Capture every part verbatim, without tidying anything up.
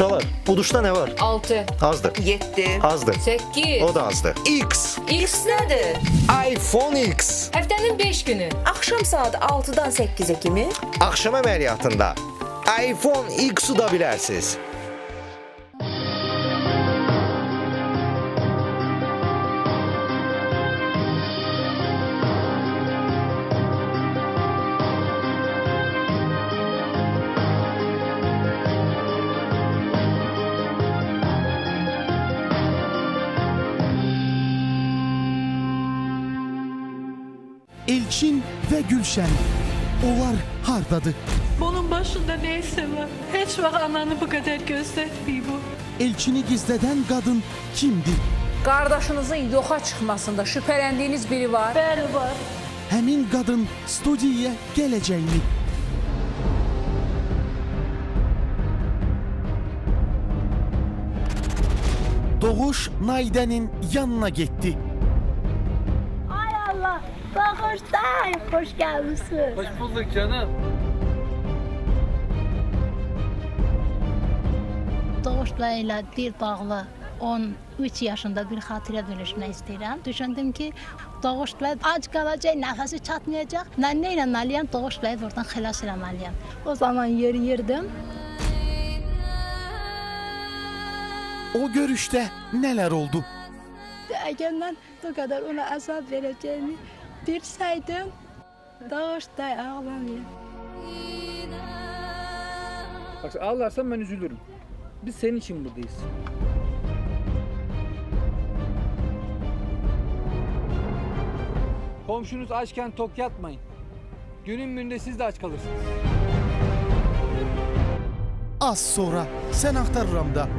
Uşaqlar, uduşda nə var? altı. Azdır. yeddi. Azdır. səkkiz. O da azdır. X. X nədir? iPhone X. Həftənin beş günü. Axşam saat altıdan səkkizə kimi Axşam əməliyyatında iPhone X-u da bilərsiniz. Elçin ve Gülşen, onlar hardadır? Bunun başında neyse var. Hiç vaxt ananı bu kadar göstermiyor bu. Elçini gizleden kadın kimdir? Qardaşınızın yoxa çıxmasında şübhələndiyiniz biri var. Bəli var. Həmin kadın studiyaya geleceğini. Doğuş Naide'nin yanına gitti. Ay Allah, bağışlayın, hoş gelmişsiniz. Hoş bulduk canım. Doğuşla ilə dil bağlı on üç yaşında bir xatirə bölüşmək istəyirəm. Düşündüm ki, Doğuşla ac qalacaq, nəfəsi çatmayacaq. Mən nə ilə məliyəm, Doğuşla buradan xilas eləməliyəm. O zaman yeriyirdim. O görüşte neler oldu? Əgər mən bu qədər ona əzab verəcəyimi bilsəydim, Doğuşla ağlamayım. Bak ağlarsan ben üzülürüm. Biz senin için buradayız. Komşunuz açken tok yatmayın. Günün münde siz de aç kalırsınız. Az sonra sen aktarıram da.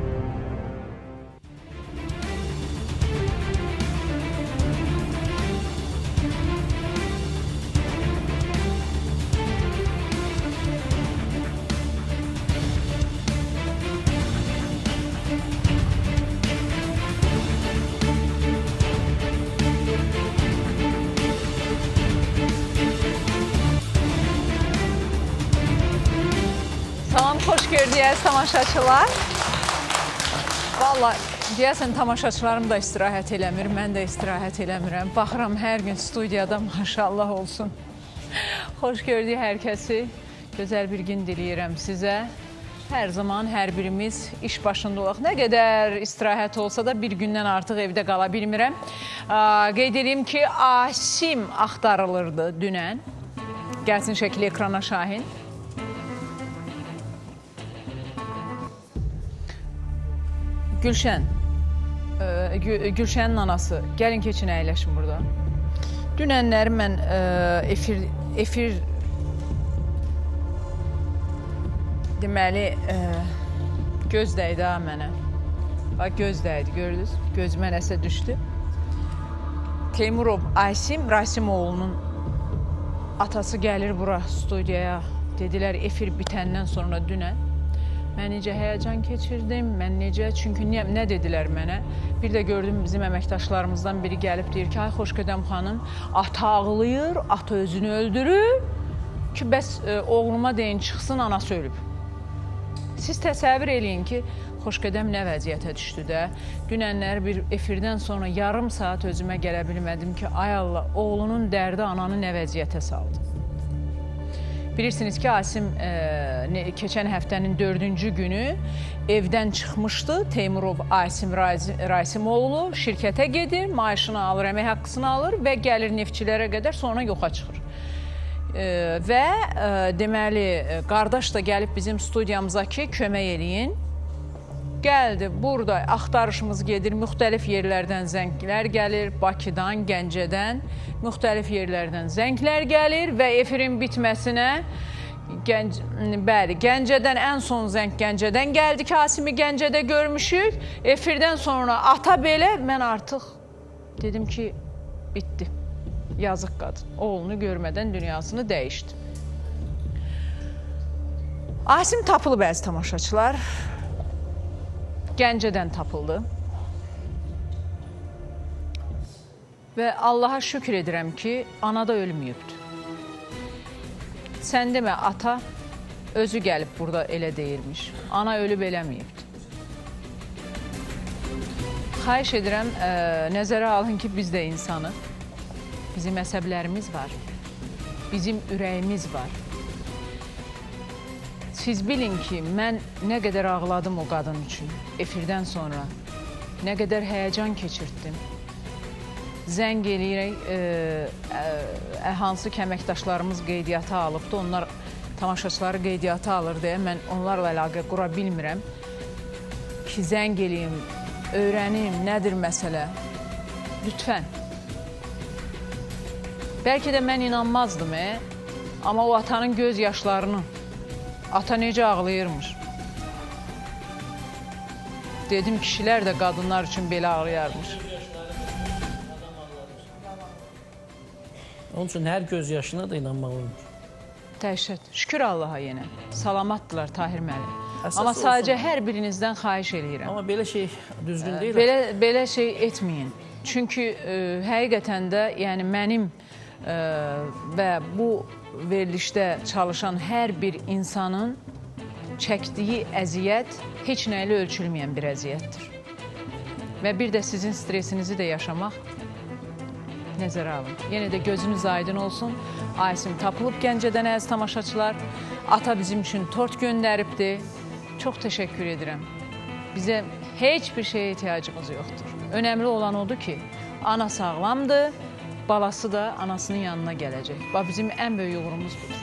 Tamam, xoş gördük tamaşaçılar. Vallahi deyəsən tamaşaçılarım da istirahət eləmir, mən də istirahət eləmirəm. Baxıram hər gün studiyada maşallah olsun. Xoş gördük hər kəsi. Gözəl bir gün diləyirəm sizə. Hər zaman hər birimiz iş başında olaq. Nə qədər istirahət olsa da bir gündən artıq evdə qala bilmirəm. Qeyd edeyim ki, Asim axtarılırdı dünən. Gəlsin şəkli ekrana Şahin. Gülşən, Gülşənin anası, gəlin keçin əyləşin burada. Dünənləri mən efir, efir deməli, göz dəydi ha mənə. Bax, göz dəydi, gördünüz, gözümə nəsə düşdü. Teymurov Asim Rasimoğlu'nun atası gəlir bura studiyaya, dedilər efir bitəndən sonra dünən. Mən necə həyəcan keçirdim, mən necə, çünki nə, nə dedilər mənə? Bir də gördüm bizim əməkdaşlarımızdan biri gəlib deyir ki, ay Xoşqədəm xanım, ata ağlayır, ata özünü öldürür ki, bəs e, oğluma deyin çıxsın, anası ölüb. Siz təsəvvür eləyin ki, Xoşqədəm nə vəziyyətə düşdü də. Dünənlər bir efirdən sonra yarım saat özümə gələ bilmədim ki, ay Allah, oğlunun dərdi ananı nə vəziyyətə saldı. Bilirsiniz ki, Asim e, keçən həftənin dördüncü günü evdən çıxmışdı. Teymurov Asim Rasimoğlu şirkətə gedir, maaşını alır, əmək haqqısını alır və gəlir neftçilərə qədər sonra yoxa çıxır. E, və e, deməli, qardaş da gəlib bizim studiyamıza ki, kömək eləyin. Gəldi, burada axtarışımız gedir, müxtəlif yerlərdən zənglər gəlir, Bakıdan, Gəncədən, müxtəlif yerlərdən zənglər gəlir və efirin bitməsinə, Gənc, bəli, Gəncədən ən son zəng Gəncədən gəldi ki, Asimi Gəncədə görmüşük, efirdən sonra ata belə, mən artıq dedim ki, bitdi, yazıq qadın, oğlunu görmədən dünyasını dəyişdi. Asim tapılıb əziz tamaşaçılar. Gəncədən tapıldı və Allaha şükür edirəm ki, ana da ölməyibdir. Sən demə, ata özü gəlib burada elə deyirmiş, ana ölüb eləməyibdir. xahiş edirəm, ə, nəzərə alın ki, biz də insanıq. Bizim əsəblərimiz var. Bizim ürəyimiz var. Siz bilin ki, mən nə qədər ağladım o qadın üçün efirdən sonra. Nə qədər həyəcan keçirtdim. Zəng eləyərək, ə, ə, hansı ki əməkdaşlarımız qeydiyyata alıbdı, onlar tamaşaçıları qeydiyyata alır deyə mən onlarla əlaqə qura bilmirəm ki, zəng eləyim, öyrənim, nədir məsələ. Lütfən. Bəlkə də mən inanmazdım, e? Amma o atanın göz yaşlarını, ata necə ağlayırmış. Dedim, kişilər də qadınlar üçün belə ağlayarmış. Onun üçün hər göz yaşına da inanmaq olmur. Dəhşət. Şükür Allaha yenə. Salamatdırlar Tahir müəllim. Amma sadəcə hər birinizdən xahiş eləyirəm. Amma belə şey düzgün deyil. Belə, belə şey etməyin. Çünki ə, həqiqətən də yəni mənim ə, və bu verilişdə çalışan hər bir insanın çəkdiyi əziyyət heç nə ilə ölçülməyən bir əziyyətdir. Və bir də sizin stresinizi də yaşamaq nəzərə alın. Yenə də gözünüz aydın olsun. Aysim tapılıb Gəncədən əziz tamaşaçılar. Ata bizim üçün tort göndəribdi. Çox təşəkkür edirəm. Bizə heç bir şeyə ehtiyacımız yoxdur. Önəmli olan odur ki, ana sağlamdır, balası da anasının yanına gələcək. Bax, bizim ən böyük uğurumuz budur.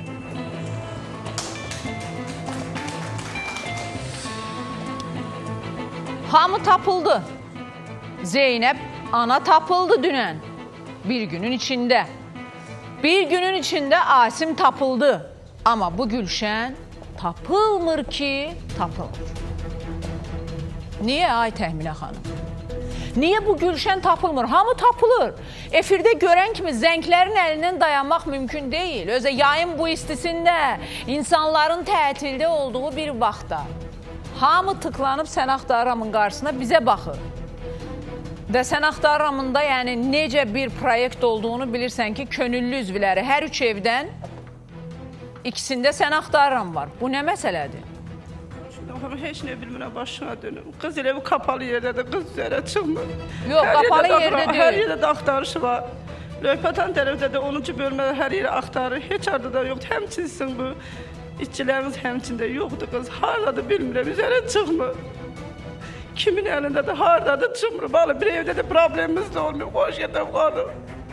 Hamı tapıldı. Zeynəb ana tapıldı dünən. Bir günün içində. Bir günün içində Asim tapıldı. Amma bu Gülşən tapılmır ki, tapılmır. Niyə ay Təxminə xanım? Niyə bu Gülşən tapılmır? Hamı tapılır. Efirdə görən kimi zənglərin əlindən dayanmaq mümkün deyil. Özə yayın bu istisində, insanların tətildə olduğu bir vaxtda. Hamı tıklanıb Sən Axtarıramın qarşısına bizə baxır. Və Sən Axtarıramında yəni necə bir proyekt olduğunu bilirsən ki, könüllü üzvləri hər üç evdən ikisində Sən Axtarıram var. Bu nə məsələdir? Heç nə bilmirəm, başına dönüm. Qız elə bu kapalı yerdədir, qız üzərə çıxmır. Yox, kapalı yerdə deyil. Hər yerdə də axtarışı var. Löypatan tərəfdə də onuncu bölmədə hər yeri axtarır. Heç arada da yoxdur. Həmçinsin bu. İşçilərimiz həmçində yoxdur qız. Haradadır bilmirəm, üzərə çıxmır. Kimin əlində də haradadır çıxmır. Balı bir evdə də problemimiz də olmuyor. Xoş gedəm qalır.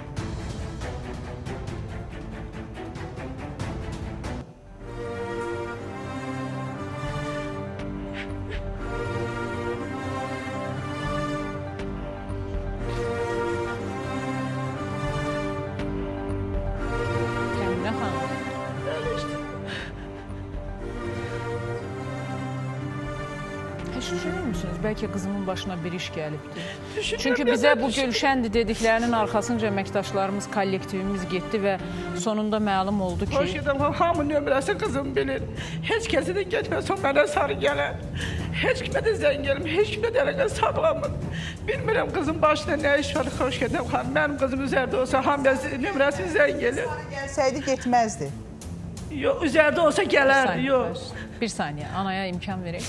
Bəlkə qızımın başına bir iş gəlibdir. Çünki bizə bu Gülşəndir dediklərinin arxasınca əməkdaşlarımız, kollektivimiz getdi və sonunda məlum oldu ki... Xoş edəm, hamı nömrəsi qızım bilir. Heç kəsi də getməsən mənə sarı gələr. Heç kimə də zəng gəlmir, heç kimə də əlaqə sağlamır. Bilmirəm qızın başına nə iş var, xoş edəm xanım. Mənim qızım üzərdə olsa, hamıya nömrəsi zəng gəlir. Gəlsəydi getməzdi. Yox, üzərdə olsa gələrdi, yox. Bir saniyə, anaya imkan verək.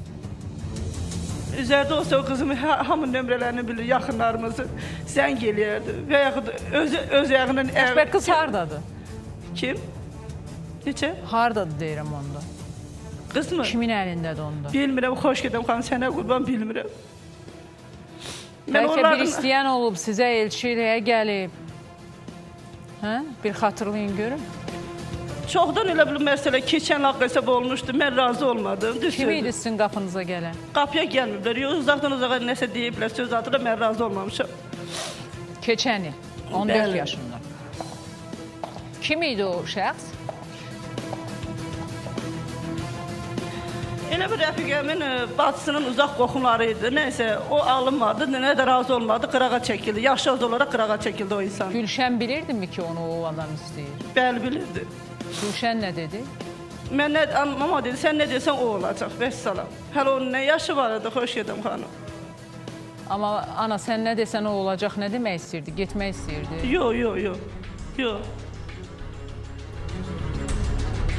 Üzərdə olsa o qızımın hamı nömrələrini bilir, yaxınlarımızı zəng eləyərdi və yaxud öz, öz yağının... Xoşbək qız haradadır? Kim? Neçə? Haradadır deyirəm onda. Qız mı? Kimin əlindədir onda? Bilmirəm, xoş gedəm xanım, sənə qurban bilmirəm. Bəlkə bir istəyən olub, sizə elçiliyə gəlib. Hə? Bir xatırlayın görün. Çoxdan elə bir məsələ keçən haqq hesab olmuşdu, mən razı olmadım. Kim idi sizin qapınıza gələn? Qapıya gəlməyiblər, yox, uzaqdan uzağa nəsə deyiblər, söz atıda mən razı olmamışam. Keçəni, on dörd yaşında. Kim idi o şəxs? Elə bir rəfiqəmin bacısının uzaq qoxumları idi, nəysə, o alınmadı, nə də razı olmadı, qırağa çəkildi. Yaşlı olaraq qırağa çəkildi o insan. Gülşən bilirdimi ki, onu o adam istəyir? Bəli, bilirdi. Gülşən nə dedi? Mən nə, mama dedi, sən nə deyirsən o olacaq, vəssalam. Hələ onun nə yaşı var idi, xoş gedəm xanım. Amma ana, sən nə desən o olacaq, nə demək istəyirdi, getmək istəyirdi? Yox, yox, yox, yox.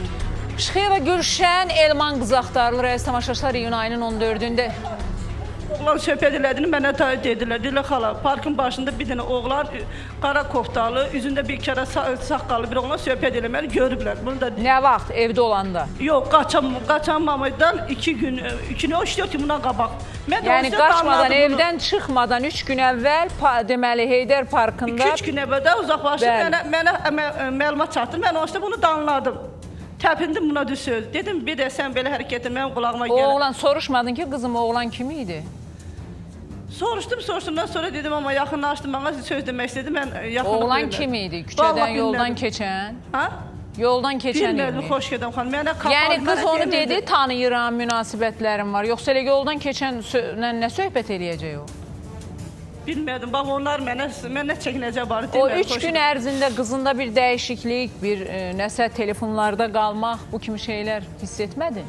Şıxıyeva Gülşən Elman qızı axtarılır, əziz tamaşaçılar, iyun ayının on dördündə. Oğlan söhbət elədiyini mənə dedilər. Dedilər, xala, parkın başında bir dənə oğlan, qara koftalı, üzündə bir kərə saqqalı bir oğlan söhbət eləməli görüblər. Bunu da... Nə vaxt evdə olanda? Yox, qaçan, qaçan mamadan iki gün, iki gün, üç dörd gün bundan qabaq. Yəni qaçmadan, evdən bunu. Çıxmadan üç gün əvvəl, deməli, Heydər Parkında... iki üç gün əvvəldə uzaqlaşıb, mənə, mənə ə, məlumat çatdı, mən o bunu danladım. Təpindim buna düz. Dedim, bir də sən belə hərəkət et, mənim qulağıma gəlir. O oğlan soruşmadın ki, qızım, oğlan kim idi? Soruşdum, soruşdumdan sonra dedim, amma yaxınlaşdım, bana söz demək istedi, mən yaxınlıq oğlan kim idi? Küçədən yoldan keçən? Ha? Yoldan keçən idi. Bilmədim, xoş gedəm xanım. Yəni, qız onu dedi, tanıyıram, münasibətlərim var. Yoxsa elə yoldan keçən nə söhbət eləyəcək o? Bilmədim, bax onlar mənə, mənə çəkinəcək var. O üç gün ərzində qızında bir dəyişiklik, bir e, nəsə telefonlarda qalmaq, bu kimi şeylər hiss etmədin?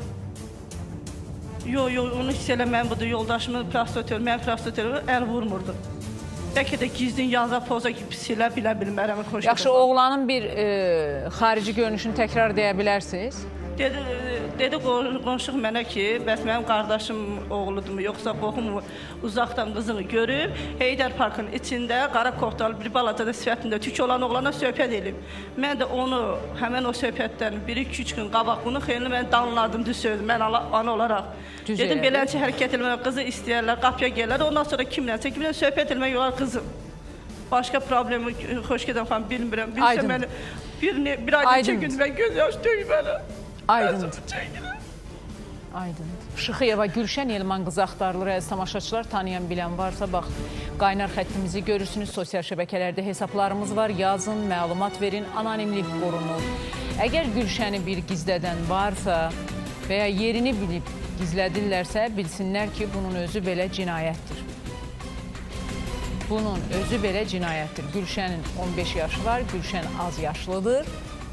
Yox, yox, onu hiss eləməyəm budur. Yoldaşımın prostatör, mənim prostatörü əl vurmurdu. Bəlkə də gizlin yaza, poza gibi silə bilə bilmərəm. Yaxşı, oğlanın bir e, xarici görünüşünü təkrar deyə bilərsiniz? Dedi, dedi qonşuq mənə ki, bəs mənim qardaşım oğludurmu, yoxsa qoxum uzaqdan qızını görüb, Heydər Parkın içində qara koftalı bir balaca da sifətində tük olan oğlana söhbət edib. Mən də onu, həmən o söhbətdən bir iki üç gün qabaq bunu xeyli mən danladım, düz söz, mən ana olaraq. Düz dedim, belənçə hərəkət eləmək, qızı istəyərlər, qapıya gəlirlər, ondan sonra kimlənsə, kimlən söhbət eləmək olar qızım. Başqa problemi, xoş gedən xanım, bilmirəm. Bilsə məni bir, bir ay neçə gün mən göz yaş döyməli. Aydındır. Aydındır. Şıxıyeva Gülşən Elman qızı axtarılır. Əziz tamaşaçılar, tanıyan bilən varsa, bax, qaynar xəttimizi görürsünüz. Sosial şəbəkələrdə hesablarımız var. Yazın, məlumat verin, anonimlik qorunur. Əgər Gülşəni bir gizlədən varsa və ya yerini bilib gizlədirlərsə, bilsinlər ki, bunun özü belə cinayətdir. Bunun özü belə cinayətdir. Gülşənin on beş yaşı var, Gülşən az yaşlıdır.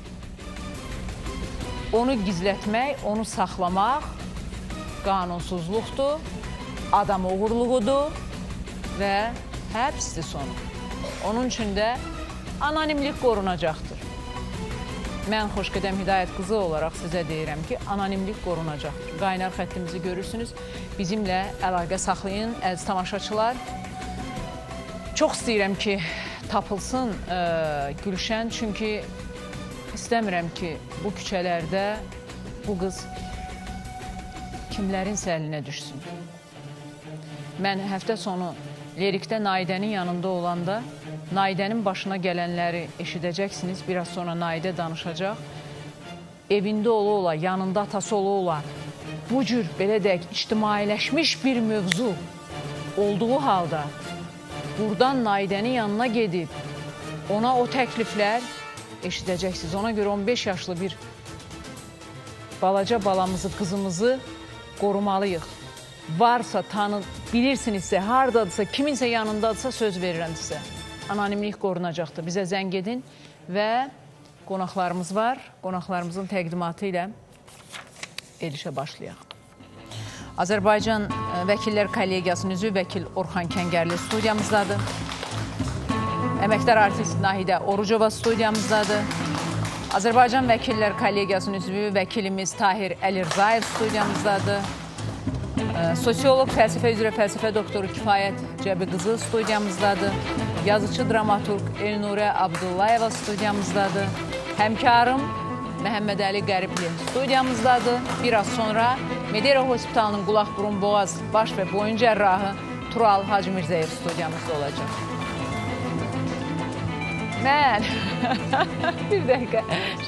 Onu gizlətmək, onu saxlamaq qanunsuzluqdur, adam oğurluğudur və həbsdir sonu. Onun üçün də anonimlik qorunacaqdır. Mən Xoşqədəm Hidayət qızı olaraq sizə deyirəm ki, anonimlik qorunacaqdır. Qaynar xəttimizi görürsünüz. Bizimlə əlaqə saxlayın, əziz tamaşaçılar. Çox istəyirəm ki, tapılsın ə, Gülşən, çünki İstəmirəm ki, bu küçələrdə bu qız kimlərin səlinə düşsün. Mən həftə sonu Lerikdə Naidənin yanında olanda Naidənin başına gələnləri eşidəcəksiniz. Biraz sonra Naidə danışacaq. Evində ola-ola, yanında atası ola-ola bu cür, belə deyək, ictimailəşmiş bir mövzu olduğu halda buradan Naidənin yanına gedib ona o təkliflər eşidəcəksiniz. Ona görə on beş yaşlı bir balaca balamızı, qızımızı qorumalıyıq. Varsa, tanı, bilirsinizsə, haradadırsa, kiminsə yanındadırsa söz verirəm sizə. Anonimlik qorunacaqdır. Bizə zəng edin və qonaqlarımız var. Qonaqlarımızın təqdimatı ilə elişə başlayaq. Azərbaycan Vəkillər Kollegiyasının üzvü vəkil Orxan Kəngərli studiyamızdadır. Əməkdar artist Nahidə Orucova studiyamızdadır. Azərbaycan Vəkillər Kollegiyasının üzvü vəkilimiz Tahir Əlirzayev studiyamızdadır. Sosiolog, fəlsəfə üzrə fəlsəfə doktoru Kifayət Cəbi qızı studiyamızdadır. Yazıcı, dramaturq Elnurə Abdullayeva studiyamızdadır. Həmkarım Məhəmməd Əli Qəribli studiyamızdadır. Biraz sonra Medera Hospitalının qulaq, burun, boğaz, baş və boyun cərrahı Tural Hacı Mirzəyev studiyamızda olacaq. Mən, bir dəqiqə.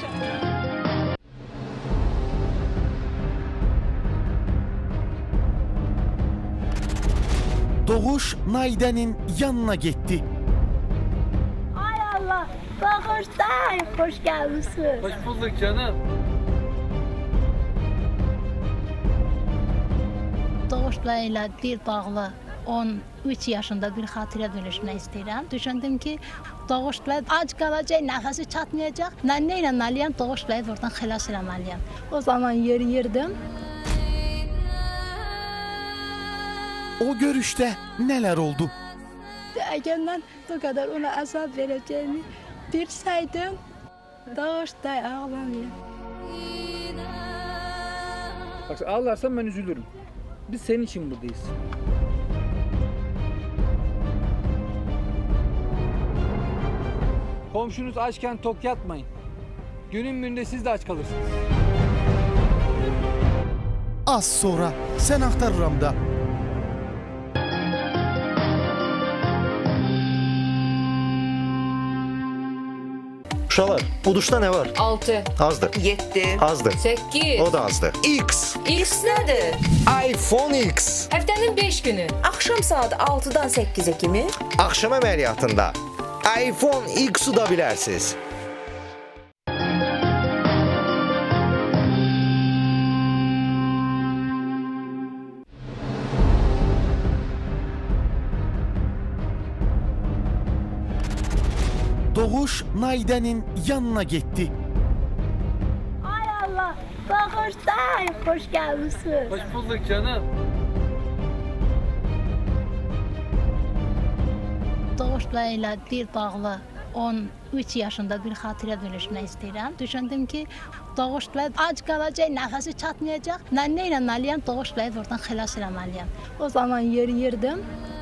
Doğuş Naidənin yanına getdi. Ay Allah, Doğuşday, xoş gəlmişsiniz. Hoş bulduk canım. Doğuşla ilə dil bağlı on üç yaşında bir xatirə bölüşmək istəyirəm. Düşündüm ki, Doğuşla ac qalacaq, nəfəsi çatmayacaq. Mən nə ilə nəliyəm, Doğuşlayı buradan xilas eləməliyəm. O zaman yeriyirdim. O görüşdə nələr oldu? Əgər mən bu qədər ona əzab verəcəyimi bilsəydim, Doğuşday ağlamayım. Bak ağlarsan ben üzülürüm. Biz senin için buradayız. Komşunuz açken tok yatmayın. Günün birinde siz de aç kalırsınız. Az sonra Sen Axtarıramda. Uşaqlar, uduşda nə var? altı, Azdır. yeddi, Azdır. səkkiz. O da azdır. X. X nədir? iPhone X. Həftənin beş günü. Axşam saat altıdan səkkizə kimi Axşam əməliyyatında iPhone X-u da bilərsiniz. Doğuş Naidənin yanına getdi. Ay Allah, bağışlayın, xoş gəlmisiniz. Hoş bulduk canım. Doğuşla ilə dil bağlı on üç yaşında bir xatirə bölüşmək istəyirəm. Düşündüm ki, Doğuşla ac qalacaq, nəfəsi çatmayacaq. Mən nə ilə nəliyəm, Doğuşla oradan xilas eləməliyəm. O zaman yeriyirdim.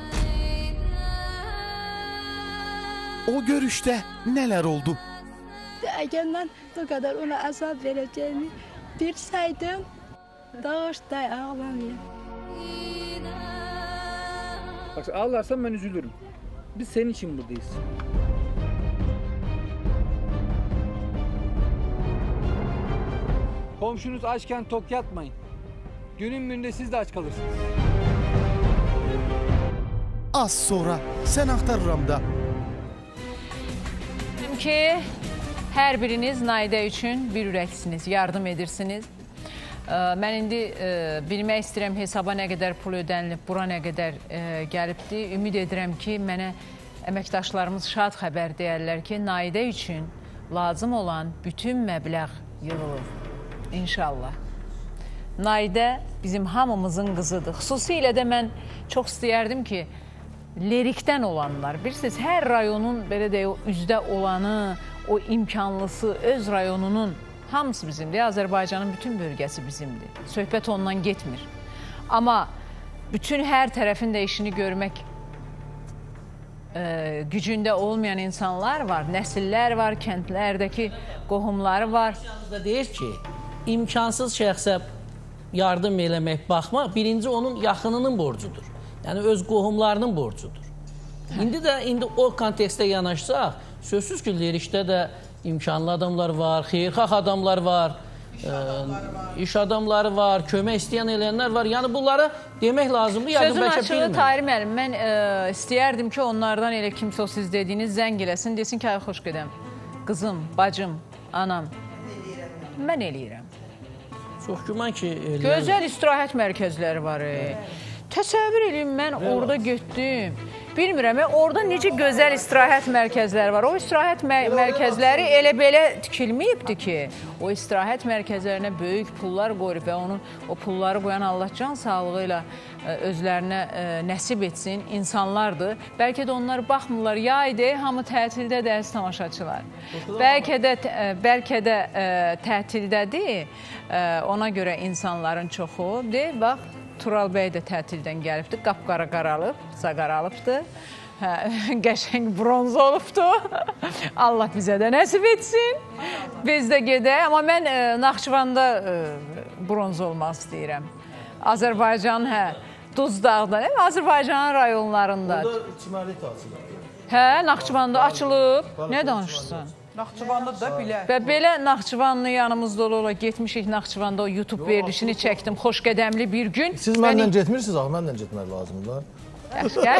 O görüşdə nələr oldu? Əgər mən bu qədər ona əzab verəcəyimi bilsəydim, Doğuşla ağlamayım. Bak ağlarsan ben üzülürüm. Biz senin için buradayız. Komşunuz açken tok yatmayın. Günün birinde siz de aç kalırsınız. Az sonra Sen Axtarıramda. Ki hər biriniz Naidə üçün bir ürəksiniz, yardım edirsiniz. Mən indi bilmək istəyirəm hesaba nə qədər pul ödənilib, bura nə qədər gəlibdi. Ümid edirəm ki, mənə əməkdaşlarımız şad xəbər deyərlər ki, Naidə üçün lazım olan bütün məbləğ yığılır. İnşallah. Naidə bizim hamımızın qızıdır. Xüsusilə də mən çox istəyərdim ki, lerikdən olanlar, bilirsiniz, hər rayonun belə deyə o üzdə olanı, o imkanlısı, öz rayonunun hamısı bizimdir. Azərbaycanın bütün bölgəsi bizimdir. Söhbət ondan getmir. Amma bütün hər tərəfin də işini görmək e, gücündə olmayan insanlar var, nəsillər var, kəndlərdəki qohumları var. Deyir ki, imkansız şəxsə yardım eləmək, baxmaq, birinci onun yaxınının borcudur. Yəni öz qohumlarının borcudur. İndi də indi o kontekstdə yanaşsaq, sözsüz ki, lerikdə də imkanlı adamlar var, xeyirxah adamlar var, ə, iş adamları var, kömək istəyən eləyənlər var. Yəni bunları demək lazımdır. Sözün açığı Tahir müəllim, mən ə, istəyərdim ki, onlardan elə kimsə o siz dediyiniz zəng eləsin, desin ki, ay xoş gedəm, qızım, bacım, anam, mən eləyirəm. Çox güman ki, eləyən... Gözəl istirahət mərkəzləri var. E. Təsəvvür edin, mən orada getdim. Bilmirəm, orada necə gözəl istirahət mərkəzləri var. O istirahət mər mərkəzləri elə belə tikilməyibdir ki, o istirahət mərkəzlərinə böyük pullar qoyub və onun o pulları qoyan Allah can sağlığı ilə özlərinə nəsib etsin insanlardır. Bəlkə də onlar baxmırlar, yaydı, hamı tətildə dərs tamaşaçılar. Bəlkə də, bəlkə də tətildədir, ona görə insanların çoxu. Deyir, bax, Tural bəy də tətildən gəlibdir, qapqara qaralıb, zaqaralıbdır, qəşəng bronz olubdur. Allah bizə də nəsib etsin, biz də gedək. Amma mən Naxçıvanda bronz olmaq istəyirəm. Azərbaycan, hə, Duzdağda, Azərbaycanın rayonlarında. Orada çimərlik açılır. Hə, Naxçıvanda açılıb. Nə danışırsan? Naxçıvanda da bilər. Və belə Naxçıvanlı yanımızda ola-ola getmişik Naxçıvanda o YouTube verilişini çəkdim. Xoş qədəmli bir gün. Siz məndən getmirsiniz, axı məndən getmək lazımdır. Gəl.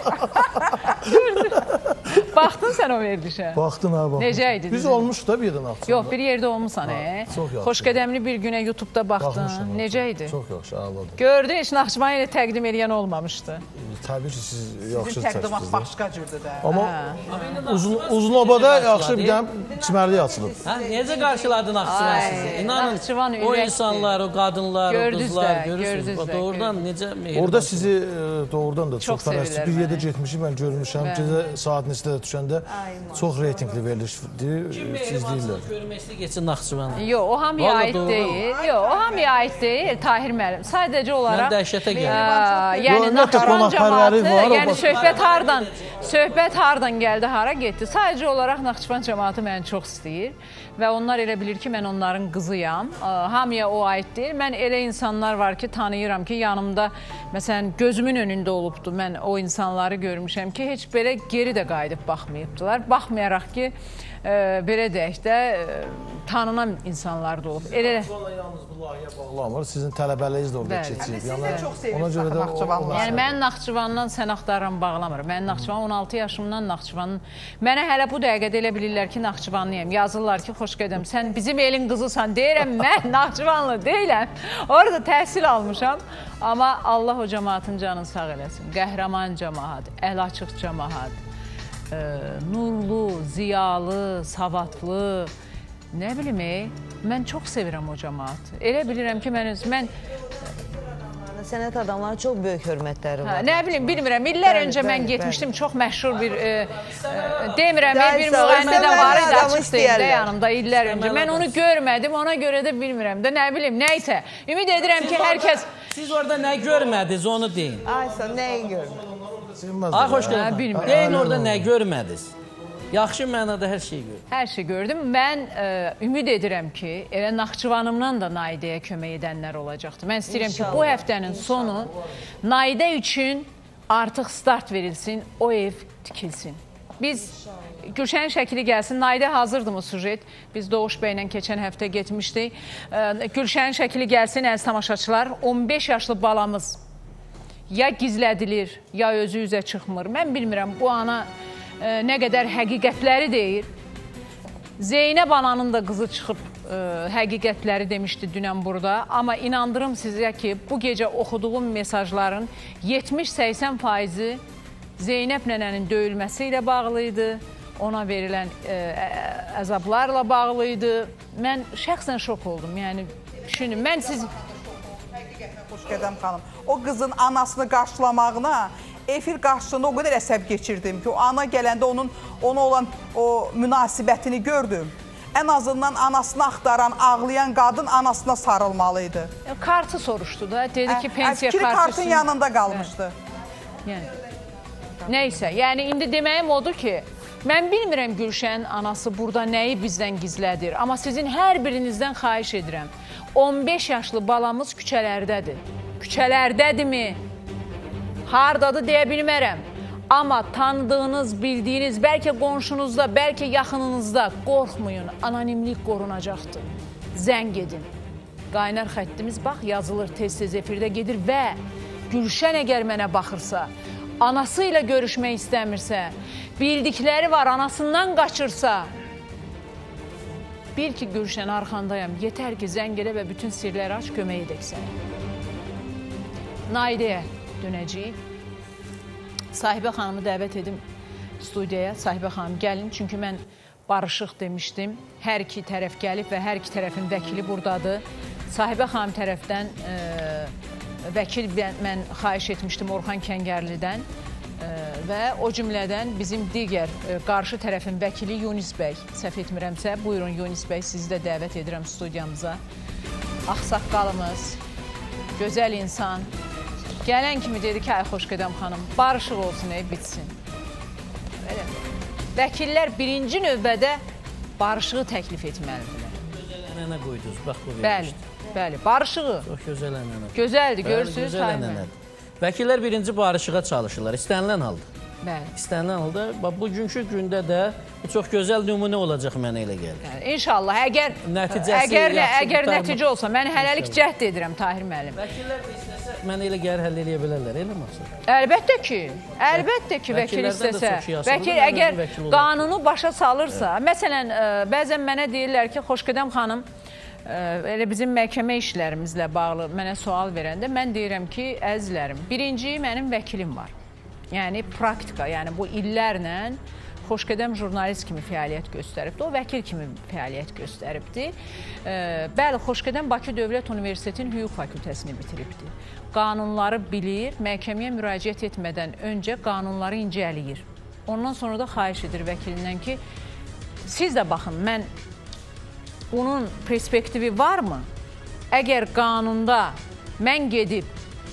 Baxdın sən o verilişə? Baxdım, hə, baxdım. Necə idi? Biz olmuşuz da bir yerdə Naxçıvanda. Yox, bir yerdə olmuşsan, e? Çox yaxşı. Xoş qədəmli bir günə YouTube'da baxdın. Necə idi? Çox yaxşı, ağladım. Gördün, heç Naxçıvanı ilə təqdim edən olmamışdı. Təbii ki, siz yaxşı çəksiniz. Sizin təqdimat başqa cürdür da. Amma uzun obada yaxşı bir dəm çimərlik açılıb. Necə qarşıladı Naxçıvan sizi? İnanın, o insanlar, o qadınlar, o qızlar, görürsünüz. Doğrudan necə mehriban. Orada sizi doğrudan da çox fənərsiniz. Bir yerdə getmişik, mən görmüşəm. Gecə saat neçədə düşəndə çox reytingli verilişdir, siz deyirlər. Görməkdə geçin Naxçıvana. Yox, o hamıya aid deyil. Yox, o hamıya aid deyil, Tahir müəllim. Sadəcə olaraq... Mən dəhşətə gəldim. Yəni, Naxçıvanca Səfərləri var. Yəni söhbət hardan, söhbət hardan gəldi, hara getdi. Sadəcə olaraq Naxçıvan cəmaatı məni çox istəyir və onlar elə bilir ki, mən onların qızıyam. Hamıya o aid deyil. Mən elə insanlar var ki, tanıyıram ki, yanımda, məsələn, gözümün önündə olubdu. Mən o insanları görmüşəm ki, heç belə geri də qayıdıb baxmayıbdılar. Baxmayaraq ki, e, belə deyək də, e, tanınan insanlar da olub. Elə... Yalnız bu layihəyə bağlamır, sizin tələbəliyiz də orada keçir. Yəni, çox sevirsiniz ona görə də Naxçıvanlı. Yəni, mən Naxçıvandan sən axtarıram bağlamır. Mən Naxçıvan on altı yaşımdan Naxçıvanın... Mənə hələ bu dəqiqədə elə bilirlər ki, Naxçıvanlıyam. Yazırlar ki, xoş qədəm, sən bizim elin qızısan. Deyirəm, mən Naxçıvanlı deyiləm. Orada təhsil almışam. Amma Allah o cəmaatın canını sağ eləsin. Qəhrəman cəmaat, əl açıq cəmaat, e, nurlu, ziyalı, savadlı, nə bilim, e, mən çox sevirəm o cəmaatı. Elə bilirəm ki, mən... mən sənət adamlarına çox böyük hörmətləri var. Hə, nə bilim, bilmirəm. İllər bəli, öncə bəli, mən getmişdim, bəli. çox məşhur bir... E, e, demirəm, bir müğənni də var idi, açıq deyildə yanımda illər öncə. Mən onu görmədim, ona görə də bilmirəm də, nə bilim, nəysə. Ümid edirəm ki, hər kəs... Siz orada nə görmədiniz, onu deyin. Aysa, nəyi görmədiniz? Ay, xoş gəlin. Deyin orada nə görmədiniz? Yaxşı mənada hər şeyi gördüm. Hər şey gördüm. Mən e, ümid edirəm ki, elə Naxçıvanımdan da Naidəyə kömək edənlər olacaqdır. Mən istəyirəm ki, bu həftənin sonu Naidə üçün artıq start verilsin, o ev tikilsin. Biz, Gülşənin şəkili gəlsin, Naidə hazırdır mı sujet? Biz Doğuş bəylə keçən həftə getmişdik. E, Gülşənin şəkili gəlsin, əziz tamaşaçılar. on beş yaşlı balamız ya gizlədilir, ya özü üzə çıxmır. Mən bilmirəm, bu ana... nə qədər həqiqətləri deyir. Zeynəb ananın da qızı çıxıb ə, həqiqətləri demişdi dünən burada. Amma inandırım sizə ki, bu gecə oxuduğum mesajların yetmiş səksən faizi Zeynəb nənənin döyülməsi ilə bağlıydı. Ona verilən ə, əzablarla bağlıydı. Mən şəxsən şok oldum. Yəni, düşünün, mən siz... Həqiqətən xoş qədəm xanım. O qızın anasını qarşılamağına efir qarşısında o qədər əsəb geçirdim ki, o ana gələndə onun ona olan o münasibətini gördüm. Ən azından anasını axtaran, ağlayan qadın anasına sarılmalıydı. Kartı soruşdu da, dedi ki, pensiya kartı... kartı... kartın yanında qalmışdı. Yəni, neysə, yəni indi deməyim odur ki, mən bilmirəm Gülşənin anası burada nəyi bizdən gizlədir. Amma sizin hər birinizdən xahiş edirəm. on beş yaşlı balamız küçələrdədir. Küçələrdədirmi? Hardadır deyə bilmərəm. Amma tanıdığınız, bildiyiniz, bəlkə qonşunuzda, bəlkə yaxınınızda qorxmayın, anonimlik qorunacaqdır. Zəng edin. Qaynar xəttimiz, bax, yazılır, tez-tez efirdə gedir və Gülşən əgər mənə baxırsa, anası ilə görüşmək istəmirsə, bildikləri var, anasından qaçırsa, bil ki, Gülşən arxandayam, yetər ki, zəng elə və bütün sirləri aç, kömək edək sənə. Naidəyə dönəcəyik. Sahibə xanımı dəvət edim studiyaya. Sahibə xanım gəlin, çünki mən barışıq demişdim. Hər iki tərəf gəlib və hər iki tərəfin vəkili buradadır. Sahibə xanım tərəfdən e, vəkil mən xahiş etmişdim Orxan Kəngərlidən e, və o cümlədən bizim digər e, qarşı tərəfin vəkili Yunis bəy, səhv etmirəmsə, buyurun Yunis bəy, sizi də dəvət edirəm studiyamıza. Ağsaqqalımız, gözəl insan. Gələn kimi dedi ki, ay xoş qədəm xanım, barışıq olsun, ey, bitsin. Belə. Vəkillər birinci növbədə barışığı təklif etməlidirlər. Gözəl ənənə qoydunuz, bax bu Bəli, vermişdir. bəli, barışığı. Çox gözəl ənənə. Gözəldir, görürsünüz. Gözəl ənənədir. Vəkillər birinci barışığa çalışırlar, istənilən halda. Bəli. İstənilən halda, bax, bugünkü gündə də çox gözəl nümunə olacaq mənə elə gəlir. Yəni, İnşallah, əgər, əgər, əgər nəticə olsa, mən hələlik cəhd edirəm, Tahir müəllim. Vəkillər də istəsə, mənə elə gəlir, həll eləyə bilərlər, elə məqsəd? Əlbəttə ki, əlbəttə ki, vəkil istəsə, vəkil əgər qanunu başa salırsa, məsələn, bəzən mənə deyirlər ki, xoş qədəm xanım, elə bizim məhkəmə işlərimizlə bağlı mənə sual verəndə, mən deyirəm ki, əzizlərim, birinci mənim vəkilim var. Yəni, praktika, yəni bu illərlə Xoşqədəm jurnalist kimi fəaliyyət göstəribdir, o vəkil kimi fəaliyyət göstəribdir. Bəli, Xoşqədəm Bakı Dövlət Universitetinin hüquq fakültəsini bitiribdir. Qanunları bilir, məhkəməyə müraciət etmədən öncə qanunları incəliyir. Ondan sonra da xahiş edir vəkilindən ki, siz də baxın, mən bunun perspektivi varmı? Əgər qanunda mən gedib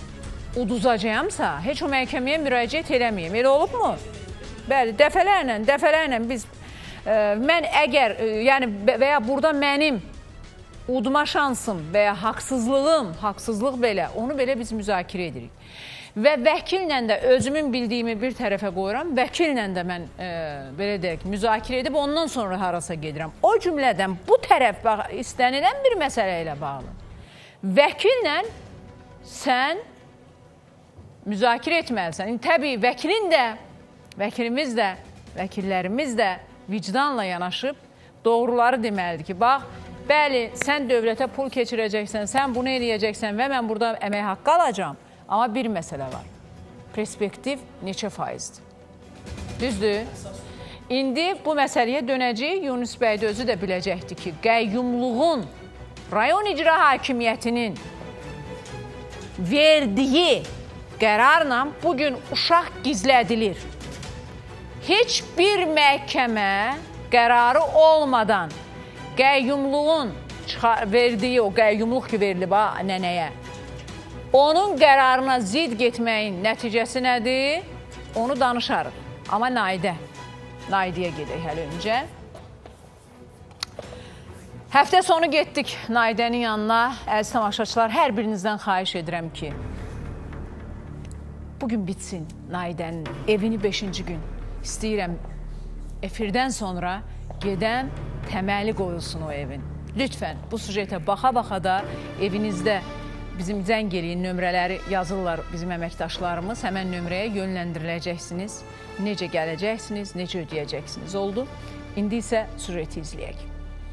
uduzacağamsa, heç o məhkəməyə müraciət eləməyim. Elə olubmu? Bəli, dəfələrlə, dəfələrlə biz, e, mən əgər, e, yəni və ya burada mənim udma şansım və ya haqsızlığım, haqsızlıq belə, onu belə biz müzakirə edirik. Və vəkillə də özümün bildiyimi bir tərəfə qoyuram, vəkillə də mən e, belə deyək, müzakirə edib ondan sonra harasa gedirəm. O cümlədən bu tərəf bax, istənilən bir məsələ ilə bağlı. Vəkillə sən müzakirə etməlisən. İndi, təbii, vəkilin də, vəkilimiz də, vəkillərimiz də vicdanla yanaşıb doğruları deməlidir ki, bax, bəli, sən dövlətə pul keçirəcəksən, sən bunu eləyəcəksən və mən burada əmək haqqı alacağım. Amma bir məsələ var. Perspektiv neçə faizdir? Düzdür? İndi bu məsələyə dönəcək. Yunus bəy də özü də biləcəkdir ki, qəyyumluğun, rayon icra hakimiyyətinin verdiyi qərarla bugün uşaq gizlədilir. Heç bir məhkəmə qərarı olmadan qəyyumluğun verdiyi, o qəyyumluq ki verilib ha, nənəyə, onun qərarına zid getməyin nəticəsi nədir? Onu danışarıq. Amma Naidə, Naidəyə gedək hələ öncə. Həftə sonu getdik Naidənin yanına. Əziz tamaşaçılar, hər birinizdən xahiş edirəm ki, bugün bitsin Naidənin evini beşinci gün. İstəyirəm, efirdən sonra gedən təməli qoyulsun o evin. Lütfən, bu sujetə baxa-baxa da evinizdə bizim zəng eləyin nömrələri yazırlar bizim əməkdaşlarımız. Həmən nömrəyə yönləndiriləcəksiniz. Necə gələcəksiniz, necə ödəyəcəksiniz oldu. İndi isə sujeti izləyək.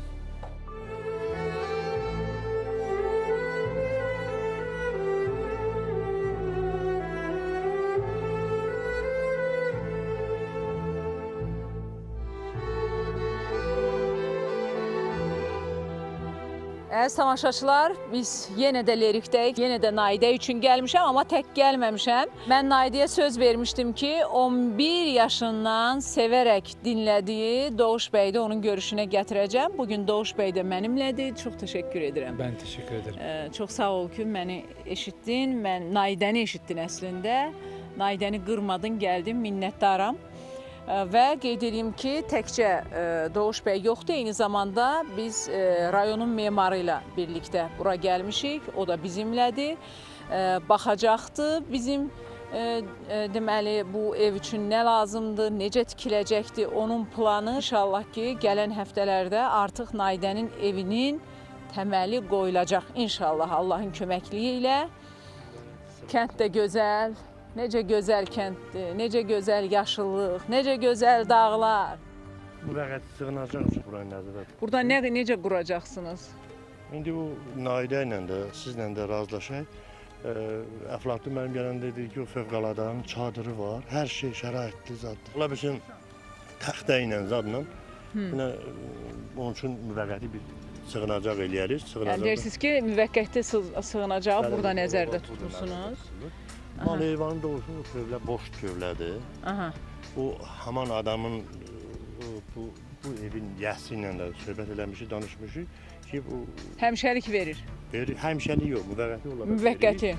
Əziz tamaşaçılar, biz yenə də Lerikdəyik, yenə də Naidə üçün gəlmişəm, amma tək gəlməmişəm. Mən Naidəyə söz vermişdim ki, on bir yaşından sevərək dinlədiyi Doğuş bəy də onun görüşünə gətirəcəm. Bugün Doğuş bəy də mənimlədir. Çox təşəkkür edirəm. Mən təşəkkür edirəm. Ee, çox sağ ol ki, məni eşitdin. Mən Naidəni eşitdin əslində. Naidəni qırmadın, gəldin, minnətdaram. Və qeyd edeyim ki, təkcə Doğuş bəy yoxdur, eyni zamanda biz rayonun memarı ilə birlikdə bura gəlmişik, o da bizimlədir, baxacaqdır. Bizim deməli bu ev üçün nə lazımdır, necə tikiləcəkdir, onun planı inşallah ki, gələn həftələrdə artıq Naidənin evinin təməli qoyulacaq inşallah Allahın köməkliyi ilə. Kənd də gözəl. Necə gözəl kənddir, necə gözəl yaşıllıq, necə gözəl dağlar. Buraya sığınacaq buraya nəzərət. Burada nə, necə quracaqsınız? İndi bu Naidə ilə də, sizlə də razılaşaq. Əflatun mənim gələndə dedi ki, o fövqəladanın çadırı var, hər şey şəraitli zaddır. Ola bilsin təxtə ilə zadla, onun üçün müvəqqəti bir sığınacaq eləyərik. Yəni deyirsiniz ki, müvəqqəti sığınacağı burada nəzərdə tutmuşsunuz. Mal heyvanın doğrusu o tövlə boş tövlədir. Aha. Bu haman adamın bu, bu evin yəsi ilə də söhbət eləmişik, danışmışıq ki, bu həmişəlik verir. Verir, həmişəlik yox, müvəqqəti olaraq. Müvəqqəti.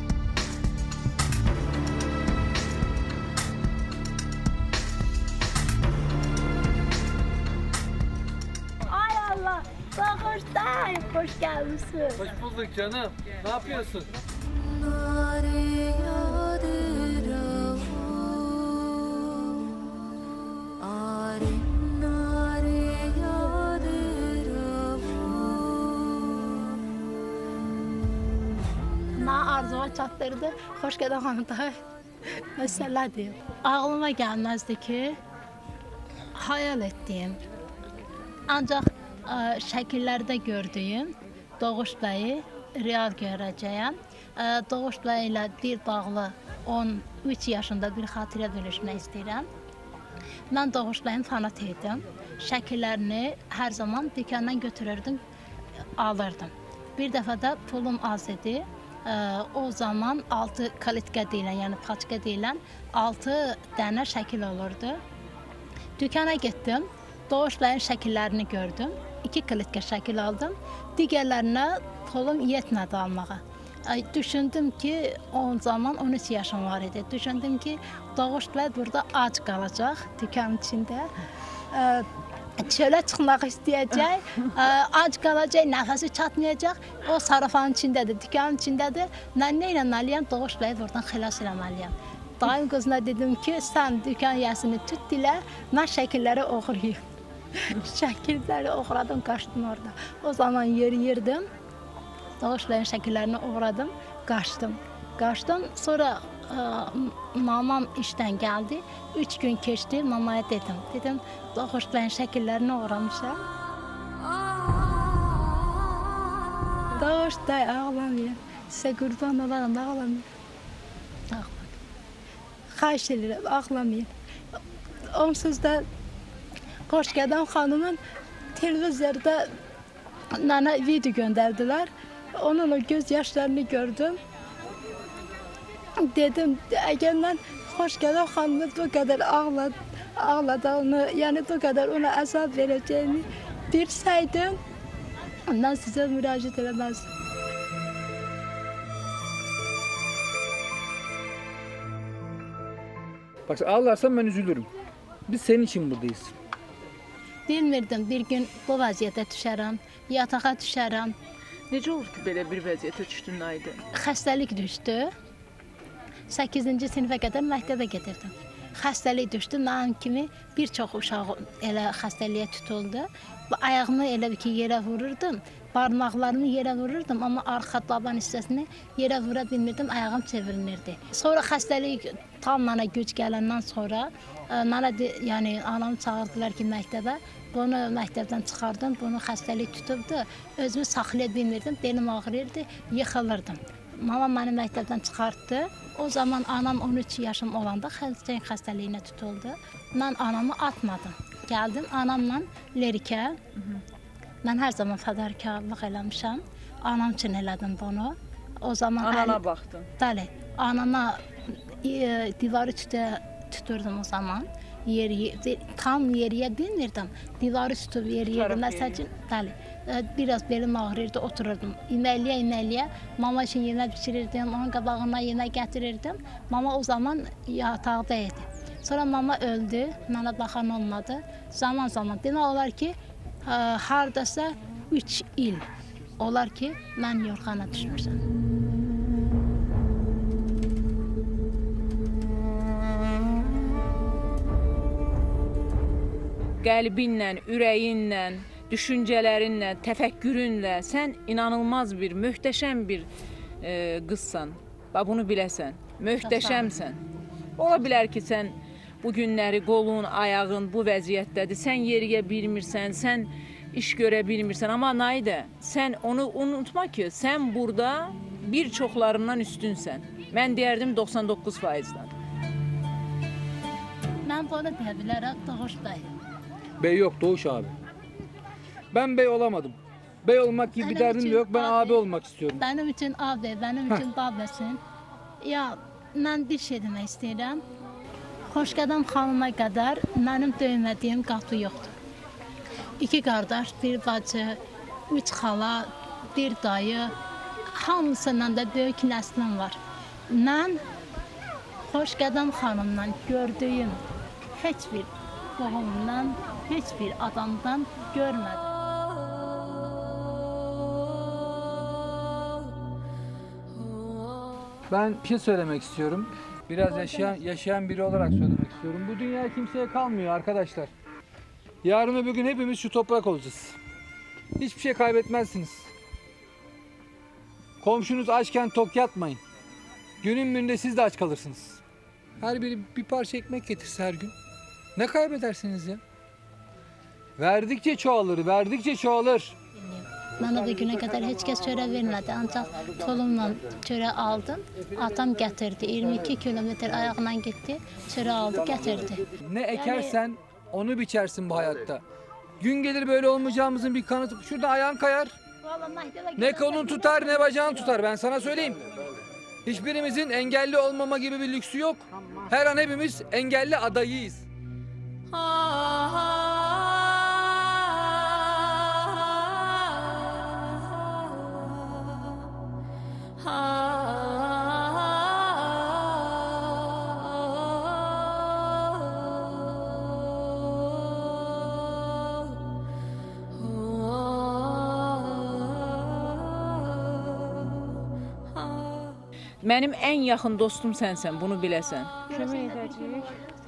Ay Allah, Doğuş'tayım, hoş gelmişsin. Hoş bulduk canım. Ne yapıyorsun? Bana arzuma çatdırdı, xoş gələn xanımda məsələdir. Ağlıma gəlməzdi ki, hayal etdiyim, ancaq ə, şəkillərdə gördüyüm Doğuş bəyi real görəcəyəm. Ə, Doğuş bəy ilə bir bağlı on üç yaşında bir xatirə bölüşmək istəyirəm. Mən Doğuş bəyin fanat idim. Şəkillərini hər zaman dükandan götürürdüm, alırdım. Bir dəfə də pulum az idi. O zaman altı kalitka deyilən, yəni paçka deyilən altı dənə şəkil olurdu. Dükana getdim, Doğuş bəyin şəkillərini gördüm. İki kalitka şəkil aldım. Digərlərinə pulum yetmədi almağa. Ay, düşündüm ki o zaman on üç yaşım var idi. Düşündüm ki Doğuşla burada ac qalacaq dükanın içində. Çölə çıxmaq istəyəcək, ac qalacaq, nəfəsi çatmayacaq. O sarafanın içindədir, dükanın içindədir. Mən nə ilə məliyəm? Doğuşla buradan xilas eləməliyəm. Dayım qızına dedim ki, sən dükan yəsini tut dilə, mən şəkilləri oxurayım. Şəkilləri oxuradım, qaçdım orada. O zaman yeriyirdim. Doğuşlayın şəkillərini uğradım, qaçdım. Qaçdım, sonra ə, mamam işdən gəldi. Üç gün keçdi, mamaya dedim. Dedim, Doğuşlayın şəkillərini uğramışam. Doğuşlay, ağlamayın. Sizə qurban olarım, ağlamayın. Ağlamayın. Xahiş edirəm, ağlamayın. Onsuz da Xoşqədəm xanımın televizorda mənə video göndərdilər. Onun o göz yaşlarını gördüm. Dedim, əgər mən Xoşqədəm xanımı bu qədər ağladı, ağladığını, yəni bu qədər ona əzab verəcəyini bilsəydim, ondan sizə müraciət eləməzdim. Bak ağlarsan ben üzülürüm. Biz senin için buradayız. Bilmirdim, bir gün bu vəziyyətə düşərəm, yatağa düşərəm. Necə oldu ki, belə bir vəziyyətə düşdün Naidə? Xəstəlik düşdü. səkkizinci sinifə qədər məktəbə gedirdim. Xəstəlik düşdü, mənim kimi bir çox uşaq elə xəstəliyə tutuldu. Ayağımı elə ki yerə vururdum, barmaqlarımı yerə vururdum, amma arxa taban hissəsini yerə vura bilmirdim, ayağım çevrilmirdi. Sonra xəstəlik tam mənə güc gələndən sonra, mənə yəni anamı çağırdılar ki, məktəbə. Bunu məktəbdən çıxardım, bunu xəstəlik tutubdu. Özümü saxlaya bilmirdim, belim ağrıyırdı, yıxılırdım. Mama məni məktəbdən çıxartdı. O zaman anam on üç yaşım olanda xəstəlik xəstəliyinə tutuldu. Mən anamı atmadım. Gəldim anamla Lerikə. Mən hər zaman fədakarlıq eləmişəm. Anam üçün elədim bunu. O zaman anana əl... baxdın. Bəli, anama e, divarı üstə tuturdum o zaman. Yeri, tam yeriyə bilmirdim. Divarı tutub yeriyirdim. Məsəl üçün, bəli, biraz belim ağrıyırdı, otururdum. İməkliyə, iməkliyə, mama üçün yemək pişirirdim, onun qabağına yemək gətirirdim. Mama o zaman yataqda idi. Sonra mama öldü, mənə baxan olmadı. Zaman zaman, demək olar ki, hardasa üç il olar ki, mən yorğana düşmüşəm. Qəlbinlə, ürəyinlə, düşüncələrinlə, təfəkkürünlə sən inanılmaz bir, möhtəşəm bir e, qızsan. Bax, bunu biləsən, möhtəşəmsən. Ola bilər ki, sən bu günləri qolun, ayağın bu vəziyyətdədir, sən yeriyə bilmirsən, sən iş görə bilmirsən. Amma Naidə, sən onu unutma ki, sən burada bir çoxlarından üstünsən. Mən deyərdim doxsan doqquz faizdən. Mən bunu deyə bilərəm, Doğuş bəy. Bey yok Doğuş abi. Ben bey olamadım. Bey olmak gibi bir derdim yok. Ben abi, abi olmak istiyorum. Benim için abi, benim için babəsin. Ya, mən bir şey demək istəyirəm. Xoşqədəm xanıma qədər mənim döymədiyim qapı yoxdur. İki qardaş, bir bacı, üç xala, bir dayı, hamısından da böyük nəslim var. Mən Xoşqədəm xanımdan gördüyüm heç bir qohumdan, heç bir adamdan görmədim. Ben bir şey söylemek istiyorum. Biraz yaşayan, yaşayan biri olarak söylemek istiyorum. Bu dünya kimseye kalmıyor arkadaşlar. Yarın öbür gün hepimiz şu toprak olacağız. Hiçbir şey kaybetmezsiniz. Komşunuz açken tok yatmayın. Günün birinde siz de aç kalırsınız. Her biri bir parça ekmek getirse her gün. Ne kaybedersiniz ya? Verdikçe çoğalır, verdikçe çoğalır. Mənə bu günə qədər heç kəs çörə vermədi, ancaq tolumla çörə aldım. Atam gətirdi, iyirmi iki kilometr ayağına getdi, çörə aldı, gətirdi. Ne ekersen onu biçersin bu hayatta. Gün gelir böyle olmayacağımızın bir kanıtı. Şurada ayağın kayar. Ne kolun tutar ne bacağın tutar, ben sana söyleyeyim. Hiçbirimizin engelli olmama gibi bir lüksü yok. Her an hepimiz engelli adayıyız. Mənim ən yaxın dostum sənsən, bunu biləsən. Kömək edəcəyik.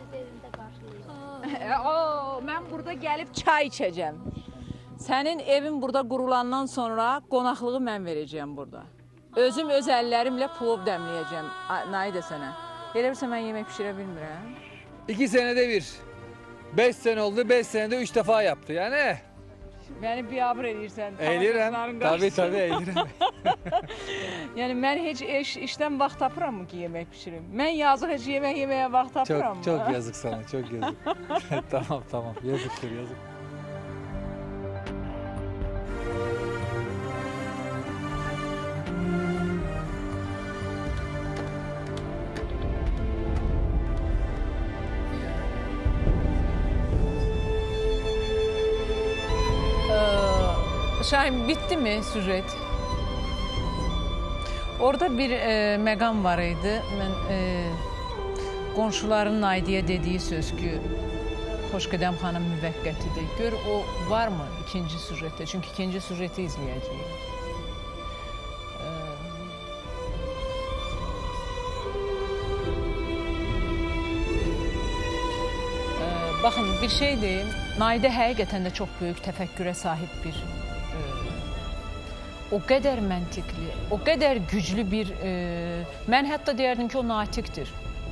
Mən burada gəlib çay içəcəm. Sənin evin burada qurulandan sonra qonaqlığı mən verəcəyəm burada. Özüm öz əllərimlə plov dəmləyəcəm. Naidə sənə. Elə bilsə mən yemək pişirə bilmirəm. İki senede bir. Beş sene oldu, beş senede üç defa yaptı. Yani Məni biabır edirsən. eylirəm. Tabii tabii eylirəm. Yəni mən heç iş, işdən vaxt tapıram mı ki yemək pişirim? Mən yazıq heç yemək yeməyə vaxt tapıram mı? Çok çok yazık sana, çok yazık. Tamam tamam, yazıktır yazık. Şahin, bitti mi süjet? Orada bir e, məqam var idi. Mən e, qonşuların Naidiyə dediyi söz ki, Xoşqədəm xanım müvəqqətidir. Gör, o var mı ikinci süjetdə? Çünki ikinci süjeti izləyəcəyik. E, e, baxın, bir şey deyim. Naidə həqiqətən də çox böyük təfəkkürə sahib bir o qədər məntiqli, o qədər güclü bir, e, mən hətta deyərdim ki, o natiqdir.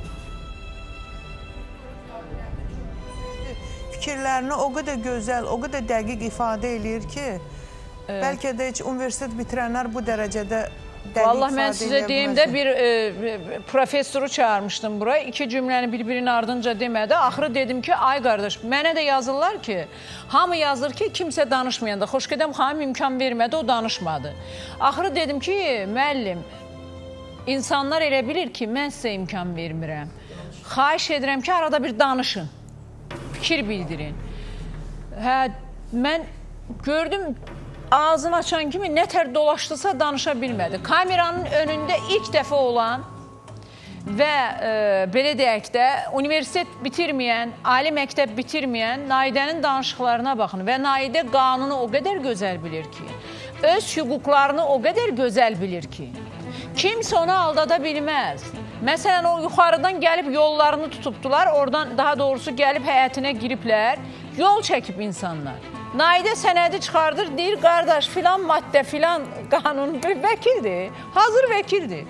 Fikirlərini o qədər gözəl, o qədər dəqiq ifadə eləyir ki, evet. Bəlkə də heç universitet bitirənlər bu dərəcədə dəqiq Vallahi mən ifadə sizə eləyə deyim də bir e, professoru çağırmışdım buraya. İki cümləni bir-birinin ardınca demədi. Axırı dedim ki, ay qardaş, mənə də yazırlar ki, hamı yazır ki, kimsə danışmayanda. Xoşqədəm xanım imkan vermədi, o danışmadı. Axırı dedim ki, müəllim, insanlar elə bilir ki, mən sizə imkan vermirəm. Xahiş edirəm ki, arada bir danışın, fikir bildirin. Hə, mən gördüm, ağzını açan kimi nətər dolaşdısa danışa bilmədi. Kameranın önündə ilk dəfə olan və e, belə deyək də, universitet bitirməyən, ali məktəb bitirməyən Naidənin danışıqlarına baxın. Və Naidə qanunu o qədər gözəl bilir ki, öz hüquqlarını o qədər gözəl bilir ki, kimsə onu aldada bilməz. Məsələn, o yuxarıdan gəlib yollarını tutubdular, oradan daha doğrusu gəlib həyətinə giriblər, yol çəkib insanlar. Naidə sənədi çıxardır, deyir, qardaş, filan maddə, filan qanun vəkildir, hazır vəkildir.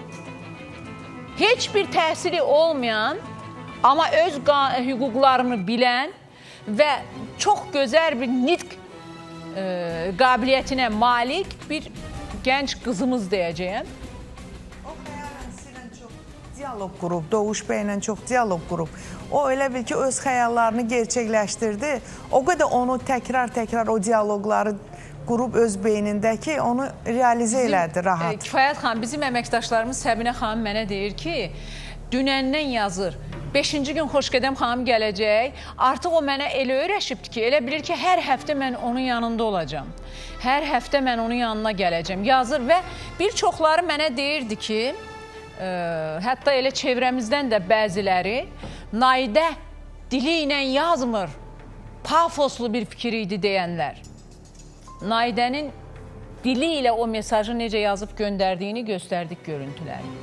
Heç bir təhsili olmayan, amma öz hüquqlarını bilən və çox gözəl bir nitq e, qabiliyyətinə malik bir gənc qızımız deyəcəyəm. O xəyalən sizlə çox diyalog qurub, Doğuş bəylə çox diyalog qurub. O elə bil ki, öz xəyallarını gerçəkləşdirdi. O qədər onu təkrar-təkrar o diyaloqları qurub öz beynində ki, onu realizə elədi rahat. E, Kifayət xanım, bizim əməkdaşlarımız Səbinə xanım mənə deyir ki, dünəndən yazır. Beşinci gün Xoşqədəm xanım gələcək. Artıq o mənə elə öyrəşibdir ki, elə bilir ki, hər həftə mən onun yanında olacam. Hər həftə mən onun yanına gələcəm. Yazır və bir çoxları mənə deyirdi ki, e, hətta elə çevrəmizdən də bəziləri, Naidə dili ilə yazmır, pafoslu bir fikir idi deyənlər. Naidənin dili ilə o mesajı necə yazıb göndərdiyini göstərdik görüntüləri.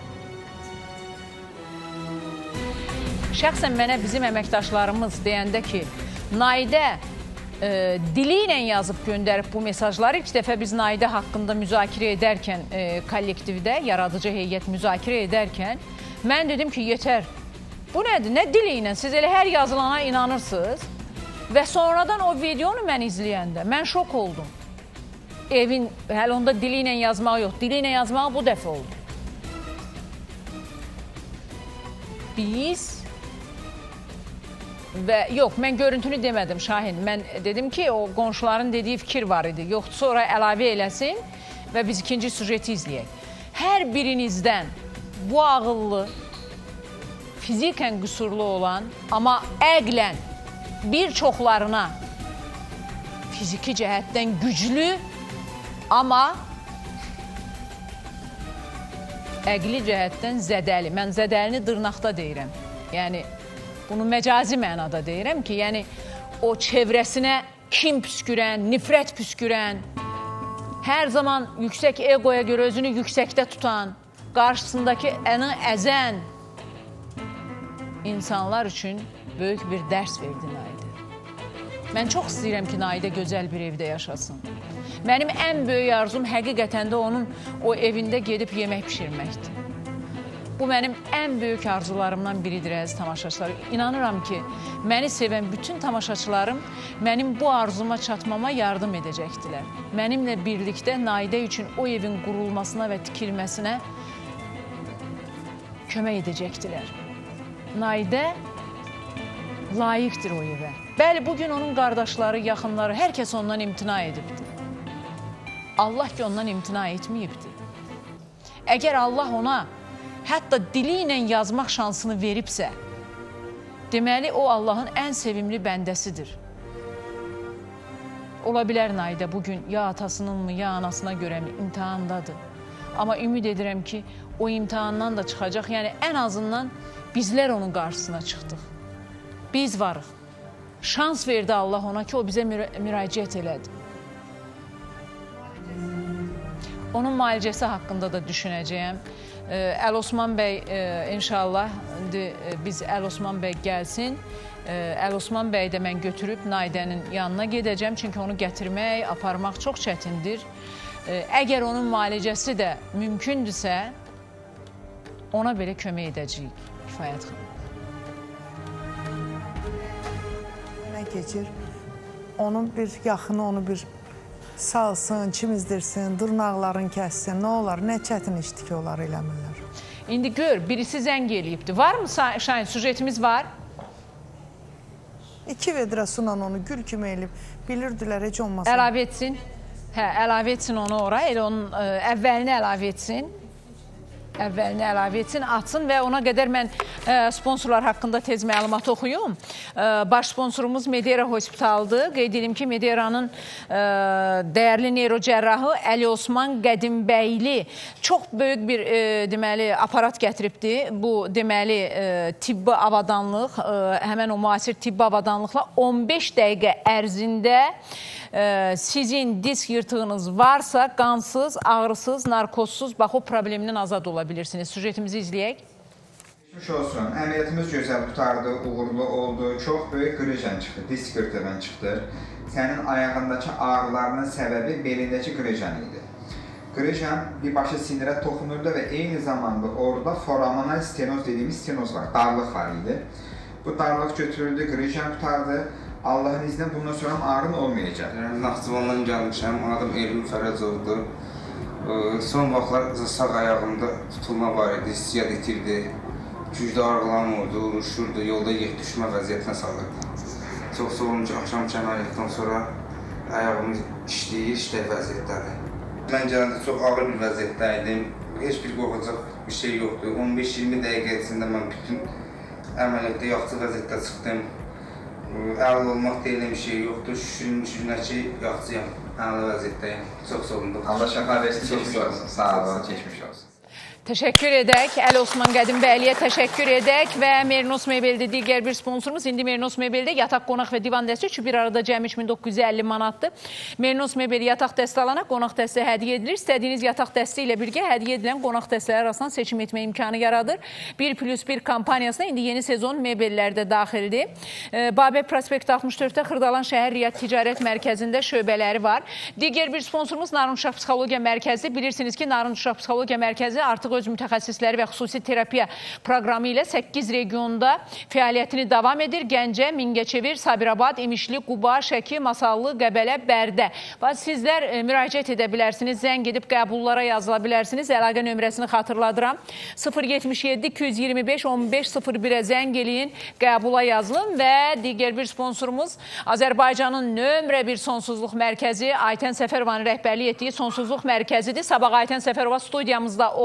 Şəxsən mənə bizim əməkdaşlarımız deyəndə ki, Naidə e, dili ilə yazıb göndərib bu mesajları. İlk dəfə biz Naidə haqqında müzakirə edərkən, e, kollektivdə, yaradıcı heyət müzakirə edərkən, mən dedim ki, yetər. Bu nədir? Nə dili ilə? Siz elə hər yazılana inanırsınız. Və sonradan o videonu mən izləyəndə, mən şok oldum. Evin, hələ onda dili ilə yazmaq yox, dili ilə yazmaq bu dəfə oldu. Biz və yox, mən görüntünü demədim Şahin. Mən dedim ki, o qonşuların dediyi fikir var idi. Yox, sonra əlavə eləsin və biz ikinci süjeti izləyək. Hər birinizdən bu ağıllı, fizikən qüsurlu olan, amma əqlən bir çoxlarına fiziki cəhətdən güclü, amma əqli cəhətdən zədəli. Mən zədəlini dırnaqda deyirəm. Yəni, bunu məcazi mənada deyirəm ki, yəni o çevrəsinə kim püskürən, nifrət püskürən, hər zaman yüksək egoya görə özünü yüksəkdə tutan, qarşısındakı əni əzən insanlar üçün böyük bir dərs verdi Naidə. Mən çox istəyirəm ki, Naidə gözəl bir evdə yaşasın. Mənim ən böyük arzum həqiqətən də onun o evində gedib yemək pişirməkdir. Bu mənim ən böyük arzularımdan biridir, əziz tamaşaçılar. İnanıram ki, məni sevən bütün tamaşaçılarım mənim bu arzuma çatmama yardım edəcəkdilər. Mənimlə birlikdə Naidə üçün o evin qurulmasına və tikilməsinə kömək edəcəkdilər. Naidə layiqdir o evə. Bəli, bugün onun qardaşları, yaxınları, hər kəs ondan imtina edibdir. Allah ki, ondan imtina etməyibdir. Əgər Allah ona hətta dili ilə yazmaq şansını veribsə, deməli, o Allahın ən sevimli bəndəsidir. Ola bilər Naidə bugün ya atasının mı, ya anasına görə mi imtihandadır. Amma ümid edirəm ki, o imtihandan da çıxacaq. Yəni, ən azından bizlər onun qarşısına çıxdıq. Biz varıq. Şans verdi Allah ona ki, o bizə müraciət elədi. Onun müalicəsi haqqında da düşünəcəyəm. Əl Osman bəy, inşallah, biz Əl Osman bəy gəlsin. Əl Osman bəy də mən götürüb Naidənin yanına gedəcəm. Çünki onu gətirmək, aparmaq çox çətindir. Əgər onun müalicəsi də mümkündürsə, ona belə kömək edəcəyik. Kifayət xanım. Nə keçir? Onun bir yaxını, onu bir salsın, çimizdirsin, dırnaqlarını kəssin, nə olar, nə çətin işdir ki, onları eləmirlər. İndi gör, birisi zəng eləyibdir. Varmı Şahin, sujetimiz var? İki vedrə sunan onu gül kimi eləyib, bilirdilər, heç olmasın. Əlavə etsin. Hə, əlavə etsin onu ora, elə onun əvvəlini əlavə etsin. Əvvəlini əlavə etsin, atsın və ona qədər mən sponsorlar haqqında tez məlumat oxuyum. Baş sponsorumuz Medera Hospitaldır. Qeyd edim ki, Mederanın dəyərli neyrocərrahı Əli Osman Qədimбəyli çox böyük bir deməli aparat gətiribdir. Bu deməli tibbi avadanlıq, həmən o müasir tibbi avadanlıqla on beş dəqiqə ərzində sizin disk yırtığınız varsa qansız, ağrısız, narkozsuz, bax o problemdən azad ola bilirsiniz. Sujetimizi izləyək. Geçmiş olsun. Əməliyyatımız gözəl qutardı, uğurlu oldu. Çox böyük qrıjan çıxdı, disk yırtığın çıxdı. Sənin ayağındakı ağrılarının səbəbi belindəki qrıjan idi. Qrıjan birbaşa sinirə toxunurdu və eyni zamanda orada foraminal stenoz dediğimiz stenoz var, darlıq var idi. Bu darlıq götürüldü, qrıjan qutardı. Allahın iznə bundan sonra ağrın olmayacaq. Naxçıvandan gəlmişəm, adım Elvin Fərəcovdur. Son vaxtlar sağ ayağımda tutulma var idi, hissiyyat itirdi. Gücdə ağrılarım oldu, uruşurdu, yolda yek düşmə vəziyyətinə salırdı. Çox soğum ki, axşam əməliyyatdan sonra ayağımı işləyir, işlək vəziyyətdədir. Mən gələndə çox ağır bir vəziyyətdə idim. Heç bir qorxacaq bir şey yoxdur. on beş iyirmi dəqiqə içində mən bütün əməliyyatda yaxşı vəziyyətdə çıxdım. Əl olmaq deyilən bir şey yoxdur. Şükürlər ki, yaxşıyam, əməli vəziyyətdəyim. Çox soğumdur. Allah şəfa versin, keçmiş olsun. Sağ olun, keçmiş olsun. Təşəkkür edək. Əli Osman Qədimbəliyə təşəkkür edək və Merinos Mebeldə digər bir sponsorumuz. İndi Merinos Mebeldə yataq, qonaq və divan dəsti üçün bir arada cəmi üç min doqquz yüz əlli manatdır. Merinos Mebel yataq dəsti alana qonaq dəsti hədiyyə edilir. İstədiyiniz yataq dəsti ilə birgə hədiyyə edilən qonaq dəstləri arasından seçim etmə imkanı yaradır. bir plus bir kampaniyasına indi yeni sezon mebellərdə daxildir. Babək Prospekt altmış dörddə Xırdalan şəhər Riyaad Ticarət Mərkəzində şöbələri var. Digər bir sponsorumuz Narın Uşaq Psixologiya Mərkəzi. Bilirsiniz ki, Narın Uşaq Psixologiya Mərkəzi artıq öz mütəxəssisləri və xüsusi terapiya proqramı ilə səkkiz regionda fəaliyyətini davam edir. Gəncə, Mingəçevir, Sabirabad, İmişli, Quba, Şəki, Masallı, Qəbələ, Bərdə. Sizlər müraciət edə bilərsiniz, zəng edib qəbullara yazıla bilərsiniz. Əlaqə nömrəsini xatırladıram. sıfır yetmiş yeddi iki yüz iyirmi beş on beş sıfır birə zəng eləyin, qəbula yazılın və digər bir sponsorumuz Azərbaycanın nömrə bir sonsuzluq mərkəzi Aytən Səfərovanın rəhbərlik etdiyi sonsuzluq mərkəzidir. Sabah Aytən Səfərova studiyamızda olacaq.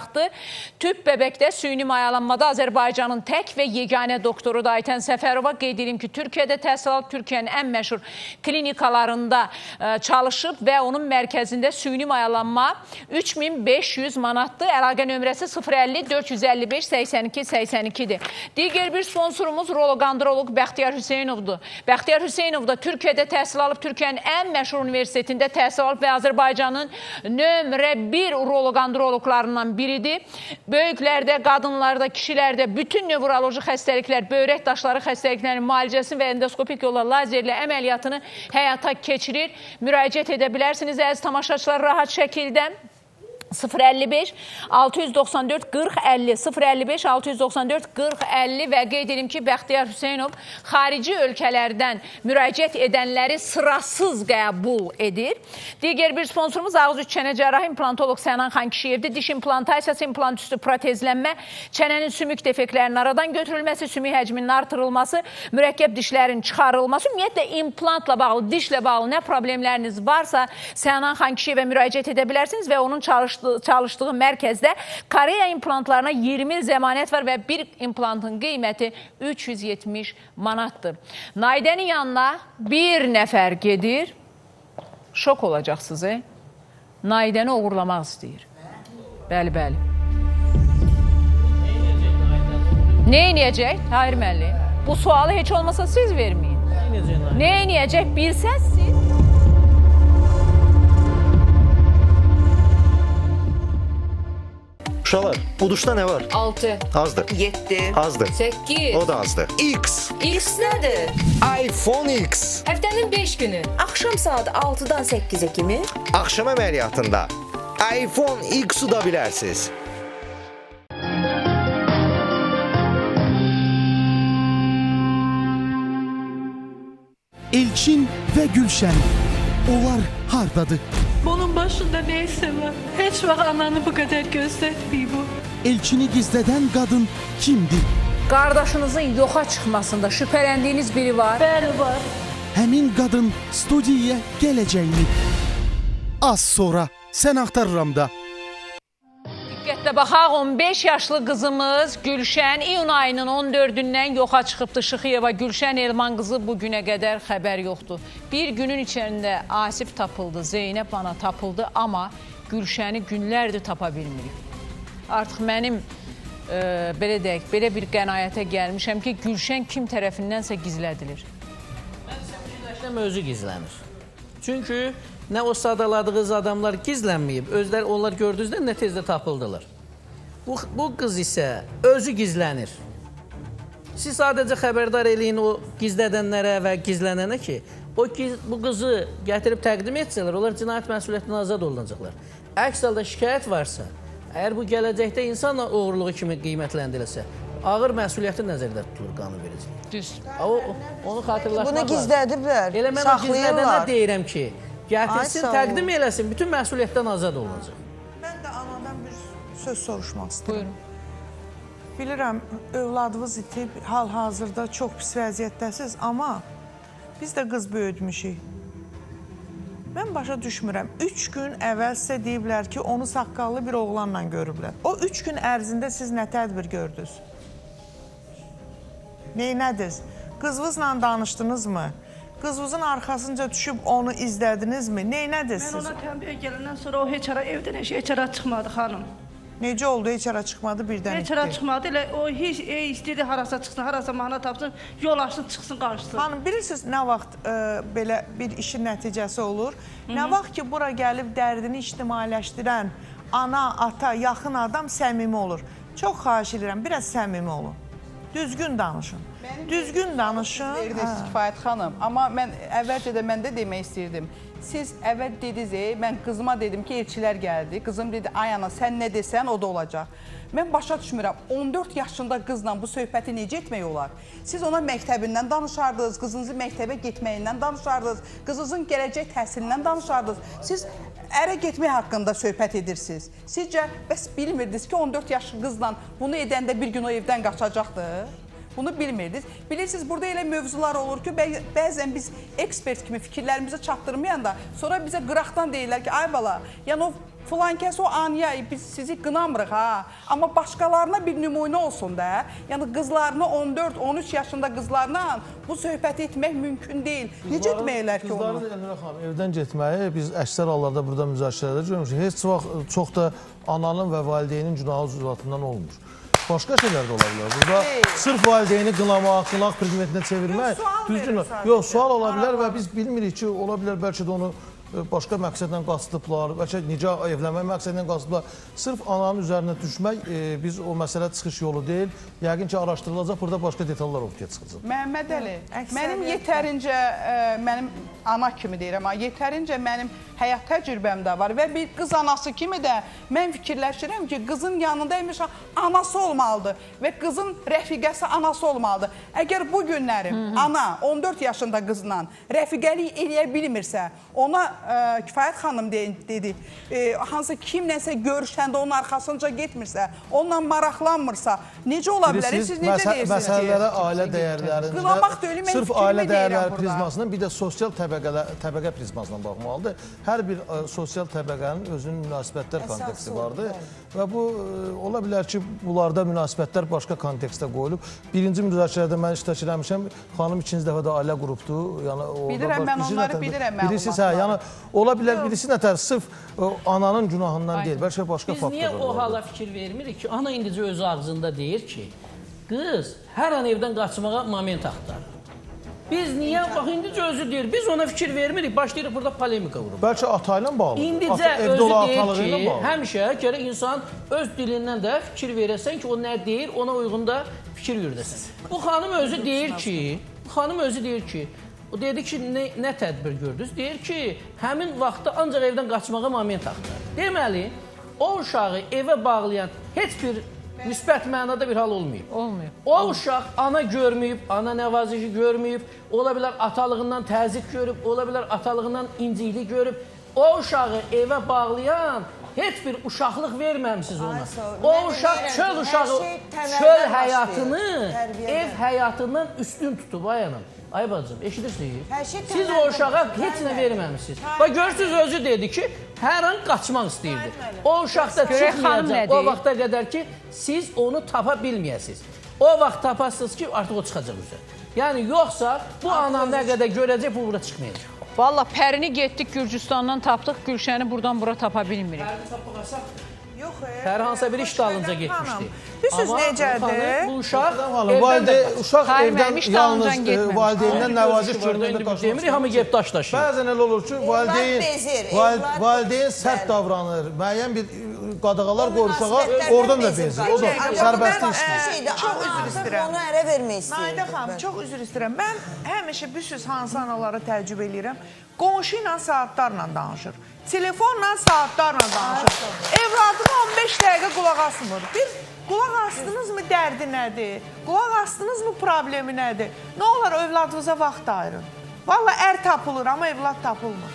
buraxdı. Tüp bəbəkdə süni mayalanmada Azərbaycanın tək və yeganə doktoru da Aytən Səfərova qeyd edim ki, Türkiyədə təhsil alıb Türkiyənin ən məşhur klinikalarında çalışıb və onun mərkəzində süni mayalanma üç min beş yüz manatdır. Əlaqə nömrəsi sıfır əlli dörd yüz əlli beş səksən iki səksən ikidir. Digər bir sponsorumuz uroloq-androloq Bəxtiyar Hüseynovdur. Bəxtiyar Hüseynov da Türkiyədə təhsil alıb, Türkiyənin ən məşhur universitetində təhsil alıb və Azərbaycanın nömrə bir uroloq-androloqlarından biridir. Böyüklərdə, qadınlarda, kişilərdə bütün nevroloji xəstəliklər, böyrək daşları xəstəliklərinin müalicəsini və endoskopik yolla lazerlə əməliyyatını həyata keçirir. Müraciət edə bilərsiniz, əziz tamaşaçılar, rahat şəkildə. sıfır əlli beş altı yüz doxsan dörd qırx əlli sıfır əlli beş altı yüz doxsan dörd qırx əlli və qeyd edim ki, Bəxtiyar Hüseynov xarici ölkələrdən müraciət edənləri sırasız qəbul edir. Digər bir sponsorumuz ağız üç çənə cərrahı implantoloq Sənan Xankişiyevdir. Diş implantasiyası, implant üstü protezlənmə, çənənin sümük defektlərinin aradan götürülməsi, sümük həcminin artırılması, mürəkkəb dişlərin çıxarılması, ümumiyyətlə implantla bağlı, dişlə bağlı nə problemləriniz varsa Sənan Xankişiyevə müraciət edə bilərsiniz və onun çalışdığı çalışdığı mərkəzdə Koreya implantlarına iyirmi il zəmanət var və bir implantın qiyməti üç yüz yetmiş manatdır. Naidənin yanına bir nəfər gedir, şok olacaqsınız, e? Naidəni uğurlamaq istəyir. Bəli, bəli. Nə eləyəcək? Tahir müəllim, bu sualı heç olmasa siz verməyin. Nə eləyəcək bilsəz siz? Uşaqlar, uduşda nə var? altı. Azdır. yeddi. Azdır. səkkiz. O da azdır. X. X nədir? iPhone X. Həftənin beş günü. Axşam saat altıdan səkkizə kimi. Axşam əməliyyatında iPhone X-u da bilərsiniz. Elçin və Gülşən, onlar hardadır? Bunun başında neyse var. Hiç vaxt ananı bu qədər gözlətməyib o. Elçini gizlədən qadın kimdir? Qardaşınızın yoxa çıxmasında şübhələndiyiniz biri var? Bəli, var. Həmin qadın studiyaya gələcəkmi? Az sonra Sən Axtarıram da. Diqqətlə baxaq, on beş yaşlı qızımız Gülşən iyun ayının on dördündən yoxa çıxıbdı. Şıxıyeva Gülşən Elman qızı bugünə qədər xəbər yoxdur. Bir günün içərisində Asif tapıldı, Zeynəb ana tapıldı, amma Gülşəni günlərdir tapa bilmirik. Artıq mənim e, belə deyək, belə bir qənaətə gəlmişəm ki, Gülşən kim tərəfindənsə gizlədilir. Mən fikirləşirəm, özü gizlənir. Çünki nə o sadaladığınız adamlar gizlənməyib, özləri onlar gördüyünüzdə nə tezdə tapıldılar. Bu, bu qız isə özü gizlənir. Siz sadəcə xəbərdar eləyin o gizlədənlərə və gizlənənə ki, o bu qızı gətirib təqdim etsələr, onlar cinayət məsuliyyətindən azad olunacaqlar. Əks halda şikayət varsa, əgər bu gələcəkdə insan uğurluğu kimi qiymətləndirilsə, ağır məsuliyyəti nəzərdə tutulur qanun vericilik. Düz. O, onu xatırlaşmaq Bunu gizlədiblər, elə mən saxlayırlar. Gizlədənə deyirəm ki, gətirsin, təqdim eləsin, bütün məsuliyyətdən azad olunacaq. Mən də anadan bir söz soruşmaq istəyirəm. Buyurun. Bilirəm, övladınız itib, hal-hazırda çox pis vəziyyətdəsiz, amma biz də qız böyütmüşük. Mən başa düşmürəm. Üç gün əvvəl sizə deyiblər ki, onu saqqallı bir oğlanla görüblər. O üç gün ərzində siz nə tədbir gördünüz? Neynədiniz? Qızınızla danışdınızmı? Qızınızın arxasınca düşüb onu izlədinizmi? Neynədiniz siz? Mən ona tənbiyə gələndən sonra o heç ara evdən heç ara çıxmadı xanım. Necə oldu? Heç ara çıxmadı, birdən Heç ara çıxmadı. Elə o heç ey, istəyirdi harasa çıxsın, harasa mahnı tapsın, yol açsın, çıxsın, qarşısın. Xanım, bilirsiniz nə vaxt e, belə bir işin nəticəsi olur? Hı -hı. Nə vaxt ki, bura gəlib dərdini ictimailəşdirən ana, ata, yaxın adam səmimi olur. Çox xahiş edirəm, biraz səmimi olun. Düzgün danışın. Düzgün danışın. Verirsiniz Kifayət xanım. Amma mən əvvəlcə də mən də demək istəyirdim. Siz əvvəl dediniz, e, mən qızıma dedim ki, elçilər gəldi. Qızım dedi, ay ana, sən nə desən, o da olacaq. Mən başa düşmürəm, on dörd yaşında qızla bu söhbəti necə etmək olar? Siz ona məktəbindən danışardınız, qızınızın məktəbə getməyindən danışardınız, qızınızın gələcək təhsilindən danışardınız. Siz ərə getmək haqqında söhbət edirsiniz. Sizcə, bəs bilmirdiniz ki, on dörd yaşlı qızla bunu edəndə bir gün o evdən qaçacaqdır? Bunu bilmirdiniz. Bilirsiniz, burada elə mövzular olur ki, bəzən biz ekspert kimi fikirlərimizi çatdırmayanda sonra bizə qıraqdan deyirlər ki, ay bala, yəni o filan kəs o aniya, biz sizi qınamırıq ha. Amma başqalarına bir nümunə olsun da. Yəni qızlarına on dörd on üç yaşında qızlarla bu söhbəti etmək mümkün deyil. Necə etməklər ki onu? Qızların Elnur xanım evdən getməyi biz əksər hallarda burada müzakirədə görmüşük. Heç vaxt çox da ananın və valideynin günahı zülatından olmur. Başqa şeylər də ola bilər. Burada sırf valideyni qınamaq, qınaq predmetinə çevirmək düzgün. Yox, sual ola bilər və biz bilmirik ki, ola bilər bəlkə də onu başqa məqsədlə qasıdıblar, bəlkə necə evlənmək məqsədlə qasıdıblar. Sırf ananın üzərinə düşmək e, biz o məsələ çıxış yolu deyil. Yəqin ki, araşdırılacaq, burada başqa detallar ortaya çıxacaq. Məhəmməd Əli, mənim yetərincə, e, mənim ana kimi deyirəm, yetərincə mənim həyat təcrübəm də var və bir qız anası kimi də mən fikirləşirəm ki, qızın yanındaymış anası olmalıdır və qızın rəfiqəsi anası olmalıdır. Əgər bu günlərim Hı -hı. ana on dörd yaşında qızla rəfiqəlik eləyə bilmirsə, ona e, Kifayət xanım de, dedi, e, hansı kimləsə görüşəndə onun arxasınca getmirsə, onunla maraqlanmırsa, necə ola bilər? Siz necə deyirsiniz? Məsələlərə ailə dəyərlərində, sırf ailə dəyərləri prizmasından bir də sosial təbəqə, təbəqə prizmasından baxmalıdır. Hər bir ə, sosial təbəqənin özünün münasibətlər konteksti vardır və bu ə, ola bilər ki, bunlarda münasibətlər başqa kontekstdə qoyulub. Birinci müzakirədə mən iştirak eləmişəm, xanım ikinci dəfə də ailə qrupdur. Yəni, bilirəm, mən onları bilirəm məlumatları. Yəni, ola bilər birisi nətər sırf ə, ananın günahından deyil, bəlkə başqa faktorlar. Biz niyə o hala fikir vermirik ki, ana indicə özü ağzında deyir ki, qız hər an evdən qaçmağa moment axtarır. Biz niyə, bax, indicə özü deyir, biz ona fikir vermirik, başlayırıq burada polemika vurur. Bəlkə ata ilə bağlıdır. İndicə özü deyir ki, həmişə gərək insan öz dilindən də fikir verəsən ki, o nə deyir, ona uyğun da fikir yürüdəsən. Bu xanım özü deyir ki, bu xanım özü deyir ki, o dedi ki, nə, nə tədbir gördünüz? Deyir ki, həmin vaxtda ancaq evdən qaçmağa moment axtarır. Deməli, o uşağı evə bağlayan heç bir müsbət mənada bir hal olmayıb. Olmayıb. O uşaq ana görməyib, ana nəvazişi görməyib, ola bilər atalığından təzyiq görüb, ola bilər atalığından inciklik görüb. O uşağı evə bağlayan heç bir uşaqlıq verməmsiz ona. O uşaq çöl uşağı, çöl həyatını ev həyatından üstün tutub ayanım. Ay bacım, eşidirsiniz? Siz o uşağa heç nə verməmişsiniz. Bax, görürsünüz, özü dedi ki, hər an qaçmaq istəyirdi. O uşaq da çıxmayacaq o vaxta qədər ki, siz onu tapa bilməyəsiniz. O vaxt tapasınız ki, artıq o çıxacaq üzə. Yəni, yoxsa bu ana nə qədər görəcək, bu bura çıxmayacaq. Valla Pərini getdik, Gürcüstandan tapdıq, Gülşəni buradan bura tapa bilmirik. Pərini tapmaq asaq. Hər hansısa bir iş dalınca getmişdi. Bilirsiniz necədir? Bu uşaq uşaq evdən yalnız valideyndən nəvaziş görməkdə qaçmaq. Demirik, hamı gəlib daş daşıyır. Bəzən elə olur ki, valideyn sərt davranır, müəyyən bir qadağalar qoyur uşağa, oradan da benzir. O da sərbəstlik istəyir. Çox üzr istəyirəm. Onu ərə vermək istəyir. Naidə xanım, çox üzr istəyirəm. Mən həmişə bir söz hansı analara təəccüb eləyirəm. Qonşu ilə saatlarla danışır. Telefonla saatlarla danışır. Evladına on beş dəqiqə qulaq asmır. Bir qulaq astınızmı dərdi nədir? Qulaq astınızmı problemi nədir? Nə olar övladınıza vaxt ayırın. Valla ər tapılır, amma evlad tapılmır.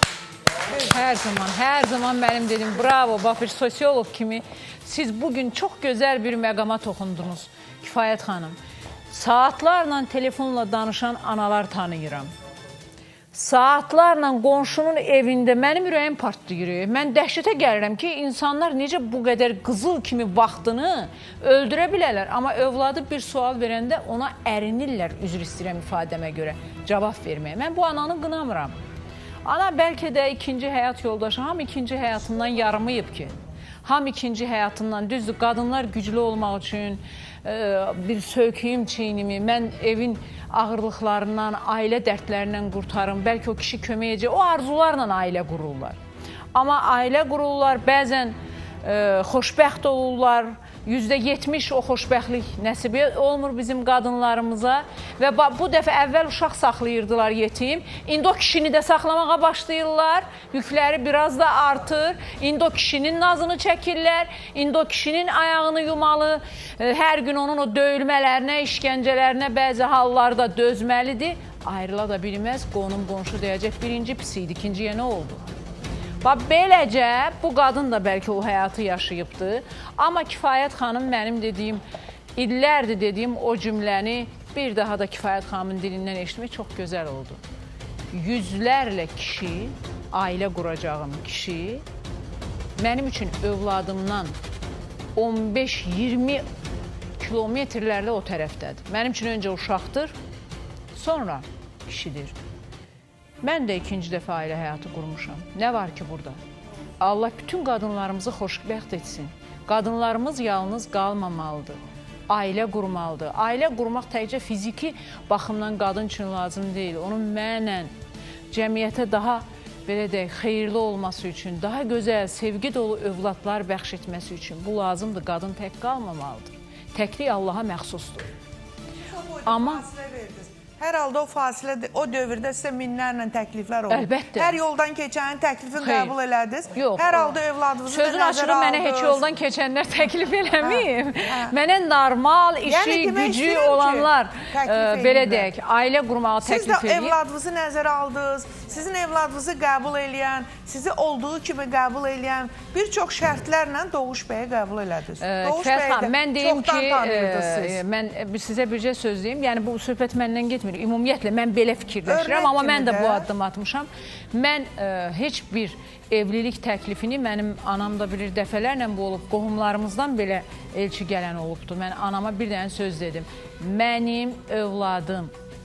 Hər zaman, hər zaman mənim dedim, bravo, bax bir sosiolog kimi siz bugün çox gözəl bir məqama toxundunuz, Kifayət xanım. Saatlarla telefonla danışan analar tanıyıram. Saatlarla qonşunun evində mənim ürəyim partlayır. Mən dəhşətə gəlirəm ki, insanlar necə bu qədər qızıl kimi vaxtını öldürə bilərlər. Amma övladı bir sual verəndə ona ərinirlər, üzr istəyirəm ifadəmə görə, cavab verməyə. Mən bu ananı qınamıram. Ana bəlkə də ikinci həyat yoldaşı, ham ikinci həyatından yarımayıb ki. Ham ikinci həyatından, düzdür, qadınlar güclü olmaq üçün bir söküyüm çiynimi, mən evin ağırlıqlarından, ailə dərdlərindən qurtarım, bəlkə o kişi kömək edəcək, o arzularla ailə qururlar. Amma ailə qururlar, bəzən e, xoşbəxt olurlar, yüzdə yetmiş o xoşbəxtlik nəsibi olmur bizim qadınlarımıza və bu dəfə əvvəl uşaq saxlayırdılar yetim, indi o kişini də saxlamağa başlayırlar, yükləri biraz da artır, indi o kişinin nazını çəkirlər, indi o kişinin ayağını yumalı, hər gün onun o döyülmələrinə, işgəncələrinə bəzi hallarda dözməlidir, ayrıla da bilməz, qonum qonşu deyəcək, birinci pis idi, ikinciyə nə oldu? Bax, beləcə bu qadın da bəlkə o həyatı yaşayıbdır. Amma Kifayət xanım mənim dediyim illərdir dediyim o cümləni bir daha da Kifayət xanımın dilindən eşitmək çox gözəl oldu. Yüzlərlə kişi, ailə quracağım kişi, mənim üçün övladımdan on beş iyirmi kilometrlərlə o tərəfdədir. Mənim üçün öncə uşaqdır, sonra kişidir. Mən də ikinci dəfə ailə həyatı qurmuşam. Nə var ki burada? Allah bütün qadınlarımızı xoşbəxt etsin. Qadınlarımız yalnız qalmamalıdır. Ailə qurmalıdır. Ailə qurmaq təkcə fiziki baxımdan qadın üçün lazım deyil. Onun mənən cəmiyyətə daha belə deyək, xeyirli olması üçün, daha gözəl, sevgi dolu övladlar bəxş etməsi üçün bu lazımdır. Qadın tək qalmamalıdır. Təklik Allaha məxsusdur. Amma hər halda o fasilə, o dövrdə sizə minlərlə təkliflər olur. Əlbəttə. Hər yoldan keçənin təklifini qəbul elədiniz. Yox. Hər halda övladınızı da sözün açığı nəzərə mənə heç aldınız. yoldan keçənlər təklif eləməyim. Mənə normal, işi, Yəni demək gücü istəyirəm ki, olanlar, təklif e, ediblər. belə deyək, ailə qurmağı Siz təklif də edib. evladınızı nəzərə aldınız, sizin evladınızı qəbul eləyən, sizi olduğu kimi qəbul eləyən bir çox şərtlərlə Doğuş bəyi qəbul elədiniz. Doğuş bəyi də mən deyim ki, çoxdan tanıyırdınız e, siz. mən sizə bircə söz deyim, yəni bu söhbət məndən getmir. Ümumiyyətlə, mən belə fikirləşirəm, Örnək amma kimi mən də də. bu addım atmışam. Mən e, heç bir evlilik təklifini mənim anam da bilir dəfələrlə bu olub, qohumlarımızdan belə elçi gələn olubdur. Mən anama bir dənə söz dedim. Mənim övladım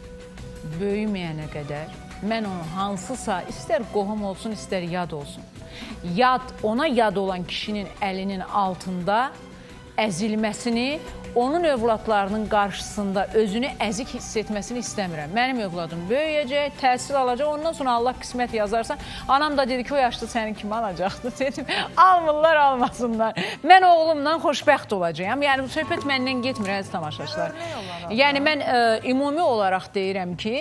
böyüməyənə qədər mən onu hansısa, istər qohum olsun, istər yad olsun, yad, ona yad olan kişinin əlinin altında əzilməsini, onun övladlarının qarşısında özünü əzik hiss etməsini istəmirəm. Mənim övladım böyüyəcək, təhsil alacaq, ondan sonra Allah qismət yazarsa, anam da dedi ki, o yaşda sənin kimi alacaqdı. Dedim, almırlar, almasınlar. Mən oğlumla xoşbəxt olacağım. Yəni, söhbət məndən getmir, əziz tamaşaçılar. Yəni, mən ə, ümumi olaraq deyirəm ki,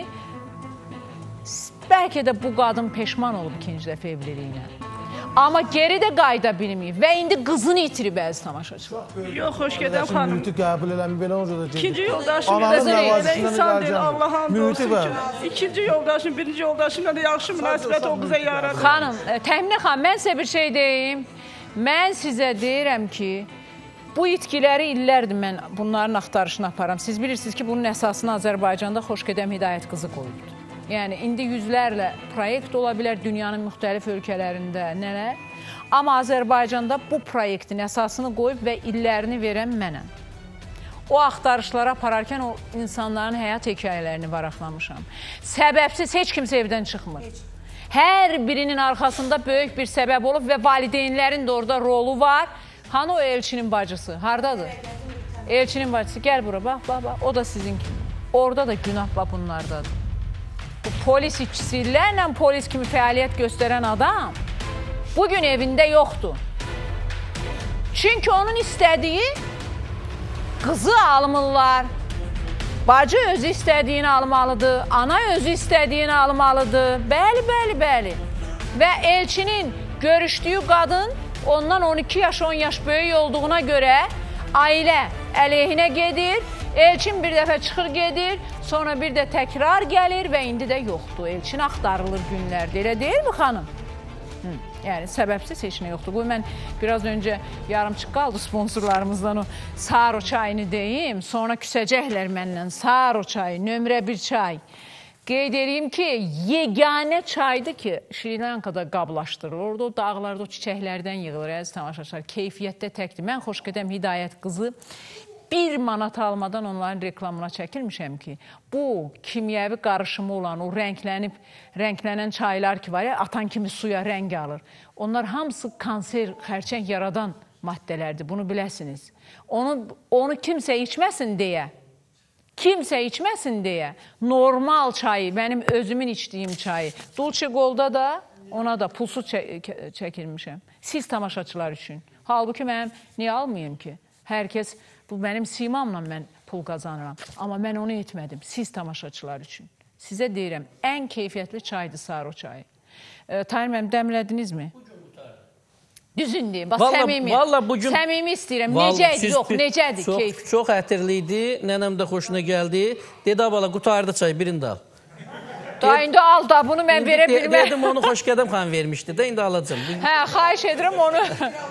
bəlkə də bu qadın peşman olub ikinci dəfə evliliyinə. Amma geri də qayda bilməyib və indi qızını itirib əziz tamaşaçılar. Yox, xoş gedəm xanım. Mühiti qəbul eləmir, belə onca da gedir. İkinci yoldaşım Ananın elə nəvazişindən insan deyil, gələcəm. Allah hamd Mühiti olsun bəli. ki. İkinci yoldaşım, birinci yoldaşımla da yaxşı münasibət o qıza yaradı. Xanım, Təminə xanım, mən sizə bir şey deyim. Mən sizə deyirəm ki, bu itkiləri illərdir mən bunların axtarışını aparam. Siz bilirsiniz ki, bunun əsasını Azərbaycanda Xoşgədəm Hidayət qızı qoyubdur. Yəni, indi yüzlərlə proyekt ola bilər dünyanın müxtəlif ölkələrində, nələr. Amma Azərbaycanda bu proyektin əsasını qoyub və illərini verən mənəm. O axtarışlara apararkən o insanların həyat hekayələrini varaqlamışam. Səbəbsiz heç kimsə evdən çıxmır. Hər birinin arxasında böyük bir səbəb olub və valideynlərin də orada rolu var. Hanı o elçinin bacısı? Hardadır? Elçinin bacısı. Gəl bura, bax, bax, bax. O da sizin kimi. Orada da günah bax bunlardadır. Bu polis işçilərlə polis kimi fəaliyyət göstərən adam bugün evində yoxdur. Çünki onun istədiyi qızı almırlar. Bacı özü istədiyini almalıdır, ana özü istədiyini almalıdır. Bəli, bəli, bəli. Və elçinin görüşdüyü qadın ondan on iki yaş, on yaş böyük olduğuna görə ailə əleyhinə gedir. Elçin bir dəfə çıxır gedir, sonra bir də təkrar gəlir və indi də yoxdur. Elçin axtarılır günlərdə, elə deyil mi xanım? Hı. Yəni, səbəbsiz heç nə yoxdur. Bu, mən biraz öncə yarımçıq qaldı sponsorlarımızdan o Saro çayını deyim. Sonra küsəcəklər məndən Saro çayı, nömrə bir çay. Qeyd edeyim ki, yeganə çaydır ki, Şri Lankada qablaşdırılır. Orada o dağlarda, o çiçəklərdən yığılır, əziz tamaşaçılar. Keyfiyyətdə təkdir. Mən Xoşgədəm Hidayət qızı bir manat almadan onların reklamına çəkilmişəm ki, bu kimyəvi qarışımı olan o rənglənib, rənglənən çaylar ki var ya, atan kimi suya rəng alır. Onlar hamısı kanser, xərçəng yaradan maddələrdir, bunu biləsiniz. Onu, onu kimsə içməsin deyə, kimsə içməsin deyə, normal çayı, mənim özümün içdiyim çayı, Dulce Gold'a da ona da pulsuz çəkilmişəm. Siz tamaşaçılar üçün. Halbuki mənim niyə almayayım ki? Hər kəs, bu mənim simamla mən pul qazanıram. Amma mən onu etmədim. Siz tamaşaçılar üçün. Sizə deyirəm, ən keyfiyyətli çaydır Saro çayı. E, Tahir mənim dəmlədinizmi? Düzün deyim. Bax, Vallahi, səmimi. vallahi bugün, səmimi istəyirəm. Necədir? Yox, necədir? Çox, Keyf. çox ətirli idi. Nənəm də xoşuna gəldi. Dedi, abala, qutardı çay, birini də al. Da, indi al da, bunu mən İndi verə de, bilməm. Dedim, onu Xoşgədəm xanım vermişdi də, indi alacam. Hə, xahiş edirəm onu.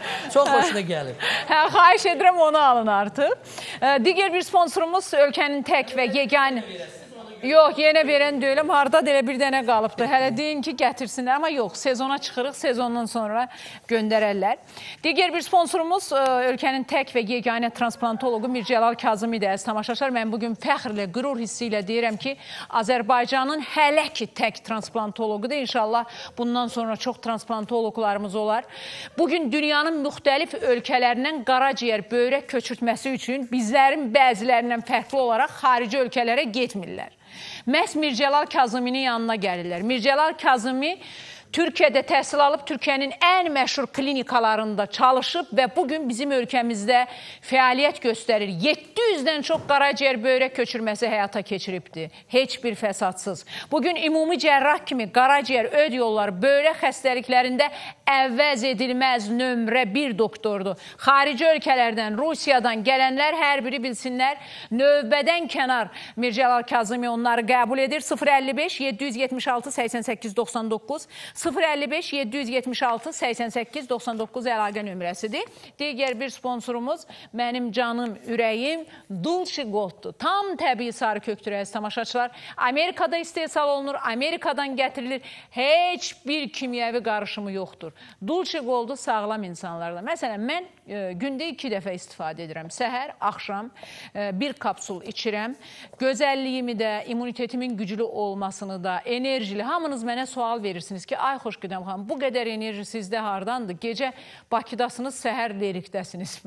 Çox xoşuna gəlir. Hə, xahiş edirəm onu alın artıq. Digər bir sponsorumuz ölkənin tək və yeganə... Yox, yenə verən deyiləm. Harada elə bir dənə qalıbdır. Hələ deyin ki, gətirsinlər. Amma yox, sezona çıxırıq. Sezondan sonra göndərərlər. Digər bir sponsorumuz ölkənin tək və yeganə transplantoloqu Mircəlal Kazımidir. Əziz tamaşaçılar, mən bugün fəxrlə, qürur hissi ilə deyirəm ki, Azərbaycanın hələ ki tək transplantoloqudur. İnşallah bundan sonra çox transplantoloqlarımız olar. Bugün dünyanın müxtəlif ölkələrindən qaraciyər, böyrək köçürtməsi üçün bizlərin bəzilərindən fərqli olaraq xarici ölkələrə getmirlər. Məhz Mircəlal Kazıminin yanına gəlirlər. Mircəlal Kazımi Türkiyədə təhsil alıb, Türkiyənin ən məşhur klinikalarında çalışıb və bugün bizim ölkəmizdə fəaliyyət göstərir. yeddi yüzdən çox qaraciyər böyrək köçürməsi həyata keçiribdir. Heç bir fəsadsız. Bugün ümumi cərrah kimi qaraciyər, öd yolları, böyrək xəstəliklərində əvvəz edilməz nömrə bir doktordur. Xarici ölkələrdən, Rusiyadan gələnlər hər biri bilsinlər, növbədən kənar Mircəlal Kazımi onları qəbul edir. sıfır əlli beş yeddi yüz yetmiş altı səksən səkkiz doxsan doqquz sıfır əlli beş yeddi yüz yetmiş altı səksən səkkiz doxsan doqquz əlaqə nömrəsidir. Digər bir sponsorumuz mənim canım, ürəyim Dulce Golddur. Tam təbii sarı kökdür əziz tamaşaçılar. Amerikada istehsal olunur, Amerikadan gətirilir. Heç bir kimyəvi qarışımı yoxdur. Dulce Goldu sağlam insanlarda. Məsələn, mən e, gündə iki dəfə istifadə edirəm. Səhər, axşam e, bir kapsul içirəm. Gözəlliyimi də, immunitetimin güclü olmasını da, enerjili. Hamınız mənə sual verirsiniz ki, ay xoş gedəm xanım, bu qədər enerji sizdə hardandır? Gecə Bakıdasınız, səhər Lerikdəsiniz.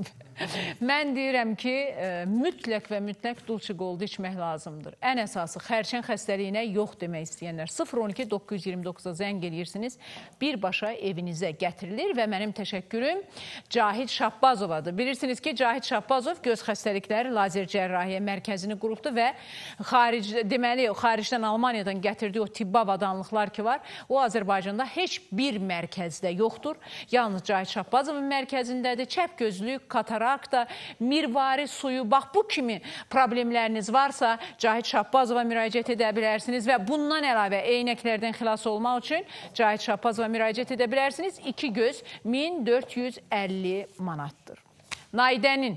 Mən deyirəm ki, e, mütləq və mütləq Dulce Goldu içmək lazımdır. Ən əsası, xərçəng xəstəliyinə yox demək istəyənlər. sıfır on iki doqquz yüz iyirmi doqquza zəng edirsiniz, birbaşa evinizə gətirilir və mənim təşəkkürüm Cahid Şahbazovadır. Bilirsiniz ki, Cahid Şahbazov göz xəstəlikləri lazer cərrahiyyə mərkəzini qurubdur və xaric, deməli, xaricdən Almaniyadan gətirdiyi o tibbi avadanlıqlar ki var, o Azərbaycanda heç bir mərkəzdə yoxdur. Yalnız Cahid Şahbazovun mərkəzindədir. Çəp gözlük, katarakta, mirvari suyu, bax bu kimi problemləriniz varsa Cahid Şahbazova müraciət edə bilərsiniz və bundan əlavə eynəklərdən xilas olmaq üçün Cahid Şahbazova müraciət edə bilərsiniz. İki göz min dörd yüz əlli manatdır. Naidənin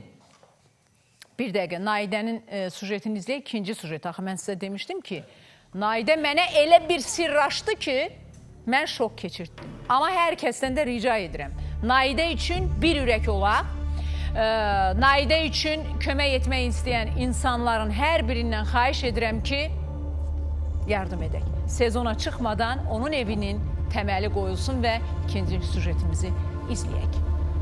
bir dəqiqə, Naidənin e, sujetini izləyək. İkinci sujet. Axı mən sizə demişdim ki, Naidə mənə elə bir sirraşdı ki, mən şok keçirdim. Amma hər kəsdən də rica edirəm. Naidə üçün bir ürək olaq. E, Naidə üçün kömək etmək istəyən insanların hər birindən xahiş edirəm ki, yardım edək. Sezona çıxmadan onun evinin təməli qoyulsun və ikinci sujetimizi izləyək.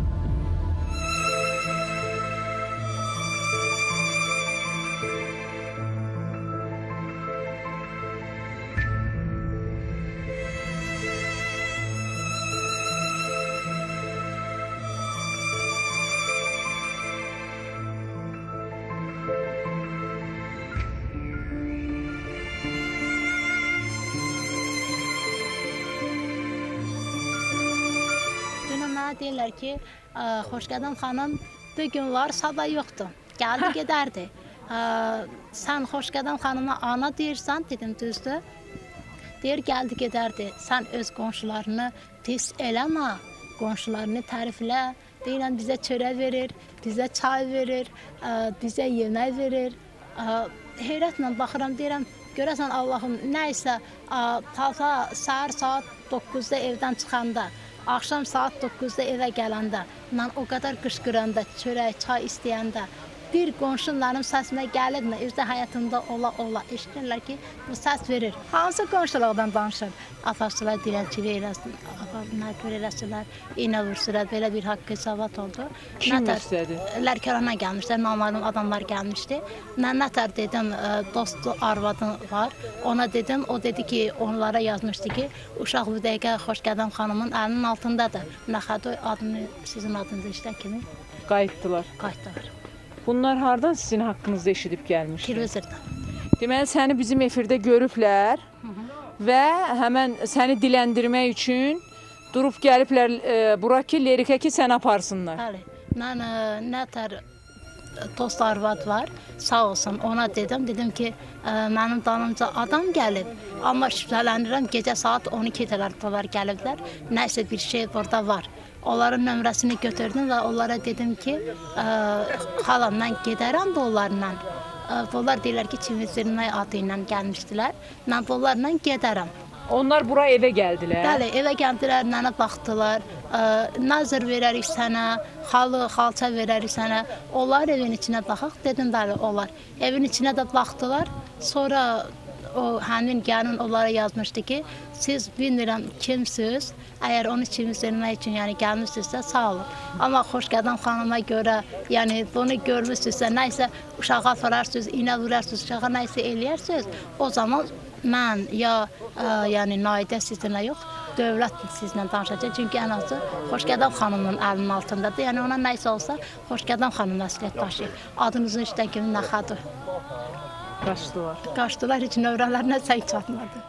Deyirlər ki, Xoşqədəm xanım bu gün var, sabah yoxdur. Gəldi, gedərdi. Sən Xoşqədəm xanıma ana deyirsən, dedim düzdür. Deyir, gəldi, gedərdi. Sən öz qonşularını pis eləmə, qonşularını təriflə. Deyirəm, bizə çörək verir, bizə çay verir, bizə yemək verir. Heyrətlə baxıram, deyirəm, görəsən Allahım, nə isə tata səhər saat doqquzda evdən çıxanda, axşam saat doqquzda evə gələndə, mən o qədər qışqıranda, çörək, çay istəyəndə, bir qonşum mənim səsimə gəlirmə, özdə həyatımda ola-ola, eşidirlər ki, bu səs verir. Hansı qonşuluqdan danışır? Ataşdılar, dilənçili eləsin, mərkür eləsinlər, iynə vursunlar, belə bir haqq hesabat oldu. Kim istədi? Lərkərana gəlmişlər, namalum adamlar gəlmişdi. Mən nətər dedim, dostu, arvadın var, ona dedim, o dedi ki, onlara yazmışdı ki, uşaq bu dəqiqə Xoşqədəm xanımın əlinin altındadır. Nəxəd adını, sizin adınızı işlən kimi? Qayıtdılar. Qayıtdılar. Bunlar hardan sizin haqqınızda eşidib gəlmişdir? Televizordan. Deməli, səni bizim efirdə görüblər və həmən səni diləndirmək üçün durub gəliblər e, bura ki, Lerikə ki, səni aparsınlar. Bəli. Mən e, nətər dost arvad var, sağ olsun, ona dedim, dedim ki, e, mənim danımca adam gəlib, amma şübhələnirəm, gecə saat on iki tələrdə var gəliblər, nəsə bir şey burada var. onların nömrəsini götürdüm və onlara dedim ki, xalam, mən gedərəm bu onlarla. Onlar deyirlər ki, Çimizirnay adı ilə gəlmişdilər. Mən bunlarla gedərəm. Onlar bura evə gəldilər? Bəli, evə gəldilər, mənə baxdılar. Nazır verərik sənə, xalı, xalça verərik sənə. Onlar evin içinə baxaq, dedim, bəli, onlar. Evin içinə də baxdılar. Sonra o həmin gəlin onlara yazmışdı ki, siz bilmirəm kimsiniz, əgər onu Çimizirnay üçün yəni gəlmişsinizsə, sağ olun. Amma Xoşqədəm xanıma görə, yəni bunu görmüşsünüzsə, nəysə uşağa apararsınız, iynə vurarsınız, uşağa nəysə eləyərsiniz, o zaman mən ya yəni Naidə sizinlə yox, dövlət sizinlə danışacaq. Çünki ən azı Xoşqədəm xanımın əlinin altındadır. Yəni ona nəysə olsa, Xoşqədəm xanım məsuliyyət daşıyır. Adınızın üstdən kimi nəxadır. Qaçdılar. Qaçdılar, heç növrələrinə səy çatmadı.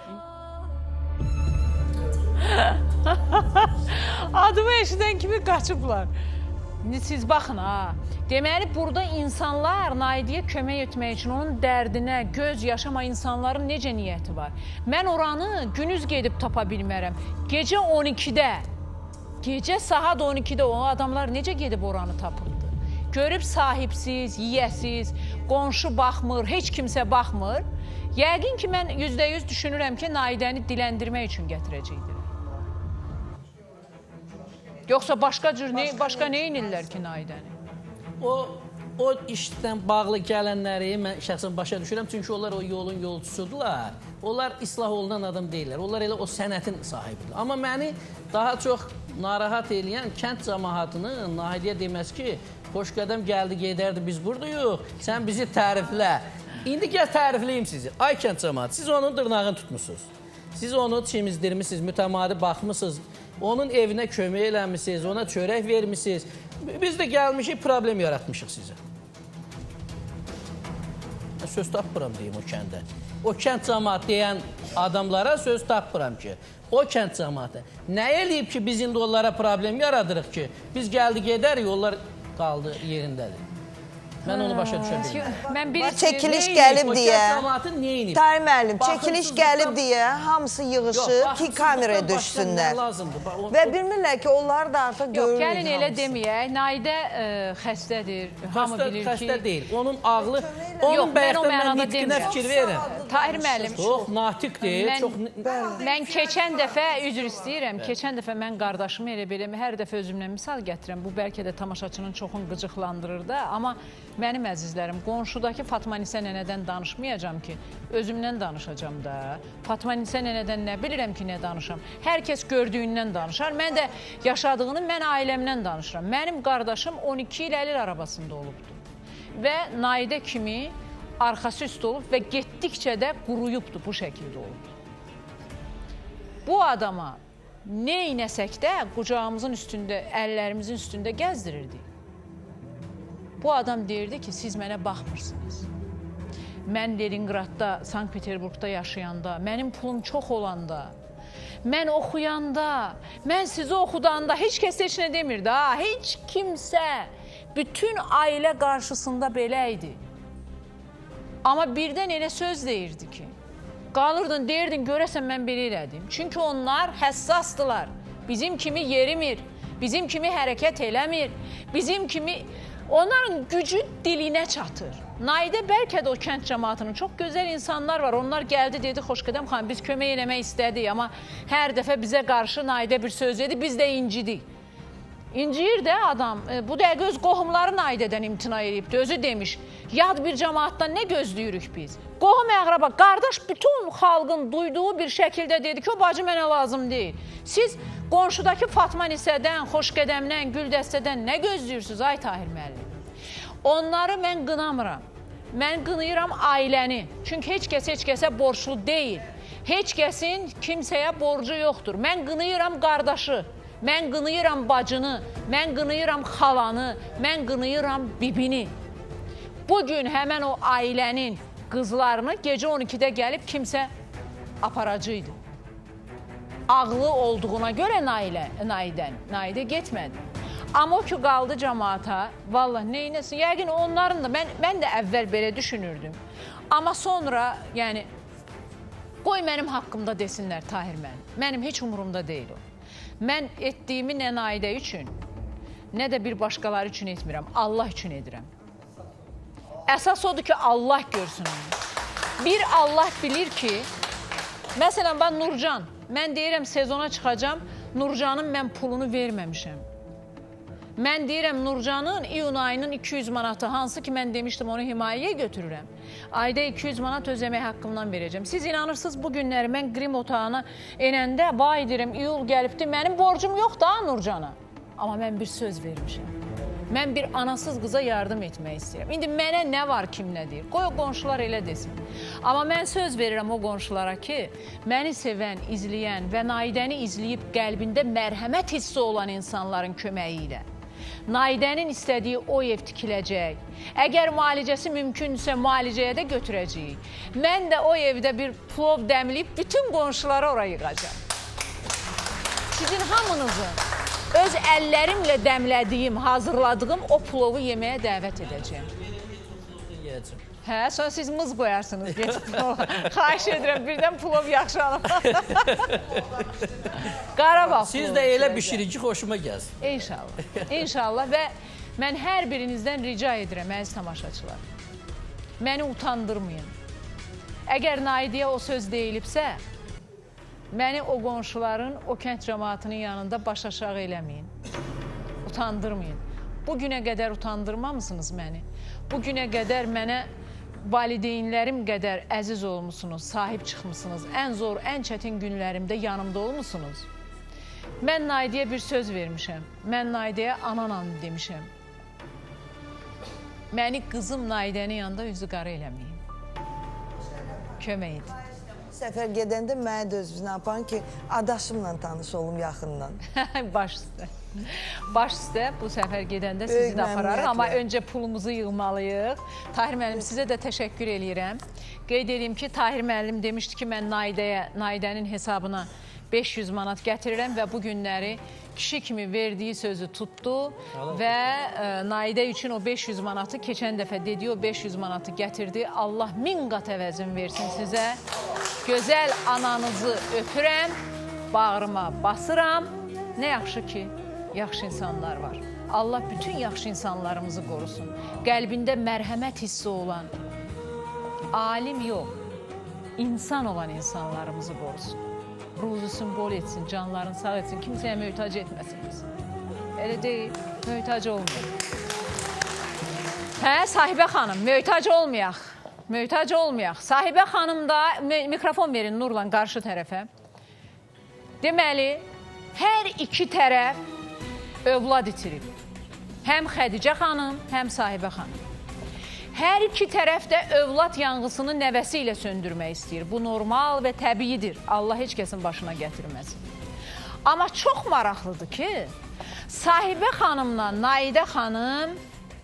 Adımı eşidən kimi qaçıblar. Siz baxın, ha. Deməli, burada insanlar Naidiyə kömək etmək üçün onun dərdinə göz yaşama insanların necə niyyəti var? Mən oranı günüz gedib tapa bilmərəm. Gecə on ikidə, gecə saat on ikidə o adamlar necə gedib oranı tapırdı? Görüb sahibsiz, yiyəsiz, qonşu baxmır, heç kimsə baxmır. Yəqin ki, mən yüzdə yüz düşünürəm ki, Naidəni diləndirmək üçün gətirəcəkdir. Yoxsa başqa cür, ne, başqa nə inirlər ki, Naidəni? O, o işdən bağlı gələnləri mən şəxsən başa düşürəm. Çünki onlar o yolun yolçusudurlar. Onlar islah olunan adam deyirlər. Onlar elə o sənətin sahibidir. Amma məni daha çox narahat eləyən kənd cəmaatının Naidiyə deməz ki, Xoşqədəm gəldi, gedərdi, biz buradayıq, sən bizi təriflə. İndi gəl tərifləyim sizi. Ay kənd cəmaatı, siz onun dırnağını tutmuşsunuz. Siz onu çimizdirmişsiniz, mütəmadi baxmışsınız. Onun evinə kömək eləmişsiniz, ona çörək vermişsiniz. Biz də gəlmişik, problem yaratmışıq sizə. Söz tapmıram deyim o kəndə. O kənd cəmaat deyən adamlara söz tapmıram ki, o kənd cəmaatı nə eləyib ki, biz indi onlara problem yaradırıq ki, biz gəldi gedərik, onlar qaldı yerindədir. Mən onu başa düşə bilmirəm. Çəkiliş gəlib deyə, Tahir müəllim, çəkiliş gəlib deyə hamısı yığışıb ki, kameraya düşsünlər. Və bilmirlər ki, onlar da artıq görürük. Gəlin elə deməyək, Naidə xəstədir, hamı bilir ki... Xəstə deyil, onun ağlı, onun bəyəkdən mən nitqinə fikir verirəm. Tahir müəllim, çox natiqdir. Mən keçən dəfə, üzr istəyirəm, keçən dəfə mən qardaşımı elə belə, hər dəfə özümlə misal gətirəm, bu bəlkə də tamaşaçının çoxun qıcıqlandırır da, amma mənim əzizlərim, qonşudakı Fatma Nisə nənədən danışmayacam ki, özümdən danışacam da. Fatma Nisə nənədən nə bilirəm ki, nə danışam. Hər kəs gördüyündən danışar. Mən də yaşadığını mən ailəmdən danışıram. Mənim qardaşım on iki il əlil arabasında olubdur. Və Naidə kimi arxası üstü olub və getdikcə də quruyubdur, bu şəkildə olubdur. Bu adama nə inəsək də qucağımızın üstündə, əllərimizin üstündə gəzdirirdik. Bu adam deyirdi ki, siz mənə baxmırsınız. Mən Leningradda, Sankt-Peterburqda yaşayanda, mənim pulum çox olanda, mən oxuyanda, mən sizi oxudanda, heç kəs heç nə demirdi, ha, heç kimsə, bütün ailə qarşısında belə idi. Amma birdən elə söz deyirdi ki, qalırdın, deyirdin, görəsən mən belə elədim. Çünki onlar həssasdılar, bizim kimi yerimir, bizim kimi hərəkət eləmir, bizim kimi... Onların gücü dilinə çatır. Naidə bəlkə də o kənd cəmaatının çox gözəl insanlar var. Onlar gəldi, dedi, Xoşqədəm xanım, biz kömək eləmək istədik, amma hər dəfə bizə qarşı Naidə bir söz dedi, biz də incidik. İnciyir də adam. Bu dəqiqə öz qohumları Naidədən imtina edibdi. Özü demiş, yad bir cəmaatdan nə gözləyirik biz? Qohum əqraba, qardaş bütün xalqın duyduğu bir şəkildə dedi ki, o bacı mənə lazım deyil. Siz qonşudakı Fatma Nisədən, Xoşqədəmdən, Güldəstədən nə gözləyirsiniz, ay Tahir müəllim? Onları mən qınamıram. Mən qınayıram ailəni. Çünki heç kəs heç kəsə borçlu deyil. Heç kəsin kimsəyə borcu yoxdur. Mən qınayıram qardaşı. Mən qınayıram bacını, mən qınayıram xalanı, mən qınayıram bibini. Bugün həmən o ailənin qızlarını gecə on ikidə gəlib kimsə aparacaqdı. Ağlı olduğuna görə Naidən, Naidə getmədi. Amma o ki qaldı cəmaata, vallahi neynəsin, yəqin onların da, mən, mən də əvvəl belə düşünürdüm. Amma sonra, yəni, qoy mənim haqqımda desinlər Tahir mənim, mənim heç umurumda deyil o. Mən etdiyimi nə Naidə üçün, nə də bir başqaları üçün etmirəm. Allah üçün edirəm. Əsas odur ki, Allah görsün onu. Bir Allah bilir ki, məsələn, ben Nurcan, mən deyirəm sezona çıxacam, Nurcanın mən pulunu verməmişəm. Mən deyirəm Nurcanın iyun ayının iki yüz manatı, hansı ki mən demişdim onu himayəyə götürürəm. Ayda iki yüz manat öz əmək haqqımdan verəcəm. Siz inanırsınız bu günləri mən qrim otağına enəndə, vay deyirəm, iyul gəlibdi, mənim borcum yox da Nurcana. Amma mən bir söz vermişəm. Mən bir anasız qıza yardım etmək istəyirəm. İndi mənə nə var, kim nə deyir? Qoy o qonşular elə desin. Amma mən söz verirəm o qonşulara ki, məni sevən, izləyən və Naidəni izləyib qəlbində mərhəmət hissi olan insanların köməyi ilə Naidənin istədiyi o ev tikiləcək. Əgər müalicəsi mümkündürsə, müalicəyə də götürəcəyik. Mən də o evdə bir plov dəmləyib bütün qonşuları oraya yığacam. Sizin hamınızın öz əllərimlə dəmlədiyim, hazırladığım o plovu yeməyə dəvət edəcəm. Hə, sonra siz mız qoyarsınız. Xahiş edirəm, birdən plov yaxşı alım. Qarabağ plovu. Siz də elə bişirin ki, xoşuma gəlsin. İnşallah, inşallah və mən hər birinizdən rica edirəm, əziz tamaşaçılar. Məni utandırmayın. Əgər Naidiyə o söz deyilibsə, məni o qonşuların, o kənd cəmaatının yanında baş aşağı eləməyin. Utandırmayın. Bugünə qədər utandırmamısınız məni. Bugünə qədər mənə valideynlərim qədər əziz olmuşsunuz, sahib çıxmışsınız. Ən zor, ən çətin günlərimdə yanımda olmuşsunuz. Mən Naidiyə bir söz vermişəm. Mən Naidiyə ananam demişəm. Məni qızım Naidənin yanında üzü qara eləməyin. Kömək edin. Səfər gedəndə mənə də özünə aparın ki, adaşımla tanış olum yaxından. Baş üstə. Baş üstə bu səfər gedəndə sizi də apararıq. Amma öncə pulumuzu yığmalıyıq. Tahir müəllim, sizə də təşəkkür eləyirəm. Qeyd edeyim ki, Tahir müəllim demişdi ki, mən Naidəyə, Naidənin hesabına beş yüz manat gətirirəm və bu günləri kişi kimi verdiyi sözü tutdu və e, Naidə üçün o beş yüz manatı, keçən dəfə dediyi o beş yüz manatı gətirdi. Allah min qat əvəzin versin sizə. Gözəl ananızı öpürəm, bağrıma basıram. Nə yaxşı ki, yaxşı insanlar var. Allah bütün yaxşı insanlarımızı qorusun. Qəlbində mərhəmət hissi olan, alim yox, insan olan insanlarımızı qorusun. Ruzusunu bol etsin, canlarını sağ etsin, kimsəyə möhtac etməsin biz. Elə deyil, möhtac olmayaq. Hə, Sahibə xanım, möhtac olmayaq. Möhtac olmayaq. Sahibə xanım da, mikrofon verin Nurla qarşı tərəfə. Deməli, hər iki tərəf övlad itirib. Həm Xədicə xanım, həm Sahibə xanım. Hər iki tərəf də övlad yanğısını nəvəsi ilə söndürmək istəyir. Bu normal və təbiidir. Allah heç kəsin başına gətirməsin. Amma çox maraqlıdır ki, Sahibə xanımla Naidə xanım,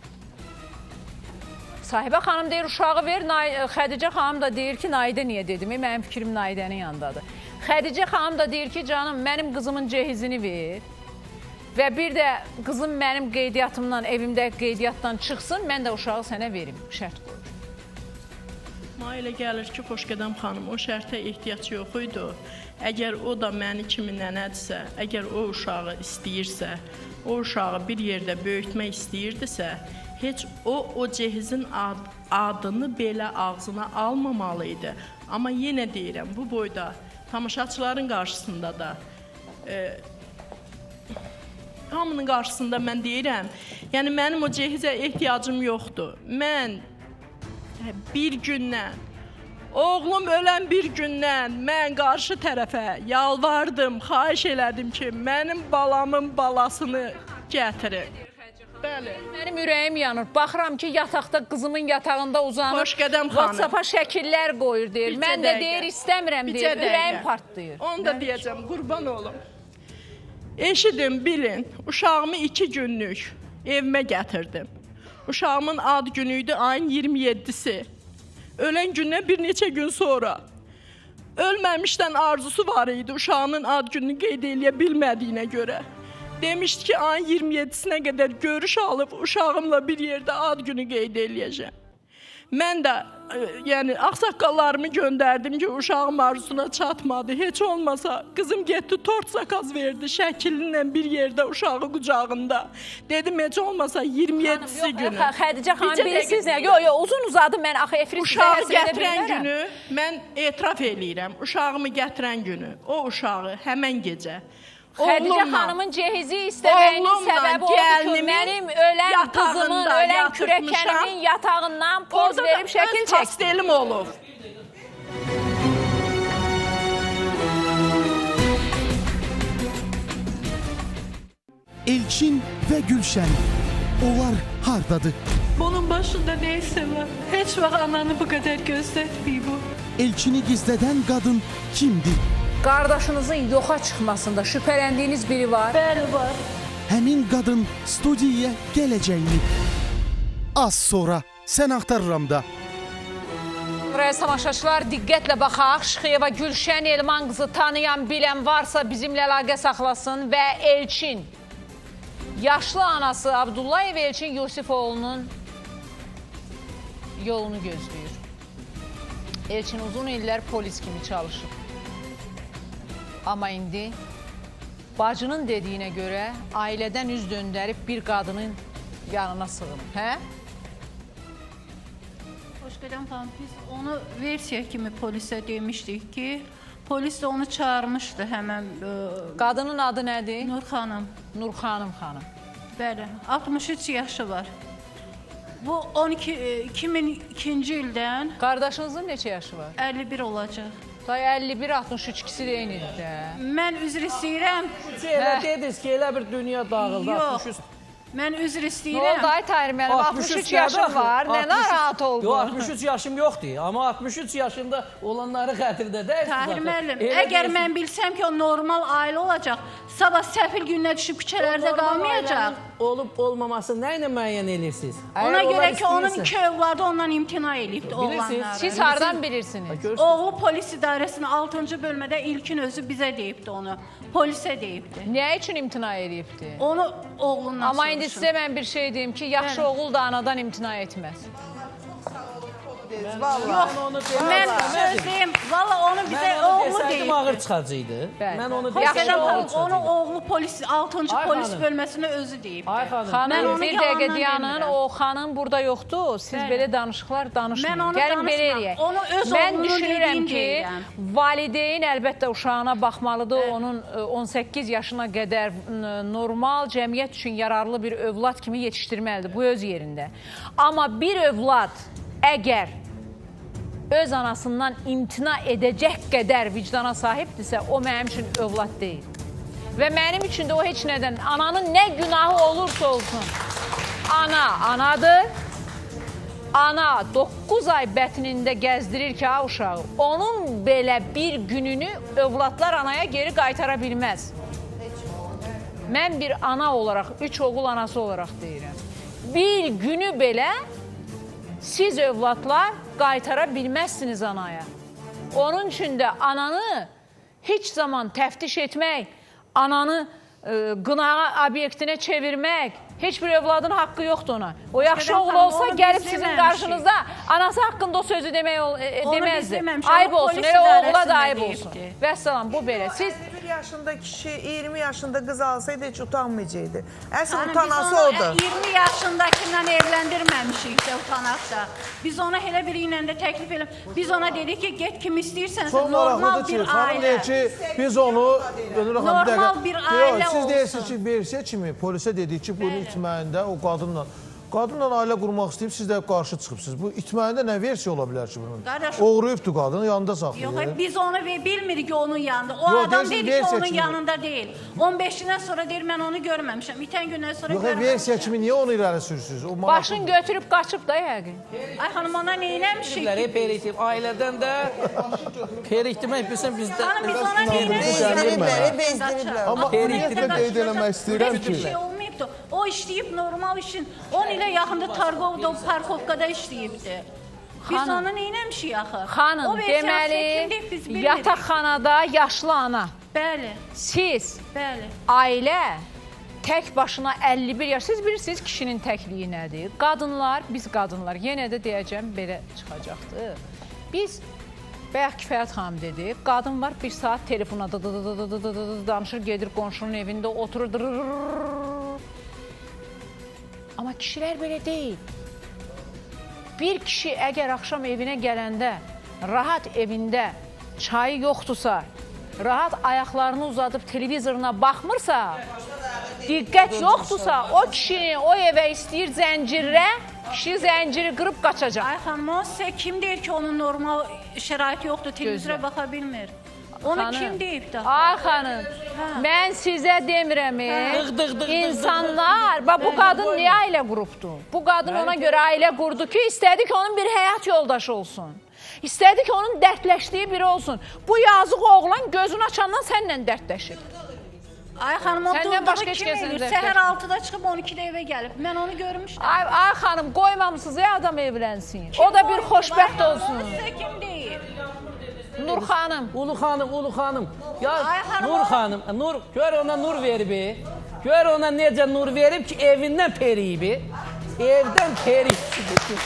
Sahibə xanım deyir, uşağı ver, Xədicə xanım da deyir ki, Naidə niyə dedim, mənim fikrim Naidənin yanındadır. Xədicə xanım da deyir ki, canım, mənim qızımın cehizini ver və bir də qızım mənim qeydiyyatımdan, evimdə qeydiyyatdan çıxsın, mən də uşağı sənə verim, şərt qoyur. Mənə elə gəlir ki, Xoşqədəm xanım, o şərtə ehtiyac yox idi. Əgər o da məni kimi nənədirsə, əgər o uşağı istəyirsə, o uşağı bir yerdə böyütmək istəyirdisə, heç o, o cehizin ad, adını belə ağzına almamalıydı. Amma yenə deyirəm, bu boyda tamaşaçıların qarşısında da, e, hamının qarşısında mən deyirəm, yəni mənim o cehizə ehtiyacım yoxdur. Mən bir gündən, oğlum ölən bir gündən mən qarşı tərəfə yalvardım, xahiş elədim ki, mənim balamın balasını gətirin. Bəli. Mənim ürəyim yanır. Baxıram ki, yataqda qızımın yatağında uzanır. Xoşqədəm xanım. WhatsApp-a şəkillər qoyur deyir. Mən də deyir, istəmirəm deyir. Ürəyim partlayır. Onu da deyəcəm, qurban olum. Eşidin, bilin, uşağımı iki günlük evimə gətirdim. Uşağımın ad günüydü ayın iyirmi yeddisi. Ölən gündən bir neçə gün sonra. Ölməmişdən arzusu var idi uşağının ad gününü qeyd eləyə bilmədiyinə görə. Demişdi ki, ayın iyirmi yeddisinə qədər görüş alıb uşağımla bir yerdə ad günü qeyd eləyəcəm. Mən də yəni ağsaqqallarımı göndərdim ki, uşağım arzusuna çatmadı. Heç olmasa qızım getdi tort zakaz verdi şəkillə bir yerdə uşağı qucağında. Dedim heç olmasa iyirmi yeddisi günü. Xədicə xanım bilirsiniz nə? Yox, yox, uzun uzadı mən axı efiri uşağı gətirən günü mən etiraf eləyirəm. Uşağımı gətirən günü, o uşağı həmən gecə Xədicə xanımın cehizi istəməyinin səbəbi oldu ki, mənim ölən qızımın, ölən kürəkənimin yatağından poz verib şəkil çəkdim. Pastelim olub. Elçin və Gülşən, onlar hardadır? Bunun başında neyse var. Heç vaxt ananı bu qədər gözlətməyib o. Elçini gizlədən qadın kimdir? Qardaşınızın yoxa çıxmasında şübhələndiyiniz biri var? Bəli, var. Həmin qadın studiyaya gələcəkmi? Az sonra sən axtarıram da. Rəis tamaşaçılar, diqqətlə baxaq. Şıxıyeva Gülşən Elman qızı tanıyan, bilən varsa bizimlə əlaqə saxlasın və Elçin, yaşlı anası Abdullayev Elçin Yusifoğlu'nun yolunu gözləyir. Elçin uzun illər polis kimi çalışıb. Amma indi bacının dediyinə görə ailədən üz döndərib bir qadının yanına sığınıb, hə? Xoşgələm xanım, biz onu versiya kimi polisə demişdik ki, polis də onu çağırmışdı həmən... Qadının adı nədir? Nur xanım. Nur xanım xanım. Bəli, altmış üç yaşı var. Bu on iki, iki min ikinci ildən... Qardaşınızın neçə yaşı var? əlli bir olacaq. Day əlli bir altmış üç ikisi də eynidir də. Mən üzr istəyirəm. Elə dediniz ki, elə bir dünya dağıldı. Yox, mən üzr istəyirəm. Nə oldu ay Tahir müəllim, altmış üç yaşım var, nə narahat oldu? Yox, altmış üç yaşım yoxdur, amma altmış üç yaşında olanları xətirdə deyil. Tahir müəllim, əgər mən bilsəm ki, o normal ailə olacaq, sabah səfil gününə düşüb küçələrdə qalmayacaq. Olub olmaması nə ilə müəyyən edirsiniz? Ona görə ki, onun iki övladı ondan imtina edibdir, oğlanları. Siz hardan bilirsiniz? Oğlu polis idarəsinin altıncı bölmədə ilkin özü bizə deyibdi onu. Polisə deyibdi. Nə üçün imtina edibdi? Onu oğlundan soruşun. Amma indi sizə mən bir şey deyim ki, yaxşı oğul da anadan imtina etməz. Yox, mən söz deyim, valla onu bizə oğlu deyib. Desəydim ağır çıxacaqdı. Mən onu deyim. Onu oğlu polis, altıncı polis bölməsinə özü deyib. Xanım, bir dəqiqə deyanın, o xanım burada yoxdur. Siz belə danışıqlar danışmayın. Gəlin belə eləyək. Mən düşünürəm ki, valideyn əlbəttə uşağına baxmalıdır. Onun on səkkiz yaşına qədər normal, cəmiyyət üçün yararlı bir övlad kimi yetişdirməlidir. Bu öz yerində. Amma bir övlad əgər öz anasından imtina edəcək qədər vicdana sahibdirsə, o mənim üçün övlad deyil. Və mənim üçün də o heç nədən, ananın nə günahı olursa olsun, ana anadır, ana doqquz ay bətnində gəzdirir ki, ha uşağı, onun belə bir gününü övladlar anaya geri qaytara bilməz. Mən bir ana olaraq, üç oğul anası olaraq deyirəm. Bir günü belə siz övladlar qaytara bilməzsiniz anaya. Onun üçün də ananı heç zaman təftiş etmək, ananı e, qınağa obyektinə çevirmək, heç bir övladın haqqı yoxdur ona. O yaxşı oğul olsa gəlib sizin qarşınızda anası haqqında o sözü demək e, deməzdi. Ayıb olsun, elə oğula da ayıb olsun. Vəssalam, bu belə. Siz bir yaşında kişi iyirmi yaşında qız alsaydı heç utanmayacaqdı. Əsl utanası odur. iyirmi yaşındakindən evləndirməmişik də utanaq da. Biz ona elə biri ilə də təklif edelim. Biz ona dedik ki, get kim istəyirsənsə normal bir ailə. Ki, biz onu normal bir ailə olsun. Siz deyirsiniz ki, versiya kimi polisə dedik ki, bunu itməyində o qadınla Qadınla ailə qurmaq istəyib, siz də qarşı çıxıbsınız. Bu itməyində nə versiya ola bilər ki bunun? Oğruyubdur qadını, yanında saxlayır. Yox, biz onu bilmirik ki, onun yanında. O adam deyir ki, onun yanında deyil. on beşindən sonra deyir, mən onu görməmişəm. İtən gündən sonra görməmişəm. Yox, versiya kimi niyə onu irəli sürürsünüz? Başını götürüb qaçıb da yəqin. Ay xanım, ona neynəmişik ki? Periktiv, ailədən də periktivmək bilsən bizdə... Xanım, biz ona neynəmişik? Bezdiriblər. Amma periktivə qeyd eləmək istəyirəm ki... O işləyib normal işin, on ilə yaxında Targovda, parkovkada işləyibdi. Biz onu neynəmişik axı? Xanım, deməli, yataqxanada yaşlı ana. Bəli. Siz, Bəli. ailə tək başına əlli bir yaş, siz bilirsiniz kişinin təkliyi nədir? Qadınlar, biz qadınlar, yenə də deyəcəm, belə çıxacaqdır. Biz, bayaq Kifayət xanım dedi, qadın var bir saat telefona danışır, gedir qonşunun evində, oturur. Amma kişilər belə deyil. Bir kişi əgər axşam evinə gələndə, rahat evində çayı yoxdursa, rahat ayaqlarını uzadıb televizoruna baxmırsa, diqqət yoxdursa, o kişini o evə istəyir zəncirlə, kişi zənciri qırıb qaçacaq. Ay xanım, o sizə kim deyir ki, onun normal şəraiti yoxdur, televizora baxa bilmir? Onu xanım, kim deyib də? Ay xanım, hə. Mən sizə demirəm, insanlar, bax bu qadın niyə ailə qurubdur? Bu qadın ona görə ailə qurdu ki, istədi ki, onun bir həyat yoldaşı olsun. İstədi ki, onun dərdləşdiyi biri olsun. Bu yazıq oğlan gözünü açandan sənlə dərdləşir. Ay xanım, o durduğu kim edir? Səhər altıda çıxıb on ikidə evə gəlib. Mən onu görmüşdüm. Ay, ay xanım, qoymamısınız ya adam evlənsin. Kim o da bir xoşbəxt olsun. Sizə kim deyir? Nur xanım. Ulu xanım, Ulu xanım. Ya Nur xanım, Nur, gör ona Nur verib. Gör ona necə Nur verib ki, evindən periyib. Evdən periyib.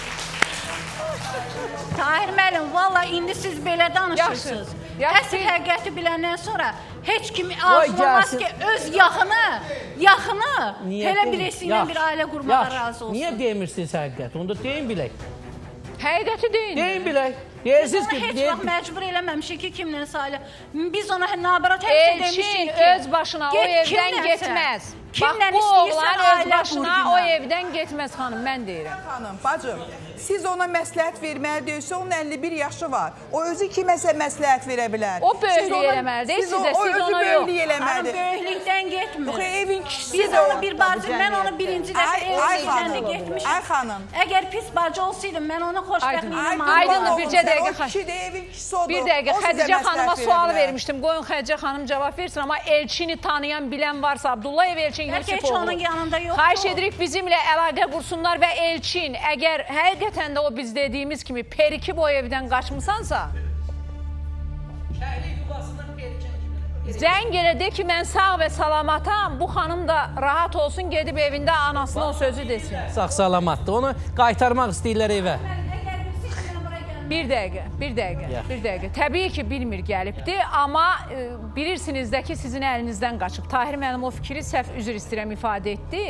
Tahir müəllim, valla indi siz belə danışırsınız. Əsl həqiqəti biləndən sonra heç kimi arzulamaz ki, öz yaxını, yaxını elə birisi ilə bir ailə qurmağa razı olsun. Niyə demirsiniz həqiqəti? Onu da deyin bilək. Həqiqəti deyin. Deyin bilək. Biz ona heç vaxt məcbur eləməmişik ki, kimlə ailə. Biz ona nabarat həmişə demişik ki, Elçin öz başına o evdən getməz. Bax, bu oğlan öz başına o evdən getməz xanım, mən deyirəm. Xanım, bacım, siz ona məsləhət verməli deyilsə, onun əlli bir yaşı var. O özü kiməsə məsləhət verə bilər. O böyüklük eləməlidir, sizə, siz ona yox. Hanım, böyüklükdən getmir. Yox, evin kişisi Biz onu bir bacı, mən onu birinci dəfə evliyikdən də getmişim. Ay xanım. Əgər pis bacı olsaydım, mən onu xoşbəxtliyinə mağdur. Aydındır, bircə dəqiqə xanım. O kişi də evin kişisi odur. Bir dəqiqə, Xədicə xanıma sual vermişdim. Qoyun Xədicə xanım cavab versin, amma Elçini tanıyan, bilən varsa, Abdullayev Elçin Yusufoğlu. Xahiş edirik bizimlə əlaqə qursunlar və Elçin, əgər həqiqətən də o biz dediyimiz kimi perikib o evdən qaçmısansa, zəng elə de ki, mən sağ və salamatam, bu xanım da rahat olsun, gedib evində anasına o sözü desin. Sağ salamatdır, onu qaytarmaq istəyirlər evə. Bir dəqiqə, bir dəqiqə, bir dəqiqə. Təbii ki, bilmir gəlibdir, amma e, bilirsiniz də ki, sizin əlinizdən qaçıb. Tahir mənim o fikri səhv üzr istəyirəm ifadə etdi.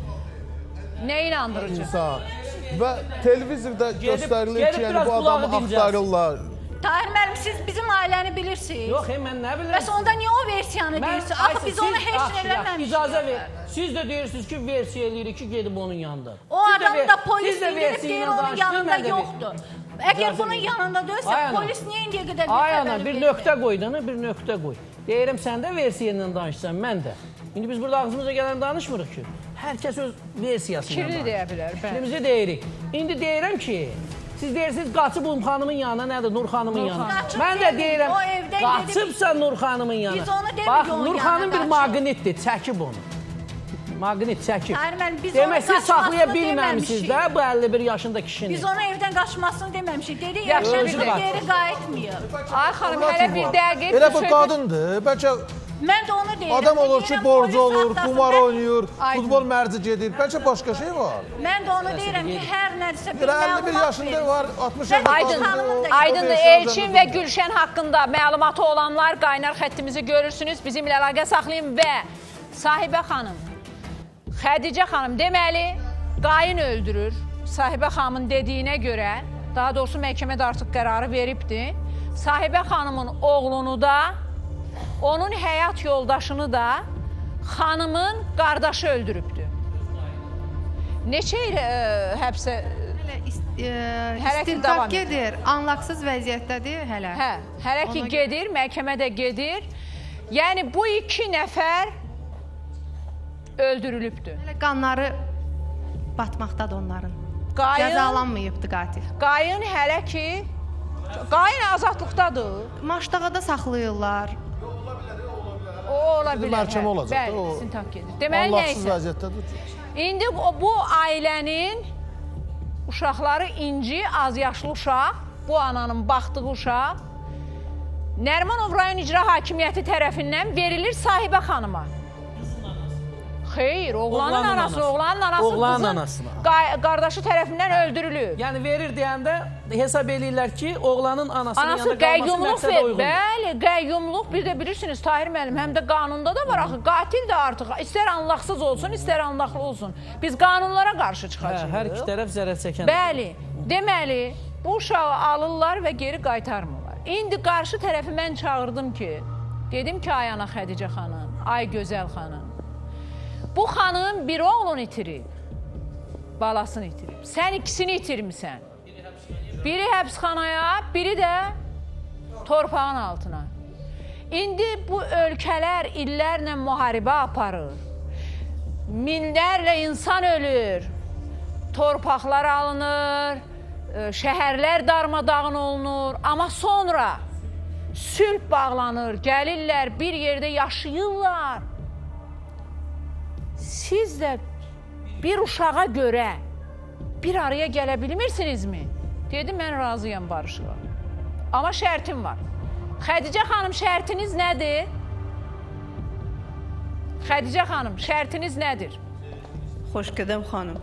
Nə inandırıcı? İnsan. Və televizorda göstərilir ki, yəni bu adamı axtarırlar. Tahir müəllim, siz bizim ailəni bilirsiniz. Yox, mən nə bilirəm. Bəs onda niyə o versiyanı deyirsiniz? Axı biz onu heç nə eləməmişik. İcazə ver. Siz də deyirsiniz ki, versiya eləyirik ki, gedib onun yanında. O adam da polis bildirib deyir, onun yanında yoxdur. Əgər bunun yanında döysə, polis niyə indiyə qədər bir Ay ana, bir nöqtə qoy da, bir nöqtə qoy. Deyirəm, sən də versiya ilə danışsan, mən də. İndi biz burada ağzımıza gələn danışmırıq ki. Hər kəs öz versiyasını danışır. Fikrini deyə bilər. Fikrimizi deyirik. İndi deyirəm ki, siz deyirsiniz, qaçıb Ulum xanımın yanına, nədir? Nur xanımın yanına. Mən də deyirəm, qaçıbsa Nur xanımın yanına. Bax, Nur xanım bir maqnitdir, çəkib onu. Maqnit çəkib. Demək, siz saxlaya bilməmişsiniz də bu əlli bir yaşında kişini. Biz ona evdən qaçmasını deməmişik. Dedik, yaşamışıq, geri qayıtmıyıq. Ay xanım, hələ bir dəqiq. Elə bu qadındır, bəlkə... Mən də onu deyirəm. Adam olur ki, borcu olur, qumar oynayır, futbol mərci gedir. Bəlkə başqa şey var. Mən də onu deyirəm ki, hər nədirsə bir əlli bir yaşında var, altmış yaşında. Aydındır, Elçin və Gülşən haqqında məlumatı olanlar qaynar xəttimizi görürsünüz. Bizimlə əlaqə saxlayın və Sahibə xanım, Xədicə xanım deməli, qayın öldürür. Sahibə xanımın dediyinə görə, daha doğrusu məhkəmədə artıq qərarı veribdir. Sahibə xanımın oğlunu da, onun həyat yoldaşını da xanımın qardaşı öldürübdür. Neçə il həbsə... İstinqaq gedir, anlaqsız vəziyyətdədir hələ. Hə, hələ ki gedir, məhkəmədə gedir. Yəni bu iki nəfər öldürülübdür. Qanları batmaqdadır onların. Cəzalanmayıbdır qatil. Qayın hələ ki, qayın azadlıqdadır. Maşdağada saxlayırlar. O ola bilər. Məhkəmə olacaq. Bəli, istintaq gedir. Deməli nəysə. Anlaqsız vəziyyətdədir. İndi bu ailənin uşaqları İnci, az yaşlı uşaq, bu ananın baxdığı uşaq, Nərimanov rayon icra hakimiyyəti tərəfindən verilir Sahibə xanıma. Xeyr, oğlanın, Oğlanın anası, anası. oğlanın anası Oğlanın qızın anasına. qa- qardaşı tərəfindən öldürülür. Yəni verir deyəndə hesab eləyirlər ki, oğlanın anasının Anası yanında qalması qəyyumluq məqsədə ver. uyğundur. Bəli, qəyyumluq bir də bilirsiniz Tahir müəllim, həm də qanunda da var axı. Qatil də artıq istər anlaqsız olsun, istər anlaqlı olsun. Biz qanunlara qarşı çıxacağıq. Hə, hər iki tərəf zərər çəkən. Bəli, deməli bu uşağı alırlar və geri qaytarmırlar. İndi qarşı tərəfi mən çağırdım ki, dedim ki, ay ana Xədicə xanım, ay gözəl xanım. Bu xanım bir oğlun itirib, balasını itirib. Sən ikisini itirmisən. Biri həbsxanaya, biri də torpağın altına. İndi bu ölkələr illərlə müharibə aparır. Minlərlə insan ölür. Torpaqlar alınır, şəhərlər darmadağın olunur. Amma sonra sülh bağlanır, gəlirlər, bir yerdə yaşayırlar. Siz də bir uşağa görə bir araya gələ bilmirsinizmi? Dedim, mən razıyam barışığa. Amma şərtim var. Xədicə xanım, şərtiniz nədir? Xədicə xanım, şərtiniz nədir? Xoşqədəm xanım,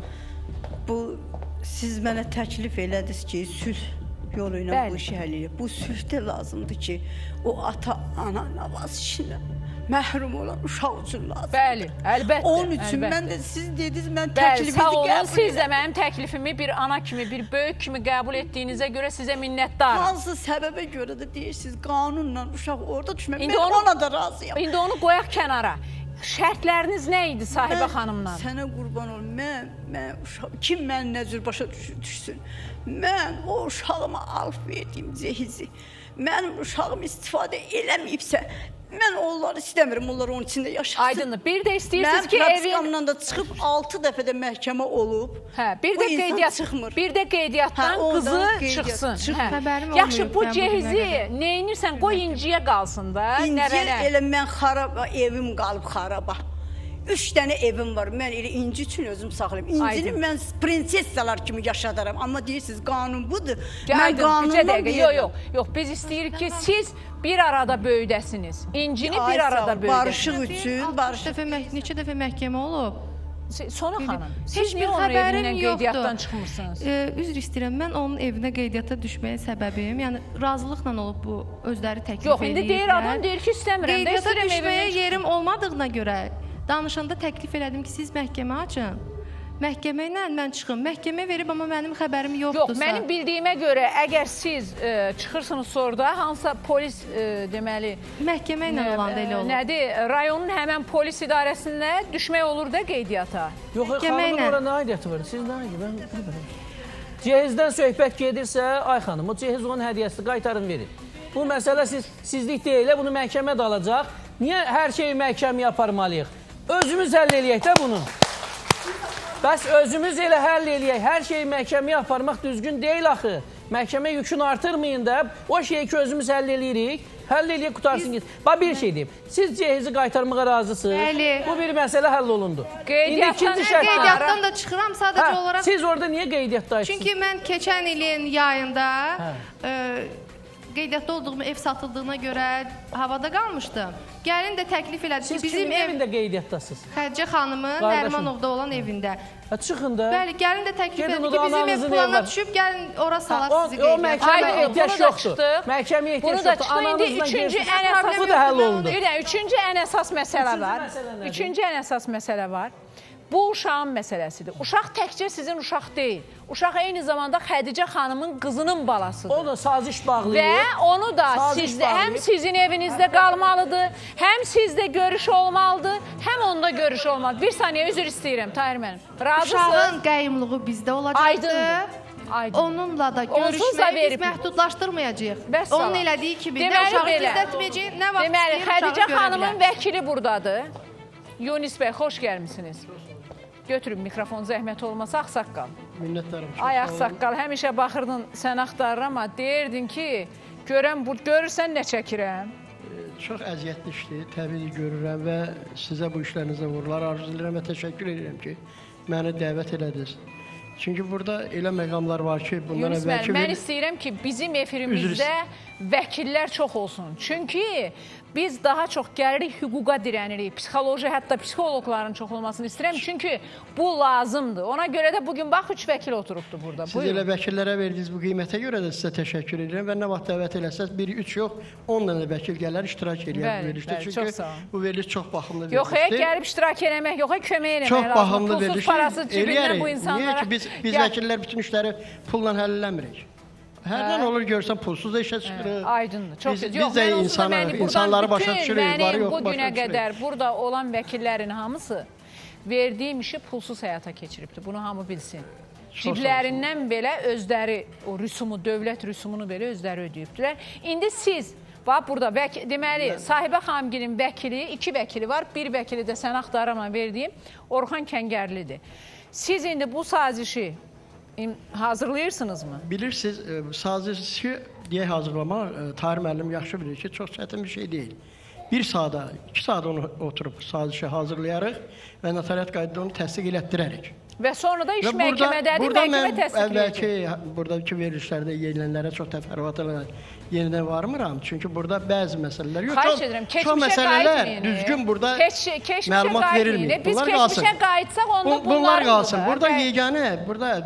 bu siz mənə təklif elədiniz ki, sülh yolu ilə bu işi həll edib. Bu sülh də lazımdır ki, o ata, ana, navaz işinə məhrum olan uşaq üçün lazımdır. Bəli, əlbəttə. Onun üçün əlbəttə. mən də siz dediniz, mən Bəli, təklifinizi sağ olun, qəbul siz də edirəm. mənim təklifimi bir ana kimi, bir böyük kimi qəbul etdiyinizə görə sizə minnətdaram. Hansı səbəbə görə də deyirsiniz, qanunla uşaq orada düşmək, İndi mən onu- ona da razıyam. İndi onu qoyaq kənara. Şərtləriniz nə idi sahibə xanımla? Sənə qurban olum, mən, mən uşaq, kim mən nəzir başa düş, düşsün? Mən o uşağıma alıb verdiyim cehizi, mənim uşağım istifadə eləməyibsə, mən onları istəmirəm, onlar onun içində yaşasın. Aydındır, bir də istəyirsiniz ki, evin... Mənim evin... həbsqamdan da çıxıb altı dəfə də məhkəmə olub. Hə, bir də qeydiyyat çıxmır. Bir də qeydiyyatdan Hə, ondan qızı qeydiyyat çıxsın. çıxır. Hə. Xəbərim Yaxşı, olmayıb bu mən cehizi bugünə nə edirsən? Qoy inciyə qalsın da, İnciyə nəvənə. elə mən xaraba, evim qalıb xaraba. Üç dənə evim var, mən elə inci üçün özüm saxlayım. İncini Aydın. mən prinsessalar kimi yaşadaram. Amma deyirsiniz, qanun budur. Mən Mən qanunla dəqiqə, yox, yox, yox, biz istəyirik ki, siz bir arada böyüdəsiniz. İncini bir arada böyüdəsiniz. Barışıq üçün, barışıq. Neçə dəfə məhkəmə olub. Sona xanım, siz Heç niyə bir onun xəbərim evindən yoxdur. qeydiyyatdan çıxmırsınız? Ee, üzr istəyirəm, mən onun evinə qeydiyyata düşməyə səbəbim, yəni razılıqla olub bu özləri təklif Yox, indi deyir adam deyir ki, istəmirəm də, Qeydiyyata istəyirəm düşməyə evindən yerim olmadığına görə danışanda təklif elədim ki, siz məhkəmə açın. Məhkəmə ilə mən çıxım. Məhkəmə verib, amma mənim xəbərim yoxdursa. Yox, mənim bildiyimə görə, əgər siz e, çıxırsınız sonra, hansısa polis e, deməli... Məhkəmə ilə olanda elə olur. Nədir, rayonun həmən polis idarəsində düşmək olur da qeydiyyata. Yox, xanımın ora nə aidiyyəti var? Siz nə aidiyyəti? Mən bilmirəm. Cehizdən söhbət gedirsə, ay xanım, o cehiz onun hədiyyəsidir, qaytarın verin. Bu məsələ siz, sizlik deyil, bunu məhkəmə də alacaq. Niyə hər şeyi məhkəməyə aparmalıyıq? Özümüz həll eləyək də bunu. Bəs özümüz elə həll eləyək, hər şeyi məhkəməyə aparmaq düzgün deyil axı. Məhkəmə yükünü artırmayın da, o şeyi ki özümüz həll eləyirik, həll eləyək, qutarsın git. Bax bir şey deyim, siz cehizi qaytarmağa razısınız, Bəli. bu bir məsələ həll olundu. Qeydiyyatdan, qeydiyyatdan da çıxıram sadəcə hə, olaraq. Siz orada niyə qeydiyyatdaysınız? Çünki mən keçən ilin yayında e, qeydiyyatda olduğum ev satıldığına görə havada qalmışdım. Gəlin də təklif elədi ki, Siz bizim kimin ev... evində qeydiyyatdasınız? Xədicə xanımın Qardaşım. Nərmanovda olan evində. Hə, çıxın da. Bəli, gəlin də təklif Gedin, elədi o da ki, bizim ev ananızın evi plana var. düşüb, gəlin ora salaq o- sizi o qeydiyyat. məhkəməyə ehtiyac yoxdur. çıxdıq. Məhkəməyə ehtiyac Bunu da yoxdur. çıxdıq. İndi Ananızla üçüncü görüşün. ən əsas... Bu da həll olundu. Bir də, üçüncü ən əsas məsələ var. məsələ nədir? Üçüncü ən əsas məsələ var. Bu uşağın məsələsidir. Uşaq təkcə sizin uşaq deyil. Uşaq eyni zamanda Xədicə xanımın qızının balasıdır. O da saziş bağlayır. Və onu da Saziş sizdə, həm bağlayır. sizin evinizdə qalmalıdır, həm sizdə görüş olmalıdır, həm onda görüş olmalıdır. Bir saniyə, üzr istəyirəm, Tahir mənim. Razısınız? Uşağın qəyyumluğu bizdə olacaqdır. Aydındır. Aydın. Onunla da Onsuz da görüşməyi biz verib. məhdudlaşdırmayacağıq. Bəs Onun salam. elədiyi kimi nə Deməli uşağı belə. gizlətməyəcək, nə vaxt Deməli, istəyir uşağı Xədicə görə xanımın bilər. vəkili buradadır. Yunis bəy, xoş gəlmisiniz. Götürün mikrofon, zəhmət olmasa ağsaqqal. Minnətdarım. Ay ağsaqqal, həmişə baxırdın, sən axtarır, amma deyirdin ki, görən bu, görürsən nə çəkirəm? Çox əziyyətli işdir, təbii görürəm və sizə bu işlərinizə vurular arzu edirəm və təşəkkür edirəm ki, məni dəvət elədiniz. Çünki burada elə məqamlar var ki, bundan Yunus əvvəlki... müəllim, mən istəyirəm ki, bizim efirimizdə vəkillər çox olsun. Çünki biz daha çox gəlirik, hüquqa dirənirik. Psixoloji, hətta psixologların çox olmasını istəyirəm. Çünki bu lazımdır. Ona görə də bugün bax, üç vəkil oturubdur burada. Siz elə vəkillərə verdiniz bu qiymətə görə də sizə təşəkkür edirəm. Və nə vaxt dəvət eləsəz, bir, üç yox, on dənə vəkil gələr, iştirak edir bu verilişdə. Çünki bu veriliş çox baxımlı verilişdir. Yox, gəlib iştirak eləmək, yox, kömək eləmək çox lazım. Baxımlı pulsuz parası cibindən bu insanlara. Niyə ki, biz, biz vəkillər bütün işləri pulla həll eləmirik. Hərdən olur görsən pulsuz da işə çıxırıq. Aydındır. Çox biz, biz də insanlar, insanları başa düşürük, var yox, bu günə qədər burada olan vəkillərin hamısı verdiyim işi pulsuz həyata keçiribdir. Bunu hamı bilsin. Ciblərindən belə özləri o rüsumu, dövlət rüsumunu belə özləri ödəyibdilər. İndi siz, bax burada, deməli, Sahibə xanımgilin vəkili, iki vəkili var. Bir vəkili də sən axtaramla verdiyim Orxan Kəngərlidir. Siz indi bu sazişi hazırlayırsınız mı? Bilirsiniz, sazişi deyə hazırlamaq, Tahir müəllim yaxşı bilir ki, çox çətin bir şey deyil. Bir saata, iki saat onu oturub sazişi hazırlayarıq və notariat qaydada onu təsdiq elətdirərik. Və sonra da iş məhkəmədədir, məhkəmə təsdiq eləyəcək. Buradakı verilişlərdə yenilənlərə çox təfərrüatla yenidən varmıram. Çünki burada bəzi məsələlər yox. Xahiş edirəm, keçmişə qayıtmayın. Düzgün burada Keçmişə məlumat verilmir. Biz keçmişə qayıtsaq, onda bunlar qalsın. Burada yeganə, burada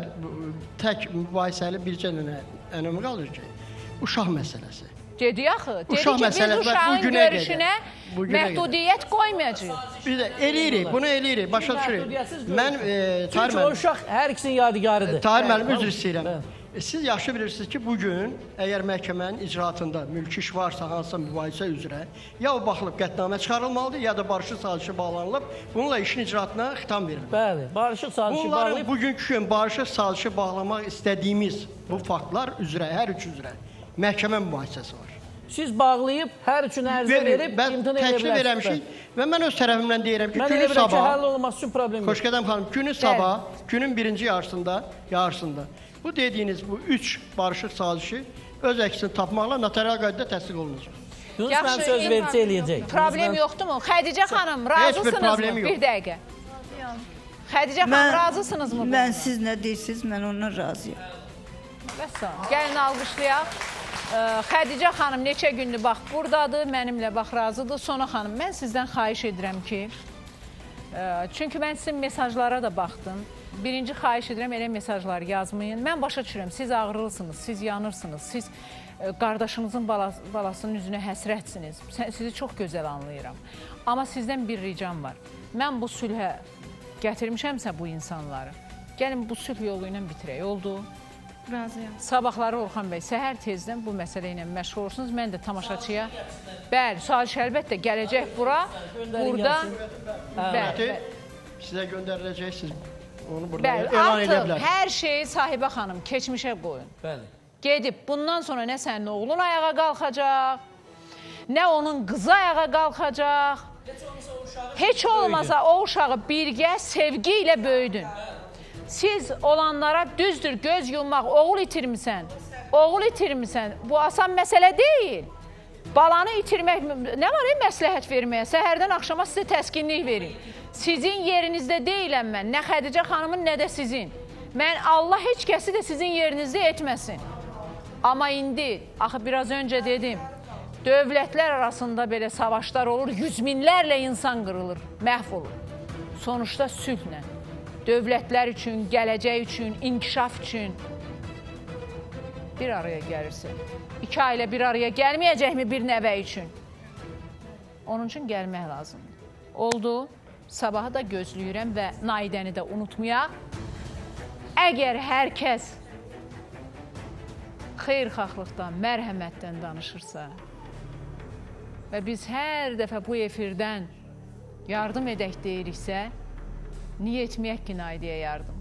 tək mübahisəli bircə dənə önəmi qalır ki, uşaq məsələsi. Dedi axı, dedi ki, biz uşağın görüşünə məhdudiyyət qoymayacaq. Biz də eləyirik, bunu eləyirik, başa düşürük. Mən, Çünki o uşaq hər ikisinin yadigarıdır. Tahir müəllim, üzr istəyirəm. Siz yaxşı bilirsiniz ki, bugün əgər məhkəmənin icraatında mülki iş varsa, hansısa mübahisə üzrə, ya o baxılıb qətnamə çıxarılmalıdır, ya da barışıq sazişi bağlanılıb, bununla işin icraatına xitam verilir. Bəli, barışıq sazişi bağlayıb. Bunları bugünkü gün barışıq sazişi bağlamaq istədiyimiz bu faktlar üzrə, hər üç üzrə məhkəmə mübahisəsi var. Siz bağlayıb, hər üçün ərizə verib, imtina edə təklif eləmişik və mən öz tərəfimdən deyirəm ki, günün sabah... Mən elə ki, həll olması üçün problem yox. Xoşqədəm xanım, günün sabah, günün birinci yarısında, yarısında bu dediyiniz bu üç barışıq sazişi öz əksini tapmaqla notarial qaydada təsdiq olunacaq. Yunus mən söz verici eləyəcək. Problem yoxdur mu? Xədicə xanım, razısınız mı? Bir dəqiqə. Xədicə xanım, razısınız mı? Mən siz nə deyirsiniz, mən ondan razıyam. Bəs gəlin alqışlayaq. Xədicə xanım neçə gündür bax buradadır, mənimlə bax razıdır. Sona xanım, mən sizdən xahiş edirəm ki, çünki mən sizin mesajlara da baxdım. Birinci xahiş edirəm, elə mesajlar yazmayın. Mən başa düşürəm, siz ağrılısınız, siz yanırsınız, siz qardaşınızın balasının üzünə həsrətsiniz. Sizi çox gözəl anlayıram. Amma sizdən bir ricam var. Mən bu sülhə gətirmişəmsə bu insanları, gəlin bu sülh yolu ilə bitirək, oldu? Razıyam. Sabahları Orxan bəy, səhər tezdən bu məsələ ilə məşğul olursunuz. Mən də tamaşaçıya, bəli, Saziş əlbəttə gələcək bura, burada. Bəli, sizə göndəriləcəksiniz, onu burada elan edə bilər. Artıq hər şeyi Sahibə xanım keçmişə qoyun. Bəli. Gedib, bundan sonra nə sənin oğlun ayağa qalxacaq, nə onun qızı ayağa qalxacaq. Heç olmasa o uşağı birgə, sevgi ilə böyüdün. Siz olanlara düzdür, göz yummaq, oğul itirmisən, oğul itirmisən, bu asan məsələ deyil. Balanı itirmək, nə var ya məsləhət verməyə, səhərdən axşama sizə təskinlik verin. Sizin yerinizdə deyiləm mən, nə Xədicə xanımın, nə də sizin. Mən Allah heç kəsi də sizin yerinizdə etməsin. Amma indi, axı biraz öncə dedim, dövlətlər arasında belə savaşlar olur, yüz minlərlə insan qırılır, məhv olur. Sonuçda sülhlə. Dövlətlər üçün, gələcək üçün, inkişaf üçün bir araya gəlirsin. İki ailə bir araya gəlməyəcəkmi bir nəvə üçün? Onun üçün gəlmək lazımdır. Oldu, sabahı da gözləyirəm və Naidəni də unutmayaq. Əgər hər kəs xeyirxahlıqdan, mərhəmətdən danışırsa və biz hər dəfə bu efirdən yardım edək deyiriksə, niyə etməyək ki, Naidiyə yardım?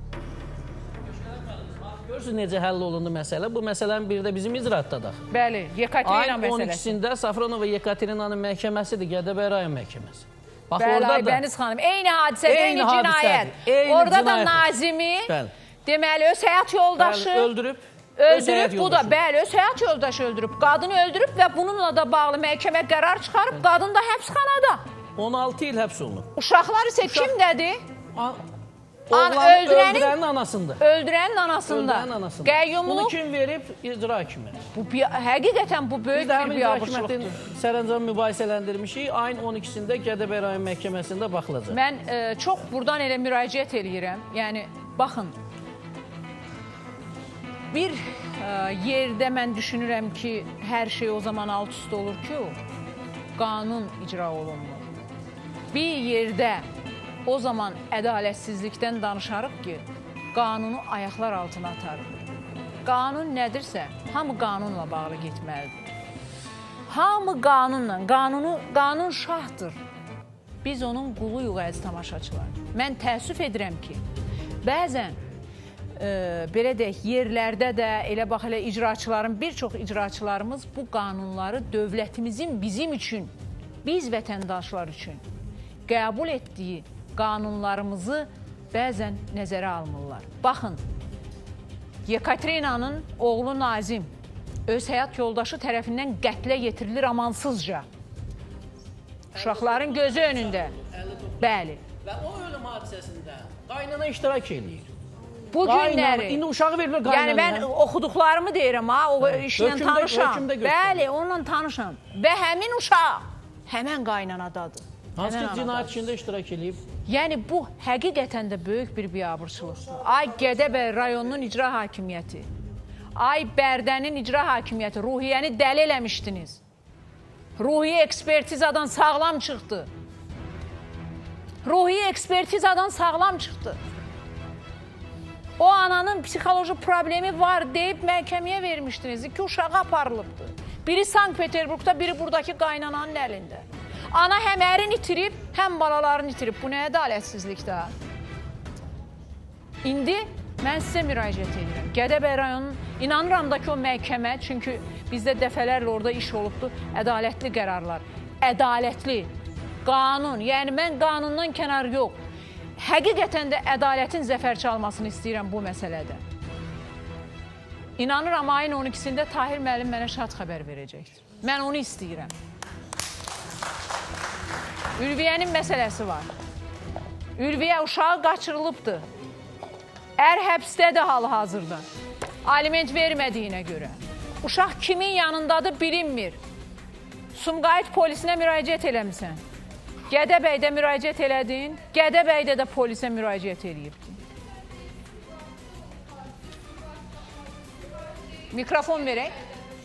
Görürsünüz necə həll olundu məsələ? Bu məsələnin biri də bizim icraatdadaq. Bəli, Yekaterina məsələsi. Ayın on ikisində Safronova Yekaterinanın məhkəməsidir, Gədəbəy rayon məhkəməsi. Bəli, Aybəniz xanım, eyni hadisə, eyni cinayət. Orada da Nazimi, deməli, öz həyat yoldaşı öldürüb. Öldürüb, bu da, bəli, öz həyat yoldaşı öldürüb. Qadını öldürüb və bununla da bağlı məhkəmə qərar çıxarıb, qadın da həbsxanada. on altı il həbs olunub. Uşaqlar isə kimdədir? Oğlanı öldürənin anasında. Öldürənin anasında. Öldürənin anasında. Qəyyumluq. Bunu kim verib? İcra hakimi. Bu, həqiqətən bu böyük bir biabırçılıqdır. Sərəncam mübahisələndirmişik. Ayın on ikisində Gədəbəy rayon məhkəməsində baxılacaq. Mən e, çox buradan elə müraciət eləyirəm. Yəni, baxın, bir e, yerdə mən düşünürəm ki, hər şey o zaman alt üst olur ki, qanun icra olunmur. Bir yerdə o zaman ədalətsizlikdən danışarıq ki, qanunu ayaqlar altına atarıq. Qanun nədirsə, hamı qanunla bağlı getməlidir. Hamı qanunla, qanunu, qanun şahdır. Biz onun quluyuq, əziz tamaşaçılar. Mən təəssüf edirəm ki, bəzən e, belə deyək, yerlərdə də, elə bax, elə icraçıların, bir çox icraçılarımız bu qanunları dövlətimizin bizim üçün, biz vətəndaşlar üçün qəbul etdiyi qanunlarımızı bəzən nəzərə almırlar. Baxın, Yekaterinanın oğlu Nazim öz həyat yoldaşı tərəfindən qətlə yetirilir amansızca. Uşaqların gözü önündə. Bəli. Və o ölüm hadisəsində qaynana iştirak edir. Bu günləri... İndi uşağı verilir qaynana. Yəni mən oxuduqlarımı deyirəm ha, o işlə tanışam. Bəli, onunla tanışam. Və həmin uşaq həmən qaynanadadır. Hansı ki, cinayət içində iştirak edib? Yəni, bu həqiqətən də böyük bir biabırçılıqdır. Ay Gədəbəy rayonunun icra hakimiyyəti, ay Bərdənin icra hakimiyyəti, Ruhiyyəni dəli eləmişdiniz. Ruhiyyə ekspertizadan sağlam çıxdı. Ruhiyyə ekspertizadan sağlam çıxdı. O ananın psixoloji problemi var deyib məhkəməyə vermişdiniz. İki uşağı aparılıbdır. Biri Sankt-Peterburqda, biri buradakı qaynananın əlində. Ana həm ərini itirib, həm balalarını itirib. Bu nə ədalətsizlikdə? İndi mən sizə müraciət edirəm. Gədəbəy rayonunun, inanıram da ki, o məhkəmə, çünki bizdə dəfələrlə orada iş olubdur, ədalətli qərarlar. Ədalətli, qanun, yəni mən qanundan kənar yox. Həqiqətən də ədalətin zəfər çalmasını istəyirəm bu məsələdə. İnanıram, ayın on ikisində Tahir müəllim mənə şad xəbər verəcəkdir. Mən onu istəyirəm. Ülviyyənin məsələsi var. Ülviyyə uşağı qaçırılıbdır. Ər həbsdədir hal-hazırda. Aliment vermədiyinə görə. Uşaq kimin yanındadır bilinmir. Sumqayıt polisinə müraciət eləmişsən. Gədəbəydə müraciət elədin. Gədəbəydə də polisə müraciət eləyibdin. Mikrofon verək.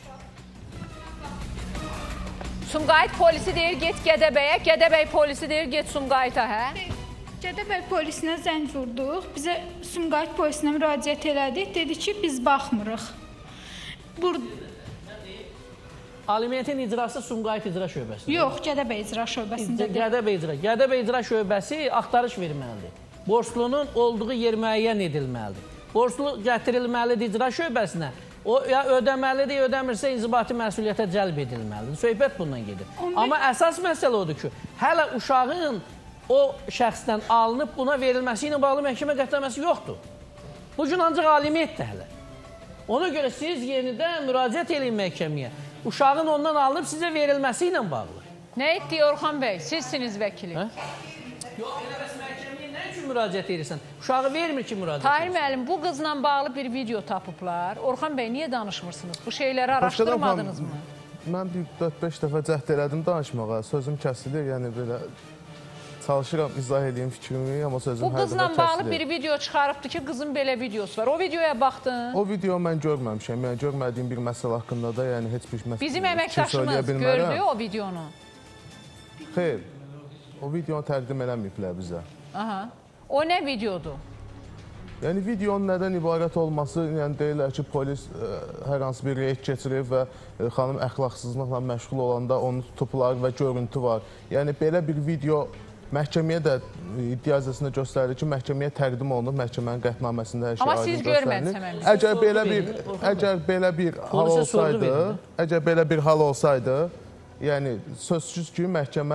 Sumqayıt polisi deyir, get Gədəbəyə, Gədəbəy polisi deyir, get Sumqayıta, hə? Gədəbəy polisinə zəng vurduq, bizə Sumqayıt polisinə müraciət elədik, dedi ki, biz baxmırıq. Bur... Alimentin icrası Sumqayıt icra şöbəsində? Yox, Gədəbəy icra şöbəsində. Gədəbəy icra. Gədəbəy icra şöbəsi axtarış verməlidir. Borçlunun olduğu yer müəyyən edilməlidir. Borçlu gətirilməlidir icra şöbəsinə. O ya ödəməlidir, ödəmirsə inzibati məsuliyyətə cəlb edilməlidir. Söhbət bundan gedir. Amma əsas məsələ odur ki, hələ uşağın o şəxsdən alınıb buna verilməsi ilə bağlı məhkəmə qətləməsi yoxdur. Bu gün ancaq alimentdir hələ. Ona görə siz yenidən müraciət edin məhkəməyə. Uşağın ondan alınıb sizə verilməsi ilə bağlı. Nə etdi Orxan bəy? Sizsiniz vəkili. Yox, elə bəs məhkəməyə nə üçün müraciət edirsən? Uşağı vermir ki, müraciət edirsən. Tahir müəllim, bu qızla bağlı bir video tapıblar. Orxan bəy, niyə danışmırsınız? Bu şeyləri araşdırmadınız mı? Mən bir dörd beş dəfə cəhd elədim danışmağa. Sözüm kəsilir, yəni belə çalışıram, izah edeyim fikrimi, amma sözüm hər dəfə kəsilir. Bu qızla bağlı bir video çıxarıbdır ki, qızın belə videosu var. O videoya baxdın? O video mən görməmişəm. Yəni, görmədiyim bir məsələ haqqında da yəni heç bir məsələ Bizim əməkdaşımız gördü o videonu. Xeyr, o videonu təqdim eləməyiblər bizə. Aha. O nə videodur? Yəni, videonun nədən ibarət olması, yəni deyirlər ki, polis ə, hər hansı bir reyd keçirib və ə, xanım əxlaqsızlıqla məşğul olanda onu tutublar və görüntü var. Yəni, belə bir video məhkəməyə də iddia icrasında göstərilir ki, məhkəməyə təqdim olunub, məhkəmənin qətnaməsində hər şey aydın göstərilir. Əgər belə bir, əgər belə bir hal olsaydı, əgər belə bir hal olsaydı, yəni sözsüz ki, məhkəmə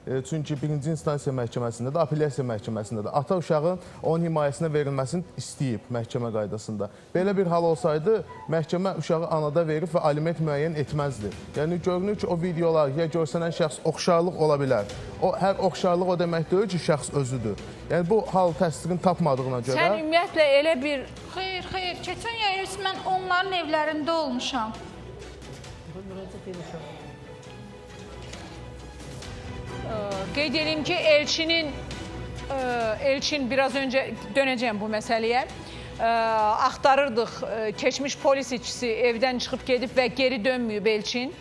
çünki birinci instansiya məhkəməsində də, apellyasiya məhkəməsində də ata uşağın onun himayəsinə verilməsini istəyib məhkəmə qaydasında. Belə bir hal olsaydı, məhkəmə uşağı anada verib və aliment müəyyən etməzdi. Yəni, görünür ki, o videolar, ya görsənən şəxs oxşarlıq ola bilər. O, hər oxşarlıq o demək deyil ki, şəxs özüdür. Yəni, bu hal təsdiqini tapmadığına görə... Sən ümumiyyətlə elə bir... Xeyr, xeyr, keçən yay mən onların evlərində olmuşam. Qeyd edeyim ki, Elçinin, Elçin biraz öncə dönəcəm bu məsələyə. Axtarırdıq, keçmiş polis işçisi evdən çıxıb gedib və geri dönməyib Elçin.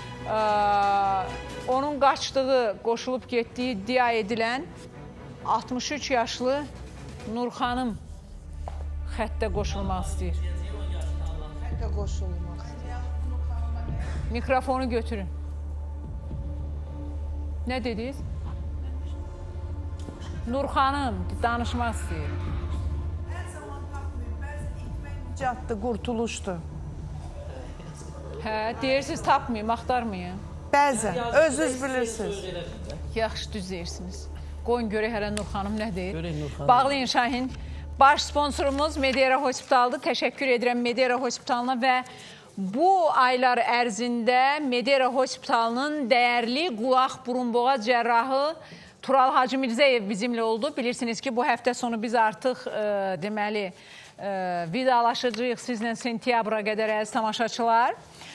Onun qaçdığı, qoşulub getdiyi iddia edilən altmış üç yaşlı Nur xanım xəttə qoşulmaq istəyir. Xəttə qoşulmaq istəyir. Mikrofonu götürün. Nə dediniz? Nur xanım danışmaq istəyir. Hər zaman tapmayın, bəzən itmək nicatdır, qurtuluşdur. Hə, deyirsiniz tapmayın, axtarmayın. Bəzən, özünüz bilirsiniz. Yaxşı, düz deyirsiniz. Qoyun görək hələ Nur xanım nə deyir? Bağlayın Şahin. Baş sponsorumuz Medera Hospitaldır. Təşəkkür edirəm Medera Hospitalına və bu aylar ərzində Medera Hospitalının dəyərli qulaq burun-boğaz cərrahı Tural Hacı Mirzəyev bizimlə oldu. Bilirsiniz ki, bu həftə sonu biz artıq e, deməli e, vidalaşacağıq sizlə sentyabra qədər əziz tamaşaçılar.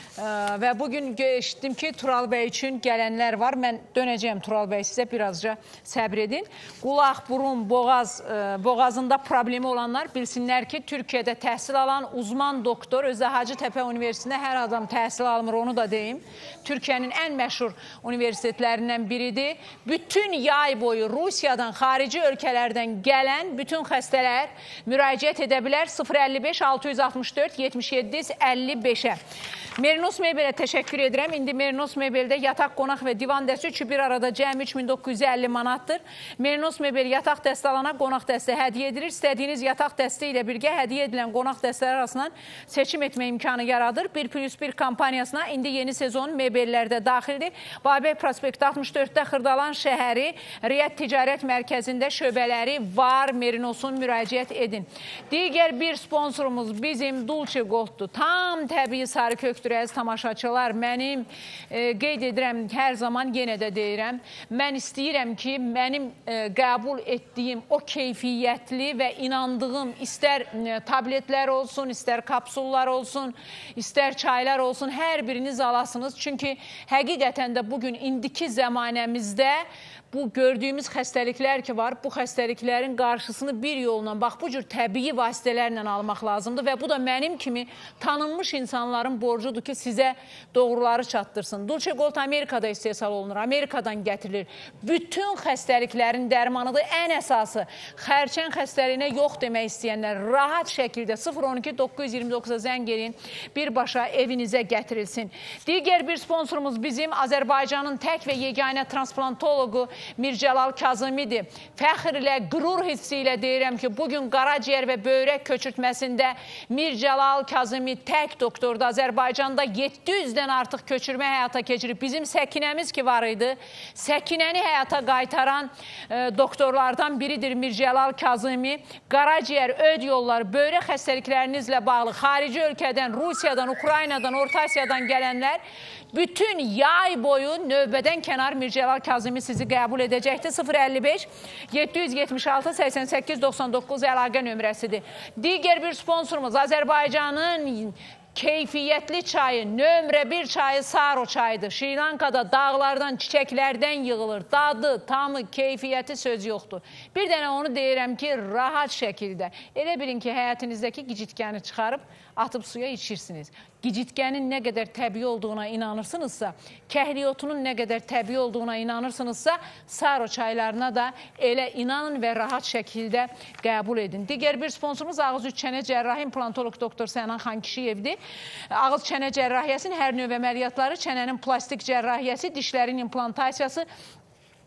Və bugün eşitdim ki, Tural bəy üçün gələnlər var. Mən dönəcəyəm Tural bəy, sizə birazca səbr edin. Qulaq, burun, boğaz, boğazında problemi olanlar bilsinlər ki, Türkiyədə təhsil alan uzman doktor, özdə Hacıtəpə Universitetində hər adam təhsil almır, onu da deyim. Türkiyənin ən məşhur universitetlərindən biridir. Bütün yay boyu Rusiyadan, xarici ölkələrdən gələn bütün xəstələr müraciət edə bilər sıfır əlli beş altı yüz altmış dörd yetmiş yeddi əlli beşə. Merinos Mebelə təşəkkür edirəm. İndi Merinos Mebeldə yataq, qonaq və divan dəsti üçü bir arada cəmi üç min doqquz yüz əlli manatdır. Merinos Mebel yataq dəsti alana qonaq dəsti hədiyyə edilir. İstədiyiniz yataq dəsti ilə birgə hədiyyə edilən qonaq dəstləri arasından seçim etmə imkanı yaradır. bir plus bir kampaniyasına indi yeni sezon mebellərdə daxildir. Babək Prospekti altmış dörddə Xırdalan şəhəri Riyad Ticarət Mərkəzində şöbələri var. Merinosun müraciət edin. Digər bir sponsorumuz bizim Dulce Golddur. Tam təbii sarı köktür. Əziz tamaşaçılar, mənim e, qeyd edirəm, hər zaman yenə də deyirəm, mən istəyirəm ki, mənim e, qəbul etdiyim o keyfiyyətli və inandığım istər e, tabletlər olsun, istər kapsullar olsun, istər çaylar olsun, hər biriniz alasınız. Çünki həqiqətən də bugün indiki zəmanəmizdə bu gördüyümüz xəstəliklər ki var, bu xəstəliklərin qarşısını bir yolla, bax bu cür təbii vasitələrlə almaq lazımdır və bu da mənim kimi tanınmış insanların borcudur ki, sizə doğruları çatdırsın. Dulce Gold Amerikada istehsal olunur, Amerikadan gətirilir. Bütün xəstəliklərin dərmanıdır, ən əsası. Xərçəng xəstəliyinə yox demək istəyənlər rahat şəkildə sıfır on iki doqquz yüz iyirmi doqquza zəng edin, birbaşa evinizə gətirilsin. Digər bir sponsorumuz bizim Azərbaycanın tək və yeganə transplantologu Mircəlal Kazımidir. Fəxr ilə, qürur hissi ilə deyirəm ki, bugün qaraciyər və böyrək köçürtməsində Mircəlal Kazımi tək doktorda Azərbaycanda yeddi yüzdən artıq köçürmə həyata keçirib. Bizim Səkinəmiz ki var idi, Səkinəni həyata qaytaran e, doktorlardan biridir Mircəlal Kazımi. Qaraciyər, öd yollar, böyrək xəstəliklərinizlə bağlı xarici ölkədən, Rusiyadan, Ukraynadan, Orta Asiyadan gələnlər bütün yay boyu növbədən kənar Mircəlal Kazımi sizi qəbul edəcəkdir. sıfır əlli beş yeddi yüz yetmiş altı səksən səkkiz doxsan doqquz əlaqə nömrəsidir. Digər bir sponsorumuz Azərbaycanın keyfiyyətli çayı, nömrə bir çayı Saro çayıdır. Şri Lankada dağlardan, çiçəklərdən yığılır. Dadı, tamı, keyfiyyəti söz yoxdur. Bir dənə onu deyirəm ki, rahat şəkildə. Elə bilin ki, həyatınızdakı gicitkəni çıxarıb, atıb suya içirsiniz. Gicitkənin nə qədər təbii olduğuna inanırsınızsa, kəhliyotunun nə qədər təbii olduğuna inanırsınızsa, Saro çaylarına da elə inanın və rahat şəkildə qəbul edin. Digər bir sponsorumuz ağız üç çənə cərrahi implantoloq doktor Sənan Xankişiyevdir. Ağız çənə cərrahiyyəsinin hər növ əməliyyatları, çənənin plastik cərrahiyyəsi, dişlərin implantasiyası,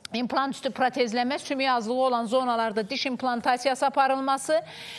implant üstü protezləmə, sümük azlığı olan zonalarda diş implantasiyası aparılması,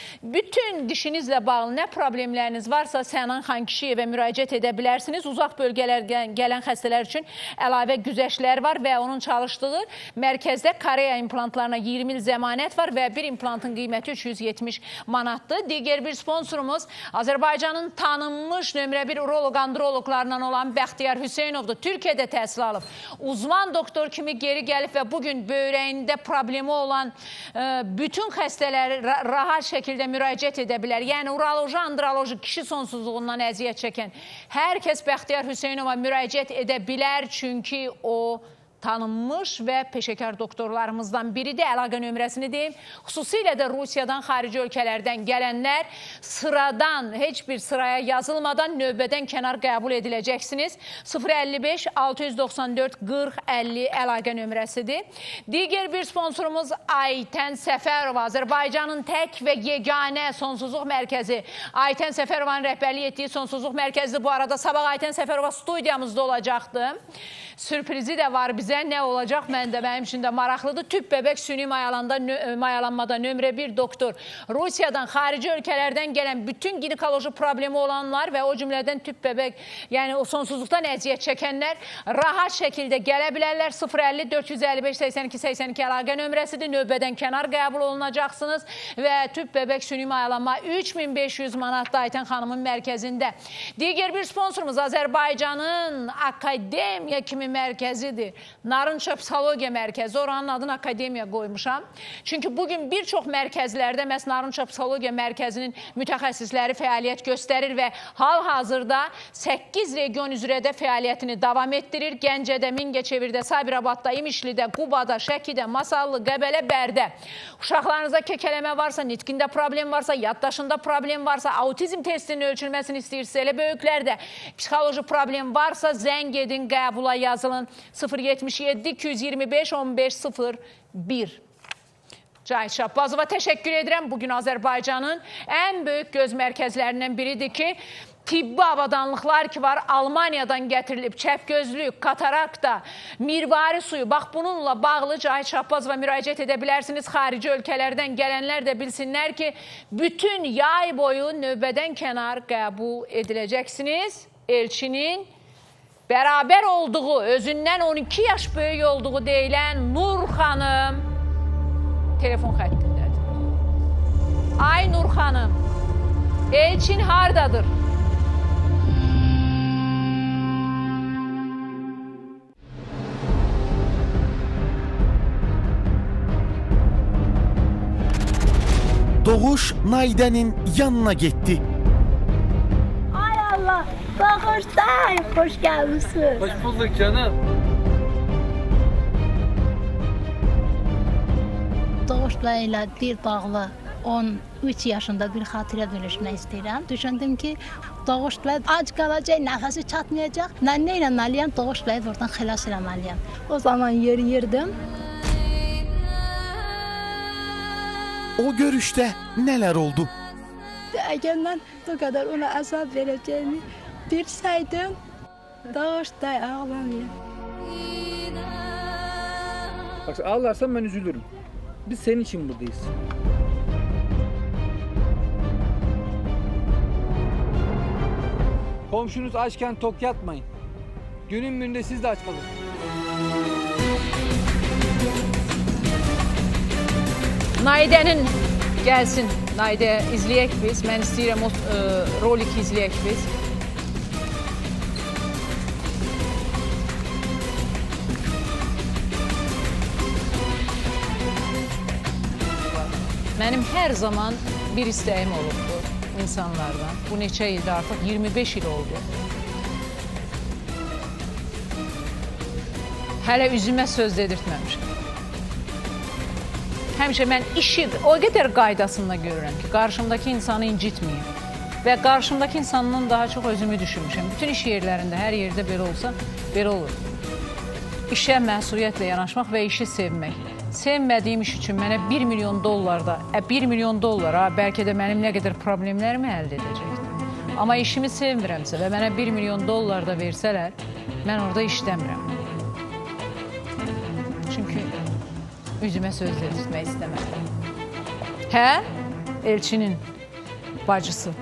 bütün dişinizlə bağlı nə problemləriniz varsa Sənan xan Kişiyevə müraciət edə bilərsiniz. Uzaq bölgələrdən gələn xəstələr üçün əlavə güzəştlər var və onun çalışdığı mərkəzdə Koreya implantlarına iyirmi il zəmanət var və bir implantın qiyməti üç yüz yetmiş manatdır. Digər bir sponsorumuz Azərbaycanın tanınmış nömrə bir uroloq-androloqlarından olan Bəxtiyar Hüseynovdur. Türkiyədə təhsil alıb. Uzman doktor kimi geri gəlib və bugün böyrəyində problemi olan e, bütün xəstələri rahat şəkildə müraciət edə bilər. Yəni, uroloji, androloji, kişi sonsuzluğundan əziyyət çəkən hər kəs Bəxtiyar Hüseynova müraciət edə bilər, çünki o tanınmış və peşəkar doktorlarımızdan biridir. Əlaqə nömrəsini deyim. Xüsusilə də Rusiyadan, xarici ölkələrdən gələnlər sıradan, heç bir sıraya yazılmadan növbədən kənar qəbul ediləcəksiniz. sıfır əlli beş altı yüz doxsan dörd qırx əlli əlaqə nömrəsidir. Digər bir sponsorumuz Aytən Səfərova, Azərbaycanın tək və yeganə sonsuzluq mərkəzi. Aytən Səfərovanın rəhbərlik etdiyi sonsuzluq mərkəzidir. Bu arada sabah Aytən Səfərova studiyamızda olacaqdı. Sürprizi də var bizə. Nə olacaq? Mən də mənim üçün də maraqlıdır. Tüp bəbək süni mayalanmada nömrə bir doktor. Rusiyadan, xarici ölkələrdən gələn bütün ginekoloji problemi olanlar və o cümlədən tüp bəbək, yəni o sonsuzluqdan əziyyət çəkənlər rahat şəkildə gələ bilərlər. sıfır əlli dörd yüz əlli beş səksən iki səksən iki əlaqə nömrəsidir. Növbədən kənar qəbul olunacaqsınız və tüp bəbək süni mayalanma üç min beş yüz manatda Aytən xanımın mərkəzində. Digər bir sponsorumuz Azərbaycanın akademiya kimi mərkəzidir. Narınça Psixologiya Mərkəzi, oranın adını akademiya qoymuşam. Çünki bugün bir çox mərkəzlərdə məhz Narınça Psixologiya Mərkəzinin mütəxəssisləri fəaliyyət göstərir və hal-hazırda səkkiz region üzrədə fəaliyyətini davam etdirir. Gəncədə, Mingəçevirdə, Sabirabadda, İmişlidə, Qubada, Şəkidə, Masallı, Qəbələ, Bərdə. Uşaqlarınızda kəkələmə varsa, nitqində problem varsa, yaddaşında problem varsa, autizm testinin ölçülməsini istəyirsə, elə böyüklərdə psixoloji problem varsa, zəng edin, qəbula yazılın. sıfır yetmiş yeddi iki yüz iyirmi beş on beş sıfır bir. Cahit Şahbazova təşəkkür edirəm. Bugün Azərbaycanın ən böyük göz mərkəzlərindən biridir ki, tibbi avadanlıqlar ki var, Almaniyadan gətirilib, çəpgözlük, katarakta, mirvari suyu. Bax, bununla bağlı Cahit Şahbazova müraciət edə bilərsiniz. Xarici ölkələrdən gələnlər də bilsinlər ki, bütün yay boyu növbədən kənar qəbul ediləcəksiniz. Elçinin bərabər olduğu, özündən on iki yaş böyük olduğu deyilən Nur xanım telefon xəttindədir. Ay Nur xanım, Elçin hardadır? Doğuş Naidənin yanına getdi. Ay Allah, bağışlayın, hoş gəlmişsiniz. Hoş bulduk canım. Doğuşla ilə bir bağlı on üç yaşında bir xatirə bölüşmək istəyirəm. Düşündüm ki, Doğuşla ac qalacaq, nəfəsi çatmayacaq. Mən nə ilə nəliyəm, Doğuşla oradan xilas eləməliyəm. O zaman yeriyirdim. O görüşdə nələr oldu? Əgər mən bu qədər ona əzab verəcəyimi bilsəydim, Doğuşla ağlamayım. Bak, ağlarsan ben üzülürüm. Biz senin için buradayız. Komşunuz açken tok yatmayın. Günün birinde siz de aç kalın. Naidənin gəlsin, Naidə izləyək biz. Mən istəyirəm o e, roliki izləyək biz. Mənim hər zaman bir istəyim olubdu insanlardan. Bu neçə ildə artıq iyirmi beş il oldu. Hələ üzümə söz dedirtməmişəm. Həmişə mən işi o qədər qaydasında görürəm ki, qarşımdakı insanı incitməyim. Və qarşımdakı insandan daha çox özümü düşünmüşəm. Bütün iş yerlərində, hər yerdə belə olsa, belə olur. İşə məsuliyyətlə yanaşmaq və işi sevmək. Sevmədiyim iş üçün mənə bir milyon dollarda, bir milyon dollara bəlkə də mənim nə qədər problemlərimi əldə edəcəkdir. Amma işimi sevmirəmsə və mənə bir milyon dollar da versələr, mən orada işləmirəm. Çünki üzümə söz dedirtmək istəmədim. Hə? Elçinin bacısı.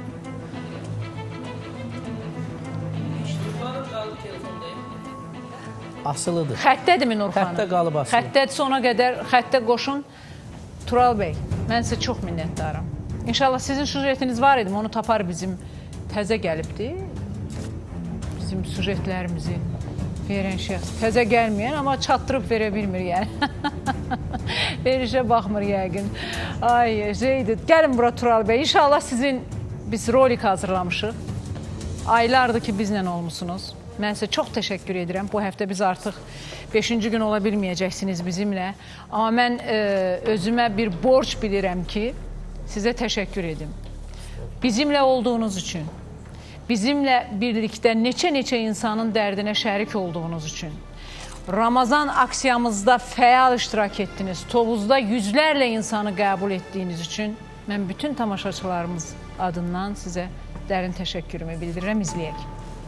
Asılıdır. Xəttədirmi Nur xanım? Xəttə qalıb asılı. Xəttədir, sona qədər xəttə qoşun. Tural bəy, mən sizə çox minnətdaram. İnşallah sizin sujetiniz var idi, onu tapar bizim təzə gəlibdi. Bizim sujetlərimizi verən şəxs. Təzə gəlməyən, amma çatdırıb verə bilmir yəni. Verişə baxmır yəqin. Ay, şeydir. Gəlin bura Tural bəy. İnşallah sizin biz rolik hazırlamışıq. Aylardır ki, bizlə olmuşsunuz. Mən sizə çox təşəkkür edirəm. Bu həftə biz artıq beşinci gün ola bilməyəcəksiniz bizimlə. Amma mən e, özümə bir borc bilirəm ki, sizə təşəkkür edim. Bizimlə olduğunuz üçün, bizimlə birlikdə neçə-neçə insanın dərdinə şərik olduğunuz üçün, Ramazan aksiyamızda fəal iştirak etdiniz, Tovuzda yüzlərlə insanı qəbul etdiyiniz üçün mən bütün tamaşaçılarımız adından sizə dərin təşəkkürümü bildirirəm. İzləyək.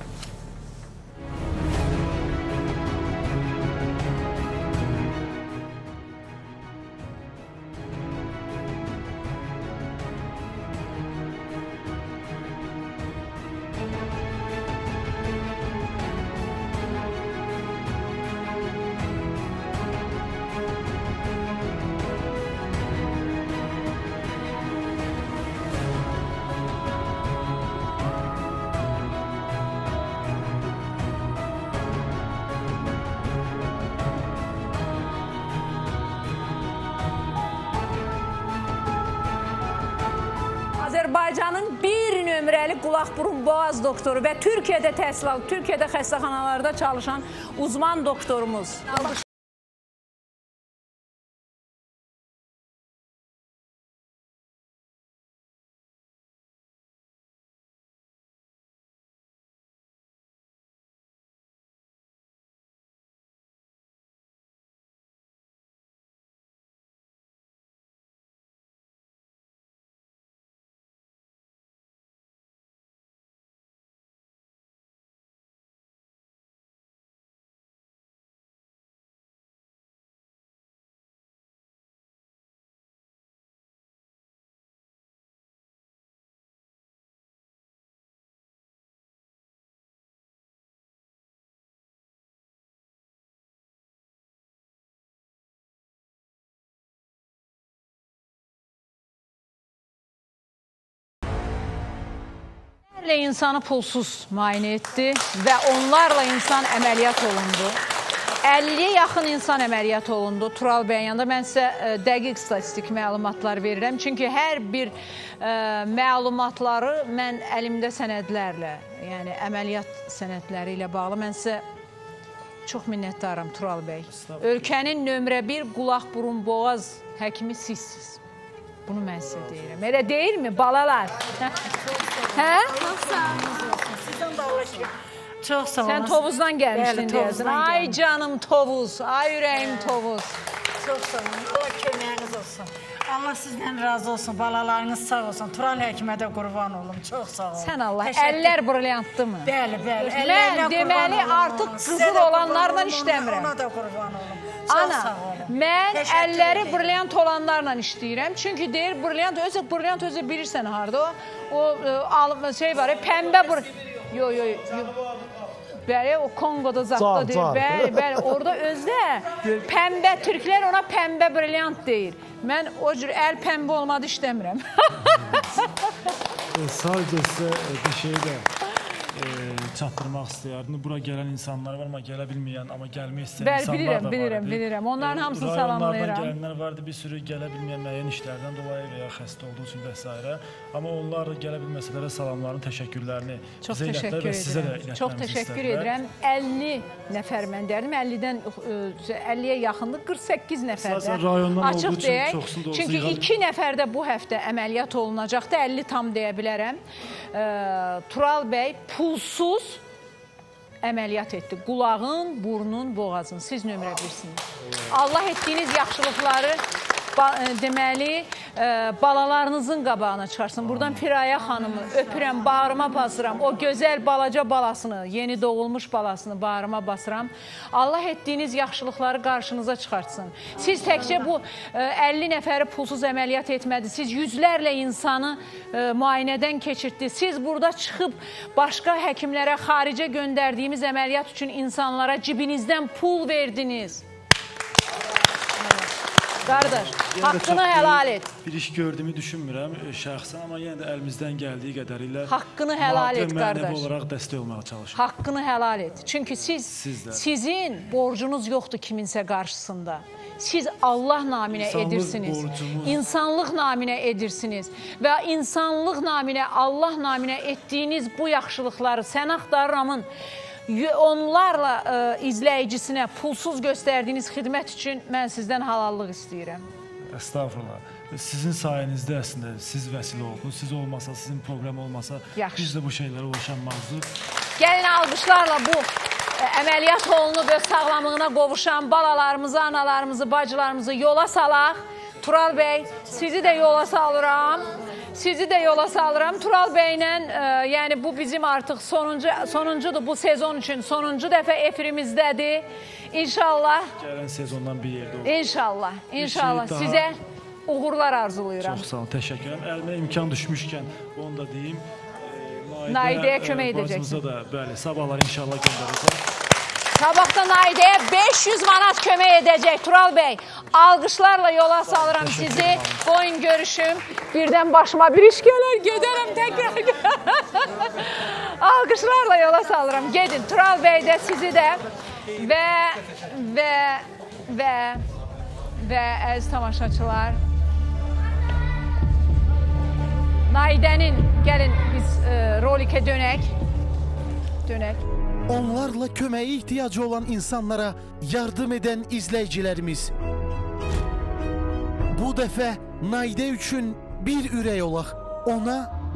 Azərbaycanın bir nömrəli qulaq-burun boğaz doktoru və Türkiyədə təhsil alıb, Türkiyədə xəstəxanalarda çalışan uzman doktorumuz. İnsanı pulsuz müayinə etdi və onlarla insan əməliyyat olundu. əlliyə yaxın insan əməliyyat olundu Tural bəyin yanında. Mən sizə ə, dəqiq statistik məlumatlar verirəm. Çünki hər bir ə, məlumatları mən əlimdə sənədlərlə, yəni əməliyyat sənədləri ilə bağlı mən sizə çox minnətdaram Tural bəy. Ölkənin nömrə bir qulaq, burun, boğaz həkimi sizsiz. Bunu mən sizə deyirəm. Elə deyilmi balalar? Hə? Çox sağ olun. Sizdən də ulaşıq. Çox sağ olun. Sən Tovuzdan gəlmişdin deyəsən. Ay canım Tovuz, ay ürəyim Tovuz. Çox sağ olun. Allah köməyiniz olsun. Allah sizdən razı olsun, balalarınız sağ olsun. Tural həkimə də qurban olum. Çox sağ olun. Sən Allah, əllər brilyantlı mı? Bəli, bəli. Mən deməli artıq qızıl olanlarla işləmirəm. Ona da qurban olum. Ana, mən əlləri brilyant olanlarla işləyirəm. Çünki deyir, brilyant, özü brilyant özü bilirsən harada o. O şey var, pəmbə brilyant. Yox, yox, yox. Bəli, o Kongoda zatda deyir. Bəli, bəli, orada özdə pəmbə, türklər ona pəmbə brilyant deyir. Mən o cür əl pəmbə olmadı işləmirəm. Sadəcə sizə bir şey də çatdırmaq istəyərdim. Bura gələn insanlar var, amma gələ bilməyən, amma gəlmək istəyən Bəli, insanlar bilirəm, da var. bilirəm, bilirəm. Onların hamısını salamlayıram. Rayonlardan gələnlər vardı, bir sürü gələ bilməyən müəyyən işlərdən dolayı və ya xəstə olduğu üçün və s. Amma onlar da gələ bilməsələrə salamlarını, təşəkkürlərini Çox təşəkkür və sizə də edirəm. Çox təşəkkür edirəm. əlli nəfər mən dərdim. əllidən əlliyə yaxındır. qırx səkkiz nəfərdə. Açıq deyək. Çünki iki nəfərdə bu həftə əməliyyat olunacaqdı. əlli tam deyə bilərəm. Tural bəy pulsuz əməliyyat etdi. Qulağın, burnun, boğazın. Siz nömrə birsiniz. Allah etdiyiniz yaxşılıqları deməli, balalarınızın qabağına çıxarsın. Buradan Pirayə xanımı öpürəm, bağrıma basıram. O gözəl balaca balasını, yeni doğulmuş balasını bağrıma basıram. Allah etdiyiniz yaxşılıqları qarşınıza çıxartsın. Siz təkcə bu əlli nəfəri pulsuz əməliyyat etmədi. Siz yüzlərlə insanı müayinədən keçirtdi. Siz burada çıxıb başqa həkimlərə, xaricə göndərdiyimiz əməliyyat üçün insanlara cibinizdən pul verdiniz. Qardaş, haqqını helal et. Bir iş gördüyümü düşünmürəm şəxsən, amma yenə də əlimizdən gəldiyi qədərilə haqqını helal et, qardaş. Mənəvi olaraq dəstək olmağa çalışırıq. Haqqını helal et. Çünki siz, sizin borcunuz yoxdur kiminsə qarşısında. Siz Allah naminə edirsiniz. İnsanlıq naminə edirsiniz. Və insanlıq naminə, Allah naminə etdiyiniz bu yaxşılıqları sən axtarıramın onlarla ə, izləyicisinə pulsuz göstərdiyiniz xidmət üçün mən sizdən halallıq istəyirəm. Əstağfurullah. Sizin sayənizdə əslində siz vəsilə oldunuz. Siz olmasa, sizin problem olmasa Yaxşı. Biz də bu şeylərə ulaşanmazdıq. Gəlin alqışlarla bu ə, əməliyyat olunub öz sağlamlığına qovuşan balalarımızı, analarımızı, bacılarımızı yola salaq. Tural bəy, sizi də yola salıram. Sizi də yola salıram. Tural bəylə, e, yəni bu bizim artıq sonuncu, sonuncudur bu sezon üçün. Sonuncu dəfə efirimizdədir. İnşallah. Gələn sezondan bir yerdə olur. İnşallah, inşallah. Şey Sizə uğurlar arzulayıram. Çox sağ olun, təşəkkür ederim. Əlimə imkan düşmüşkən onu da deyim. E, Naide'yə kömək edəcəksin. Bacımıza da bəli, sabahlar inşallah göndərəcək. Sabahda Naide'yə beş yüz manat kömək edəcək Tural bəy. Alqışlarla yola salıram sizi. Qoyun görüşüm. Birdən başıma bir iş gələr, gedərəm təkrar. Alqışlarla yola salıram. Gedin. Tural bəy də sizi də və və və və əziz tamaşaçılar Naide'nin gəlin biz e, rolikə dönək. Dönək. Onlarla köməyə ihtiyacı olan insanlara yardım edən izləyicilərimiz. Bu dəfə Naide üçün bir ürək olaq. Ona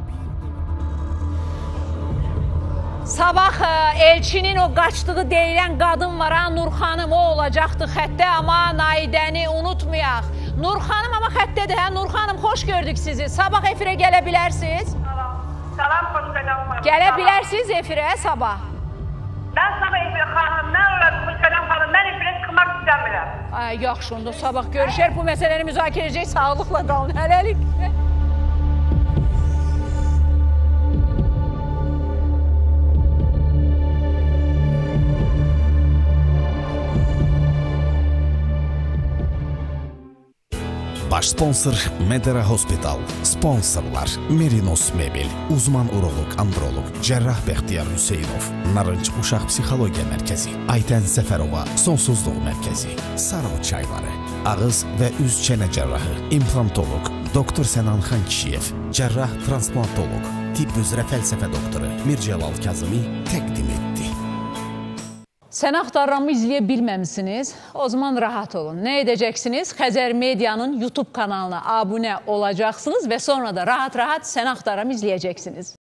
Sabah Elçinin o qaçdığı deyilən qadın var, ha, Nur xanım, o olacaqdı xəttə, amma Naidəni unutmayaq. Nur xanım amma xəttədir, hə? Nur xanım, xoş gördük sizi. Sabah efirə gələ bilərsiniz. Salam, salam, xoş gələm. Gələ bilərsiniz efirə sabah. Mən sabah efirə xanım, mən olarım, xoş gələm xanım, mən efirə çıxmaq istəmirəm. Ay, yaxşı, onda sabah görüşər, bu məsələni müzakirə edəcək, sağlıqla qalın, hələlik. Baş sponsor Medera Hospital. Sponsorlar Merinos Mebel, uzman uroloq, androloq, cərrah Bəxtiyar Hüseynov, Narınc Uşaq Psixologiya Mərkəzi, Aytən Səfərova Sonsuzluq Mərkəzi, Sarı çayları, ağız və üz çənə cərrahı, implantoloq, doktor Sənan Xan Kişiyev, cərrah transplantoloq, tibb üzrə fəlsəfə doktoru Mircəlal Kazımi təqdim etdi. Sən axtarramı izləyə bilməmisiniz, o zaman rahat olun. Nə edəcəksiniz? Xəzər Medianın YouTube kanalına abunə olacaqsınız və sonra da rahat-rahat Sən axtarramı izləyəcəksiniz.